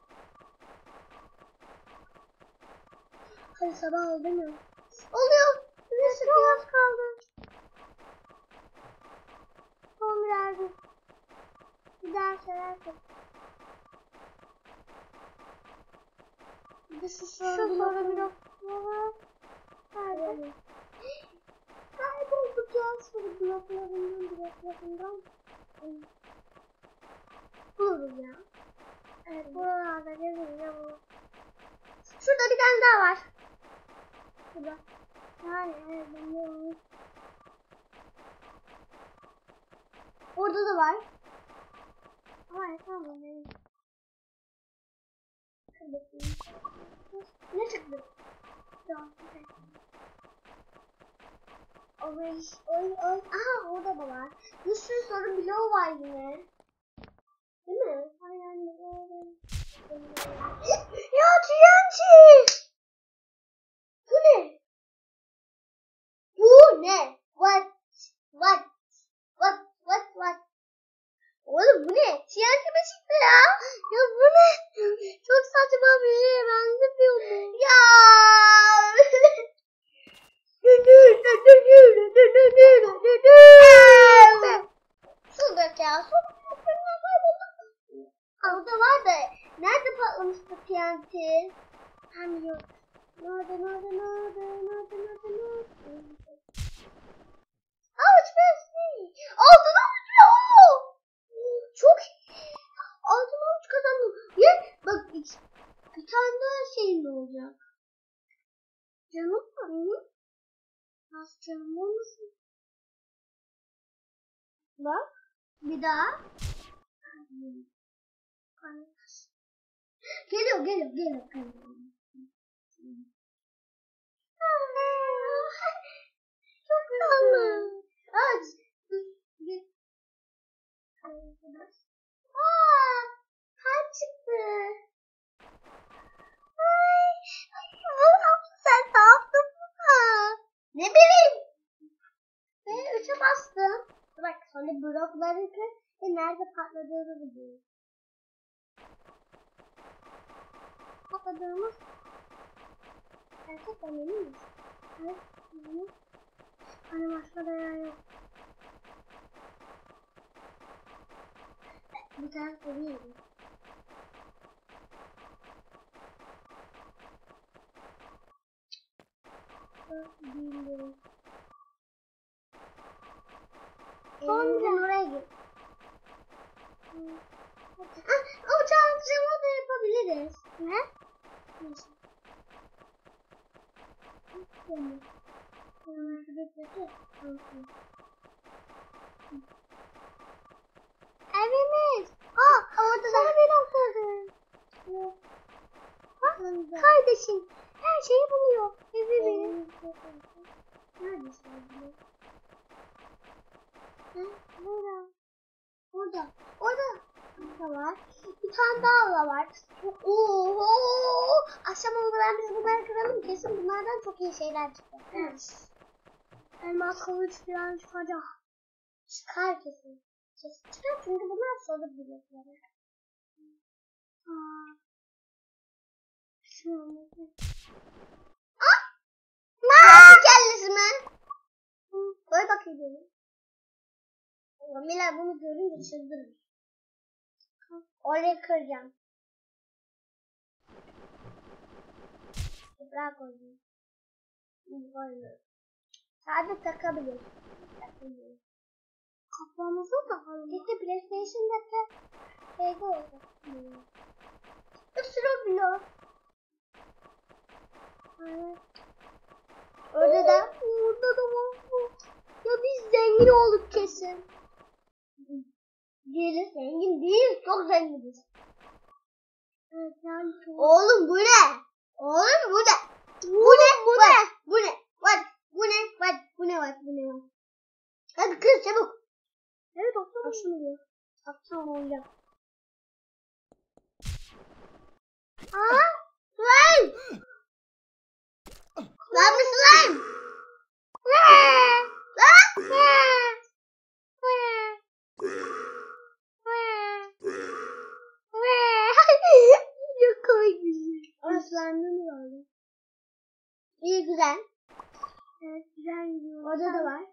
Hadi sabah oldu mu? Oluyor. Bir sıkıyoruz kaldı. Son birazcık. Bir daha söylersek. Bir de şu sonra blok. Nerede? Kaybolduk ya. Sonra bloklarından. Buluruz ya. Evet buralarda gezeriz ya bunu. Şurada bir tane daha var. Şurada. Yani evet bunu. Orada da var. Ama tamam benim. Ne çıktı? Oy oy oy. Aha orada da var. Bir sürü soru bloğu var yine. Değil mi? Ya TNT! Bu ne? Bu ne? What? Oğlum bu ne? TNT mi çıktı ya? Ya bu ne? Çok saçma bir şeye benzemiyor mu? Ya! Su dök ya. Su orada var da nerede patlamıştı TNT? Hem yok. Nerede? Ouch bestie. Altın avuç. Çok iyi. Altın avuç kazandım. Ye bak bir tane daha şeyim olacak. Canım var mı? Nasıl canım olmasın? Bak. Bir daha. Geliyor. Çok tatlı. Aç. Kalp çıktı. Sen ne yaptın buna? Ne bileyim. Ben 3'e bastım. Bak sonra blokları kır ve nerede patladığını biliyorum. Patladığımız gerçekten emin misin? Evet. Hani başka da yer yok. Bir tane koyuyorum. Bilmiyorum. Son bir oraya git. Uçağın uçağını da yapabiliriz. Ne? Neyse. Evimiz. Orada da bir noktadır. Bak kardeşim her şeyi buluyor. Evimiz. Neredesin? Burada. Burada. Orada var. Bir tane daha var. Oho! Akşam olmadan biz bunları kıralım. Kesin bunlardan çok iyi şeyler çıkacak. Evet. Elmas kılıç falan çıkacak. Çıkar kesin. Kesin çıkar çünkü bunlar soru bilekleri. Ne kellesi mi? Koy bakayım. Mila bunu görünce çıldırır. Oraya kıracağım. Bırak onu. Böyle. Sadece takabilir. Kafamızı takalım. İşte PlayStation'da şeyde olacak. Bir sürü blok. Orada da. Orada da var. Ya biz zengin olduk kesin. Değiliz, zengin değiliz, çok zenginiz. Evet, yani çok... Oğlum bu ne? Oğlum bu ne? Bu ne? Bu ne? Bu ne? What? Bu ne? What? Bu ne? What? Bu ne? What? Hadi kız çabuk. Evet, doktor şunu diyor. Akşam olacak. Slime! Lan mı slime? Çok komik bir şey. Aslandan var. İyi güzel. Evet güzel gidiyor. Orada da var.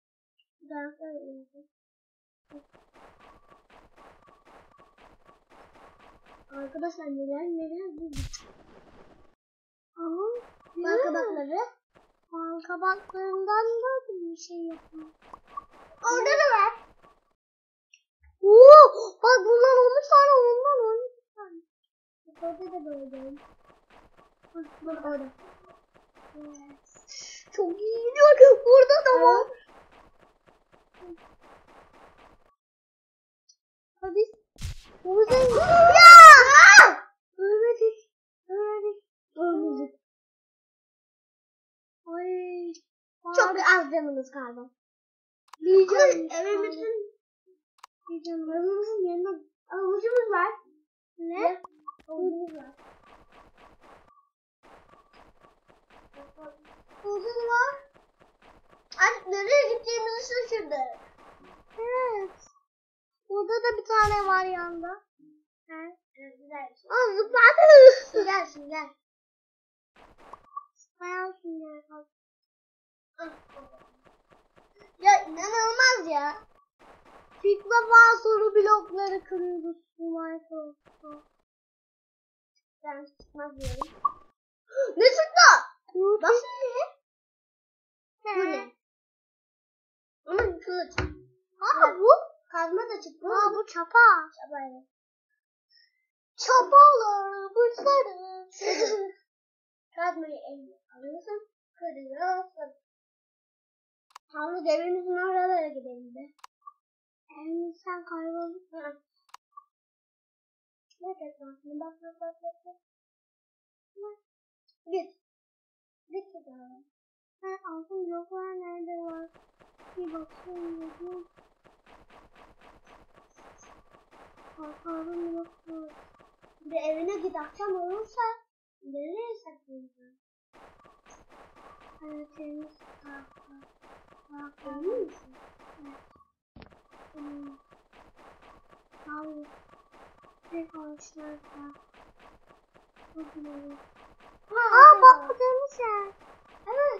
Arkadaşlar neler bulduk. Ama bal kabakları. Bal kabaklarından da bir şey yapıyor. Orada da var. Bak bundan 13 tane, ondan 12 tane. Orada da böyle. Bak orada. Çok iyi gidiyor. Burada da var. Hadi. Ya! Ölmedik. Ölmedik. Ay. Çok az canımız kaldı. Bir canımız evimizin yanında havucumuz var. Ne? Havucumuz var. Havuzumuz var. Artık nereye gideceğimizi şaşırdık. Evet. Burada da bir tane var yanında. Evet, güzel. Zıpladı. Sünger. Bayağı sünger. Ya inanılmaz ya. İlk defa soru blokları kırıyoruz bu Minecraft'ta. Ben çıkmaz diyorum. Ne çıktı? Bak ne? Bu ne? Ama kılıç. Bu kazma da çıktı. Bu çapa. Çapa evet. Çapalar, bıçları. Kazmayı eline alıyorsun, kırıyorsun. Sonra devrimizin oralara gidelim de. Sen kayboldun. Ne tekrar? Bak. Git bakalım. Altın bloklar nerede var? Bir bakayım. Altın bloklar. Bir de evine git, akşam olursa nereye saklayacağım? Temiz tarafta. Emin misin? Evet. Hayır. Tek ağaçlarda. Bak bu temiz yer. Evet.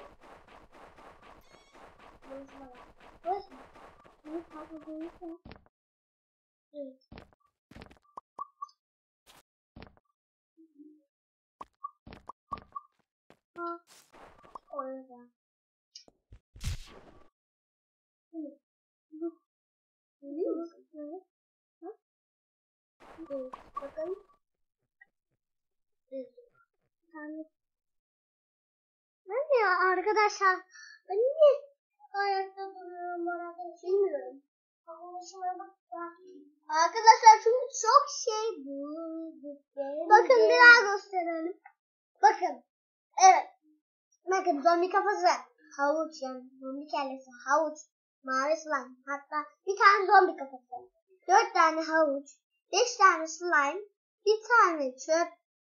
Burası mı? Evet, bak bu temiz yer. Evet. Orada. Görüyor musun? Evet. Evet, bakın. Evet. Ben ya arkadaşlar ben niye ayakta duruyorum orada bilmiyorum. Arkadaşlar çünkü çok şey bulduk. Bakın bir daha gösterelim. Bakın. Evet. Bakın zombi kafası. Havuç yani. Zombi kellesi. Havuç. Mavi slime. Hatta bir tane zombi kafası. 4 tane havuç. 5 tane slime. Bir tane çöp.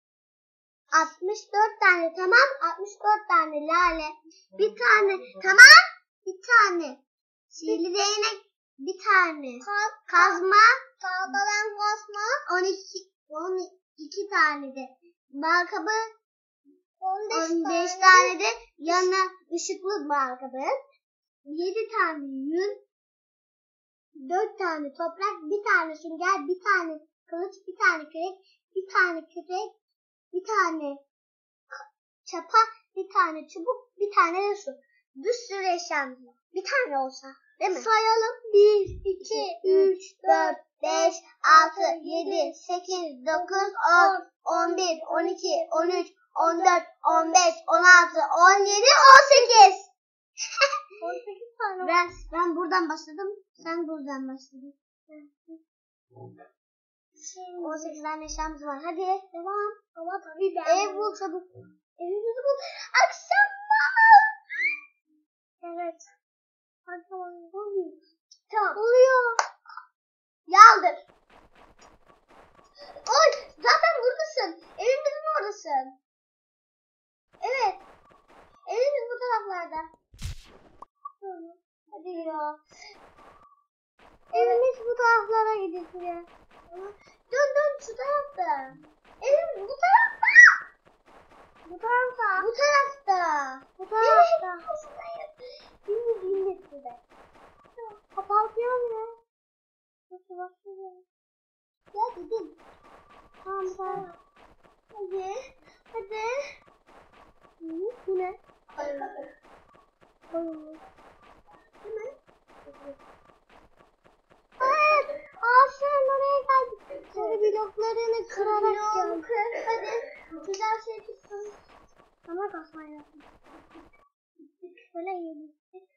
64 tane tamam. 64 tane lale. Bir tane tamam. Bir tane sihirli değnek. Bir tane kazma. Tahtadan kazma. 12 tane de balkabı. 15 tane de yanına ışıklı balkabı. 7 tane yün. 4 tane toprak. Bir tane sünger. Bir tane kılıç. Bir tane kürek. Bir tane kürek. Bir tane çapa. Bir tane çubuk. Bir tane de su. Bir sürü eşyamız var. Bir tane olsa. Değil mi? Sayalım. 1, 2, 3, 4, 5, 6, 7, 8, 9, 10, 11, 12, 13, 14, 15, 16, 17, 18. 18 tane. Ben buradan başladım. Sen buradan başladın. 18 tane eşyamız var. Hadi devam. Ama tabii ben. Ev bul çabuk. Evimizi bul. Akşam var. Evet. Tamam. Oluyor. Yaldır. Oy zaten buradasın. Evimizin oradasın. Evet. Evimiz bu taraflarda. Hadi ya. Evimiz bu taraflara gidiyor. Dön şu tarafta. Evimiz bu tarafta. Bu tarafta. Bu tarafta. Bu tarafta. Evimiz burada. Kapatıyorum ya. Nasıl başlıyor? Ya dedim. Tamam. Hadi. Hadi. Bu ne? Hayır. Hayır. Ağaçların oraya geldik. Sarı bloklarını kırarak geldik. Hadi. Güzel şey tutsun. Ama kasmayı yapın. Böyle yiyelim.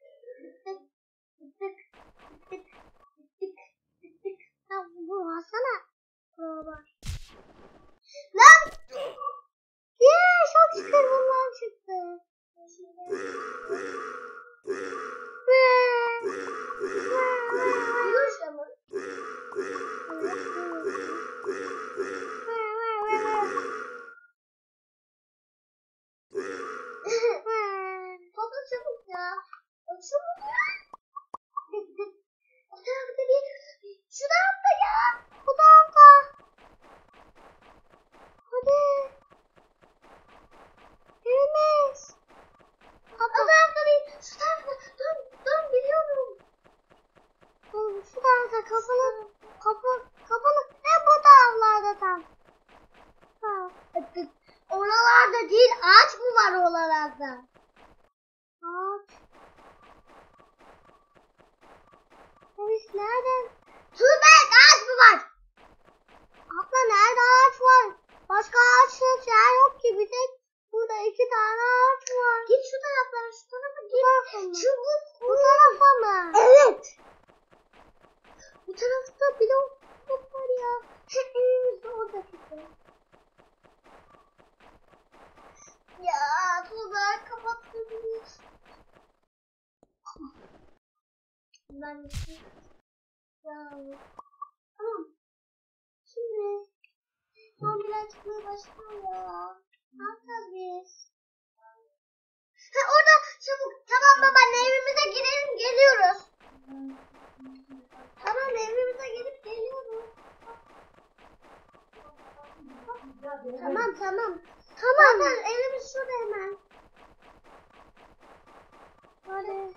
Ya bu alsana. Var. Lan! Çok şükür bundan çıktı. Yürüyüşle mi? Topla çabuk ya. Çabuk ya. O tarafta değil. Şu tarafta ya. Bu tarafta. Hadi. Evimiz. O tarafta değil. Şu tarafta. Dön biliyorum. Şu tarafta kapalı. Bu taraflarda tam. Oralarda değil. Ağaç mı var oralarda? Ağaç. Polis nerede? Tübet ağaç mı var? Abla nerede ağaç var? Başka ağaçlı yer yok ki. Bir tek burada 2 tane ağaç var. Git şu taraflara. Şu tarafa git. Çubuk. Bu tarafa mı? Evet. Bu tarafta blok var ya. Evimizde orada çıktı. Ya Tuğba kapattınız. Ben tamam. Şimdi zombiler çıkmaya başlıyor ya. Ne yapacağız biz? Orada çabuk. Tamam babaanne evimize girelim geliyoruz. Tamam evimize gelip geliyoruz. Tamam. Tamam evimiz şurada hemen. Hadi.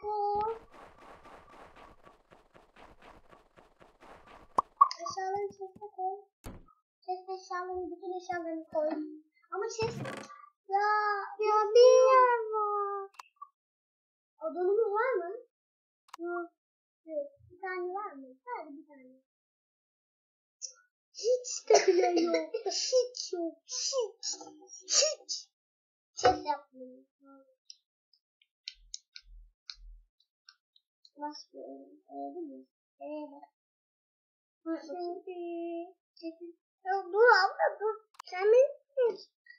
Eşyalarını chest'e koy. Chest eşyalarını, bütün eşyalarını koy. Ama chest... Ya bir yer var. Odunumuz var mı? Yok. Bir tane var mı? Sadece bir tane. Hiç de bile yok. Hiç yok. Hiç. Ses yapmıyorum. Nasıl öyle mi? Evet. Şimdi. Dur abla dur. Sen benim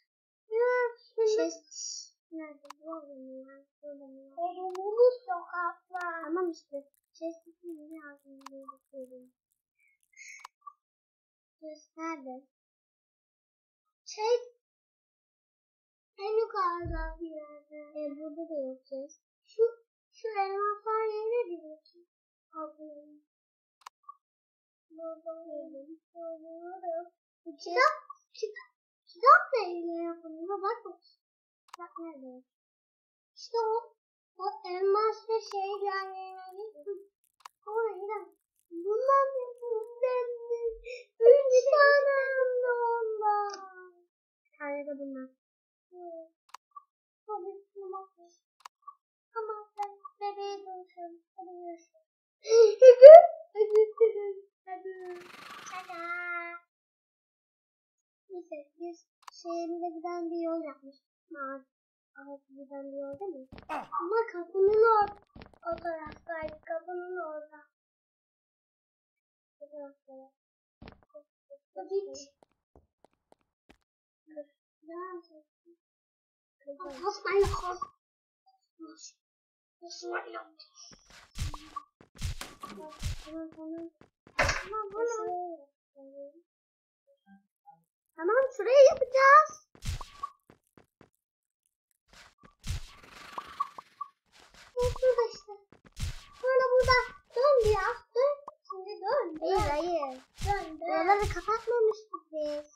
nerede bulalım ya? Sorumlu sokaklar. Tamam işte. Sesini lazım diye bakıyorum. Nerede? En yukarıda bir yerde. Burada da yok ses. Şu elmaslar yerine gidiyorsun. Ablayım. Kitap da eline yapılıyor. Bak nerede? İşte o elmas ve şey yani. Oraya bundan bir 3 tane hem de ondan. Bir tane de bundan. Tabii ki bakmış. Ama ben bebeğe dönüşüyorum. Hadi görüşürüz. Hadi. Tada. Neyse biz şehrimize giden bir yol yapmıştık. Giden bir yol değil mi? Ama kapının o taraftaydı. Kapının orada. Bu tarafta. Hiç. Kasmayla kas. Kasmayla. Tamam şurayı yapacağız. Burada işte. Burada. Dön biraz. Dön. Şimdi dön. Hayır. Dön. Buraları kapatmamıştık biz.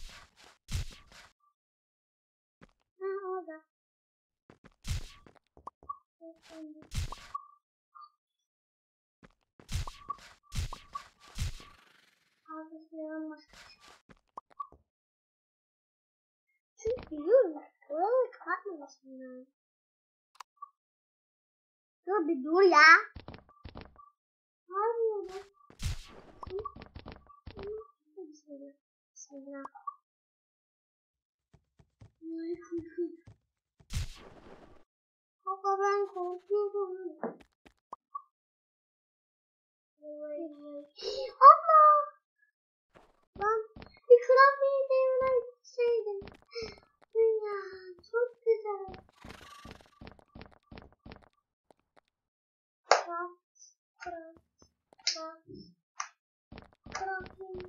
Ha orada. Çünkü biliyorum. Buraları kapatmamıştım ben. Dur bir dur ya. Ne yapıyorsun? Bismillah. Baba ben korkuyorum. Allah! Ben bir kurabiye devre gitseydim. Ya çok güzel. Kurabiye.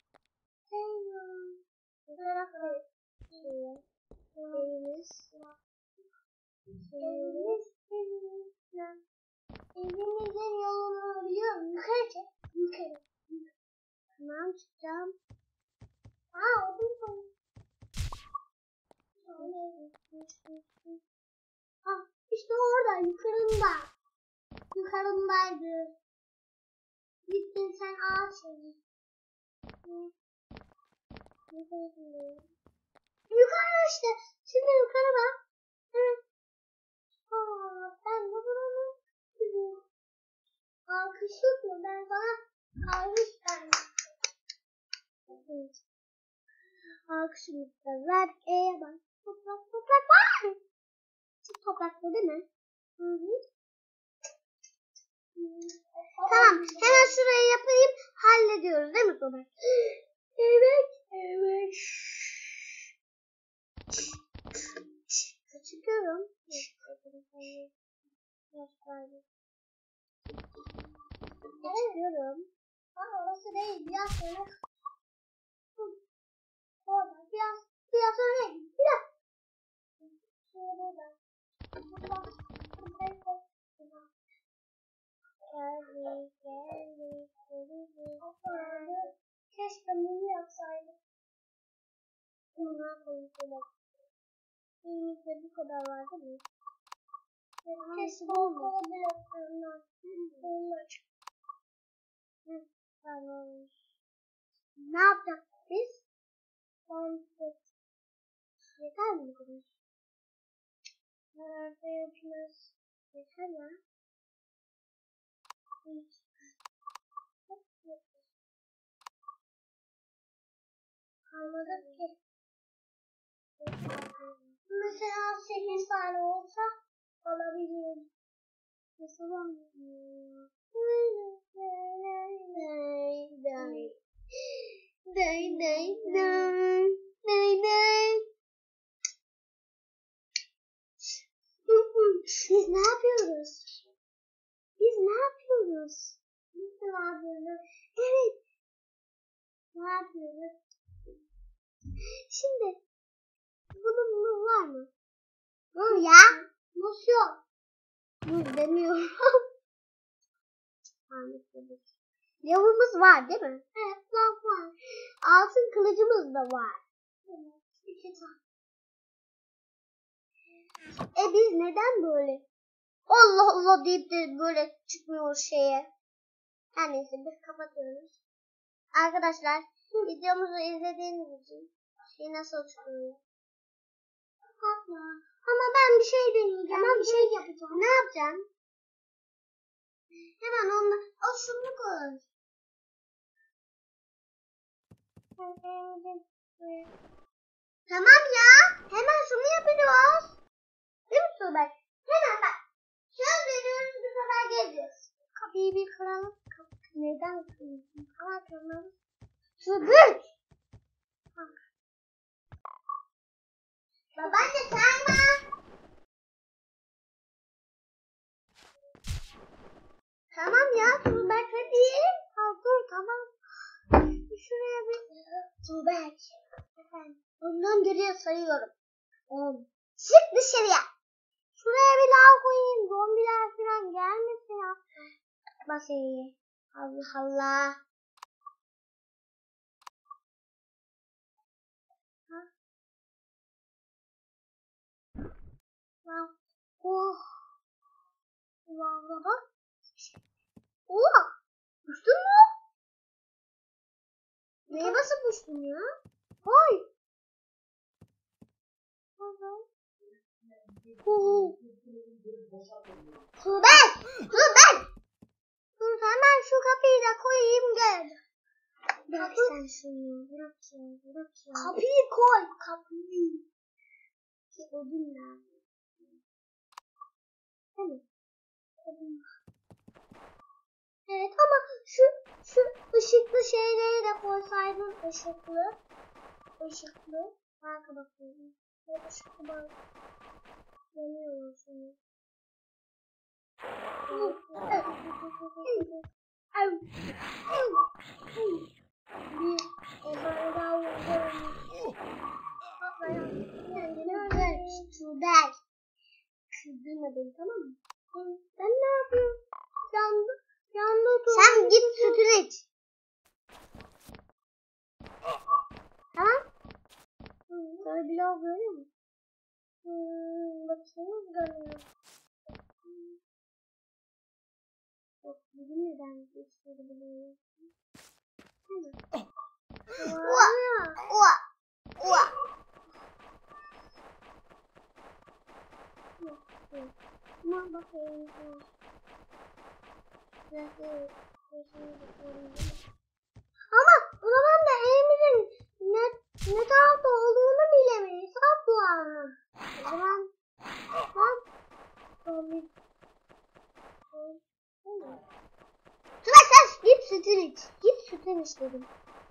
Evimizin yolunu arıyorum. Yukarı. Tamam çıkacağım. Odun koy. İşte orada yukarındaydı. Gittin sen ağaç seni. Yukarı işte. Şimdi yukarı bak. Evet. Ben de buranı biliyorum. Alkış yok mu? Ben sana alkış verdim. Evet. Alkışımızda ver. Bak. Toprak var. Çok topraklı değil mi? Hı. Tamam. Hemen şurayı yapayım. Hallediyoruz değil mi toprak? Evet. Çıkıyorum. Çıkıyorum. Orası değil. Biraz sonra. Orada. Biraz sonra değil. Biraz. Şurada. Keşke bunu yapsaydık. Bunlar konuşalım. Elimizde bu kadar var değil mi? Keşke bu bloklarından. Onlar. Tamam. Ne yapacağız biz? Yeter mi bu kadar? Nerede yapacağız? Yeter ya. Hiç. Kalmadı ki. Mesela 8 tane olsa alabilirim. Nasıl olmuyor? Biz ne yapıyoruz? Biz ne yapıyoruz? Biz ne yapıyoruz? Evet. Ne yapıyoruz? Şimdi bunun var mı? Dur ya. Nasıl yok? Dur demiyorum. Anladım. Lavımız var değil mi? Evet, lav var. Altın kılıcımız da var. Evet, 2 tane. Biz neden böyle? Allah Allah deyip de böyle çıkmıyor şeye. Her neyse biz kapatıyoruz. Arkadaşlar videomuzu izlediğiniz için nasıl çıkıyor? Kapatma. Ama ben bir şey deneyeceğim. Hemen bir şey yapacağım. Ne yapacağım? Hemen onunla. Şunu koy. Tamam ya. Hemen şunu yapıyoruz. Değil mi Tuğbek? Hemen bak. Söz veriyoruz bu sefer geleceğiz. Kapıyı bir kıralım. Neden kırıyorsun? Ama kırmalıyız. Tuğbek. Babaanne sayma. Tamam ya Tuğbek hadi. Dur tamam. Şuraya bir. Tuğbek. Efendim. Bundan geriye sayıyorum. 10. Çık dışarıya. Şuraya bir lav koyayım. Zombiler falan gelmesin ya. Basayım. Allah Allah. Oh. Lavda bak. Oh. Düştün mü? Neye basıp düştün ya? Hay. Tuğbek! Tuğbek! Dur hemen şu kapıyı da koyayım gel. Bırak sen şunu. Bırak ya. Kapıyı koy. Kapıyı. Odun nerede? Tamam. Evet ama şu ışıklı şeyleri de koysaydın ışıklı. Arka bakıyorum. Işıklı bak. Yanıyor şimdi. Bir onları daha vuracağım. Kendini öldür. Tuğbek. Kızdırma beni tamam mı? Ben ne yapıyorum? Yandı Tuğbek. Sen git sütünü iç. Tamam. Böyle bir lav görüyor musun? Baksanız görüyor. Bak bugün neden geçti biliyor musun? Hadi. Ua. Ama bakayım. Ama o zaman da evimizin ne tarafta olduğunu bilemeyiz. Ablam. O zaman Tuna sen git sütünü iç. Git sütünü iç dedim.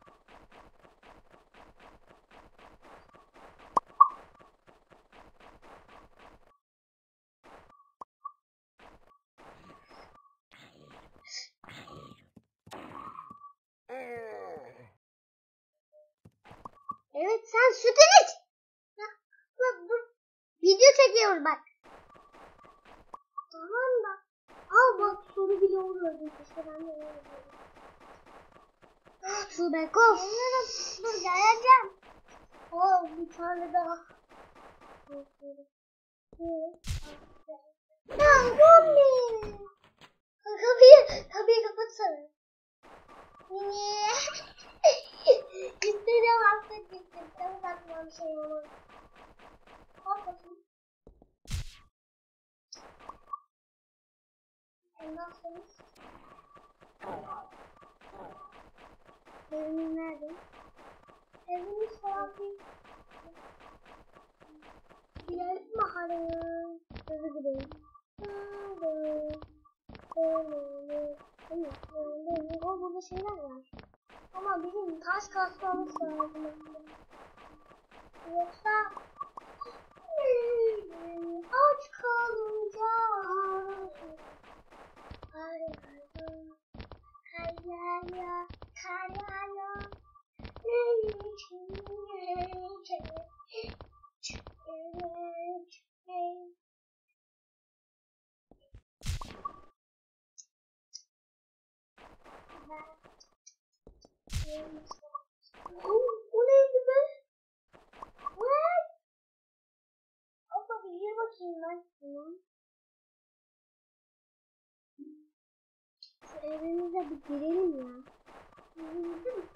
Evet sen sütünü iç. Bak. Video çekiyoruz bak. Tamam da. Al bak soru bile oluyor. İşte ben de öyle diyorum. Tuğbek of. Dur geleceğim. Bir tane daha. Ya zombi. Kapıyı kapatsana. Niye? İstediğim hasta gittim. Tabii bakma bir şey olur. Kapatın. Nasılsınız? Eviniz nerede? Evimiz falan bir. Gidelim mahaleye. Hızlı gidelim. O burada şeyler var. Ama bizim taş kasmamız lazım. Yoksa aç kalacağız. Kar yağıyor. Kar yağıyor. Kar yağıyor. O neydi be? Ne? Abla bir gir bakayım ben şuna. Şu evimize bir girelim ya. Evimize mi?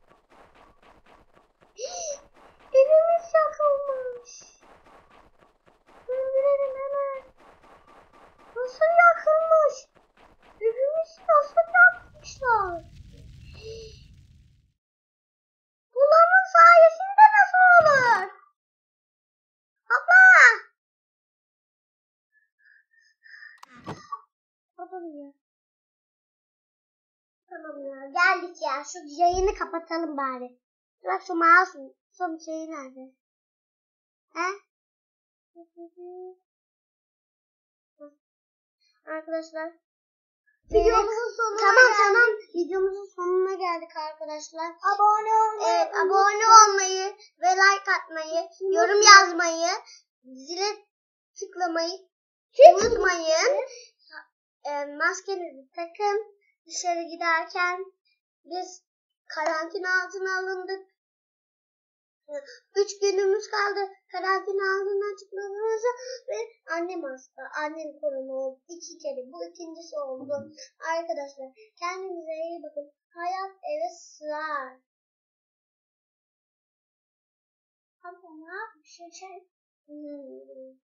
Evimiz yakılmış. Söndürelim hemen. Nasıl yakılmış? Evimizi nasıl yakmışlar? Bu lavın sayesinde nasıl olur? Abla! Babam ya. Tamam ya geldik ya. Şu yayını kapatalım bari. Bak şu mouse son şeyi nerede? He? Arkadaşlar. Videomuzun sonuna Tamam. Videomuzun sonuna geldik arkadaşlar. Abone olmayı ve like atmayı, yorum yazmayı, zile tıklamayı unutmayın. Maskenizi takın. Dışarı giderken biz karantina altına alındık. 3 günümüz kaldı karantina altından çıkmamıza ve annem hasta. Annem korona oldu 2 kere. Bu ikincisi oldu. Arkadaşlar kendinize iyi bakın. Hayat eve sığar. Ama ne yapmış?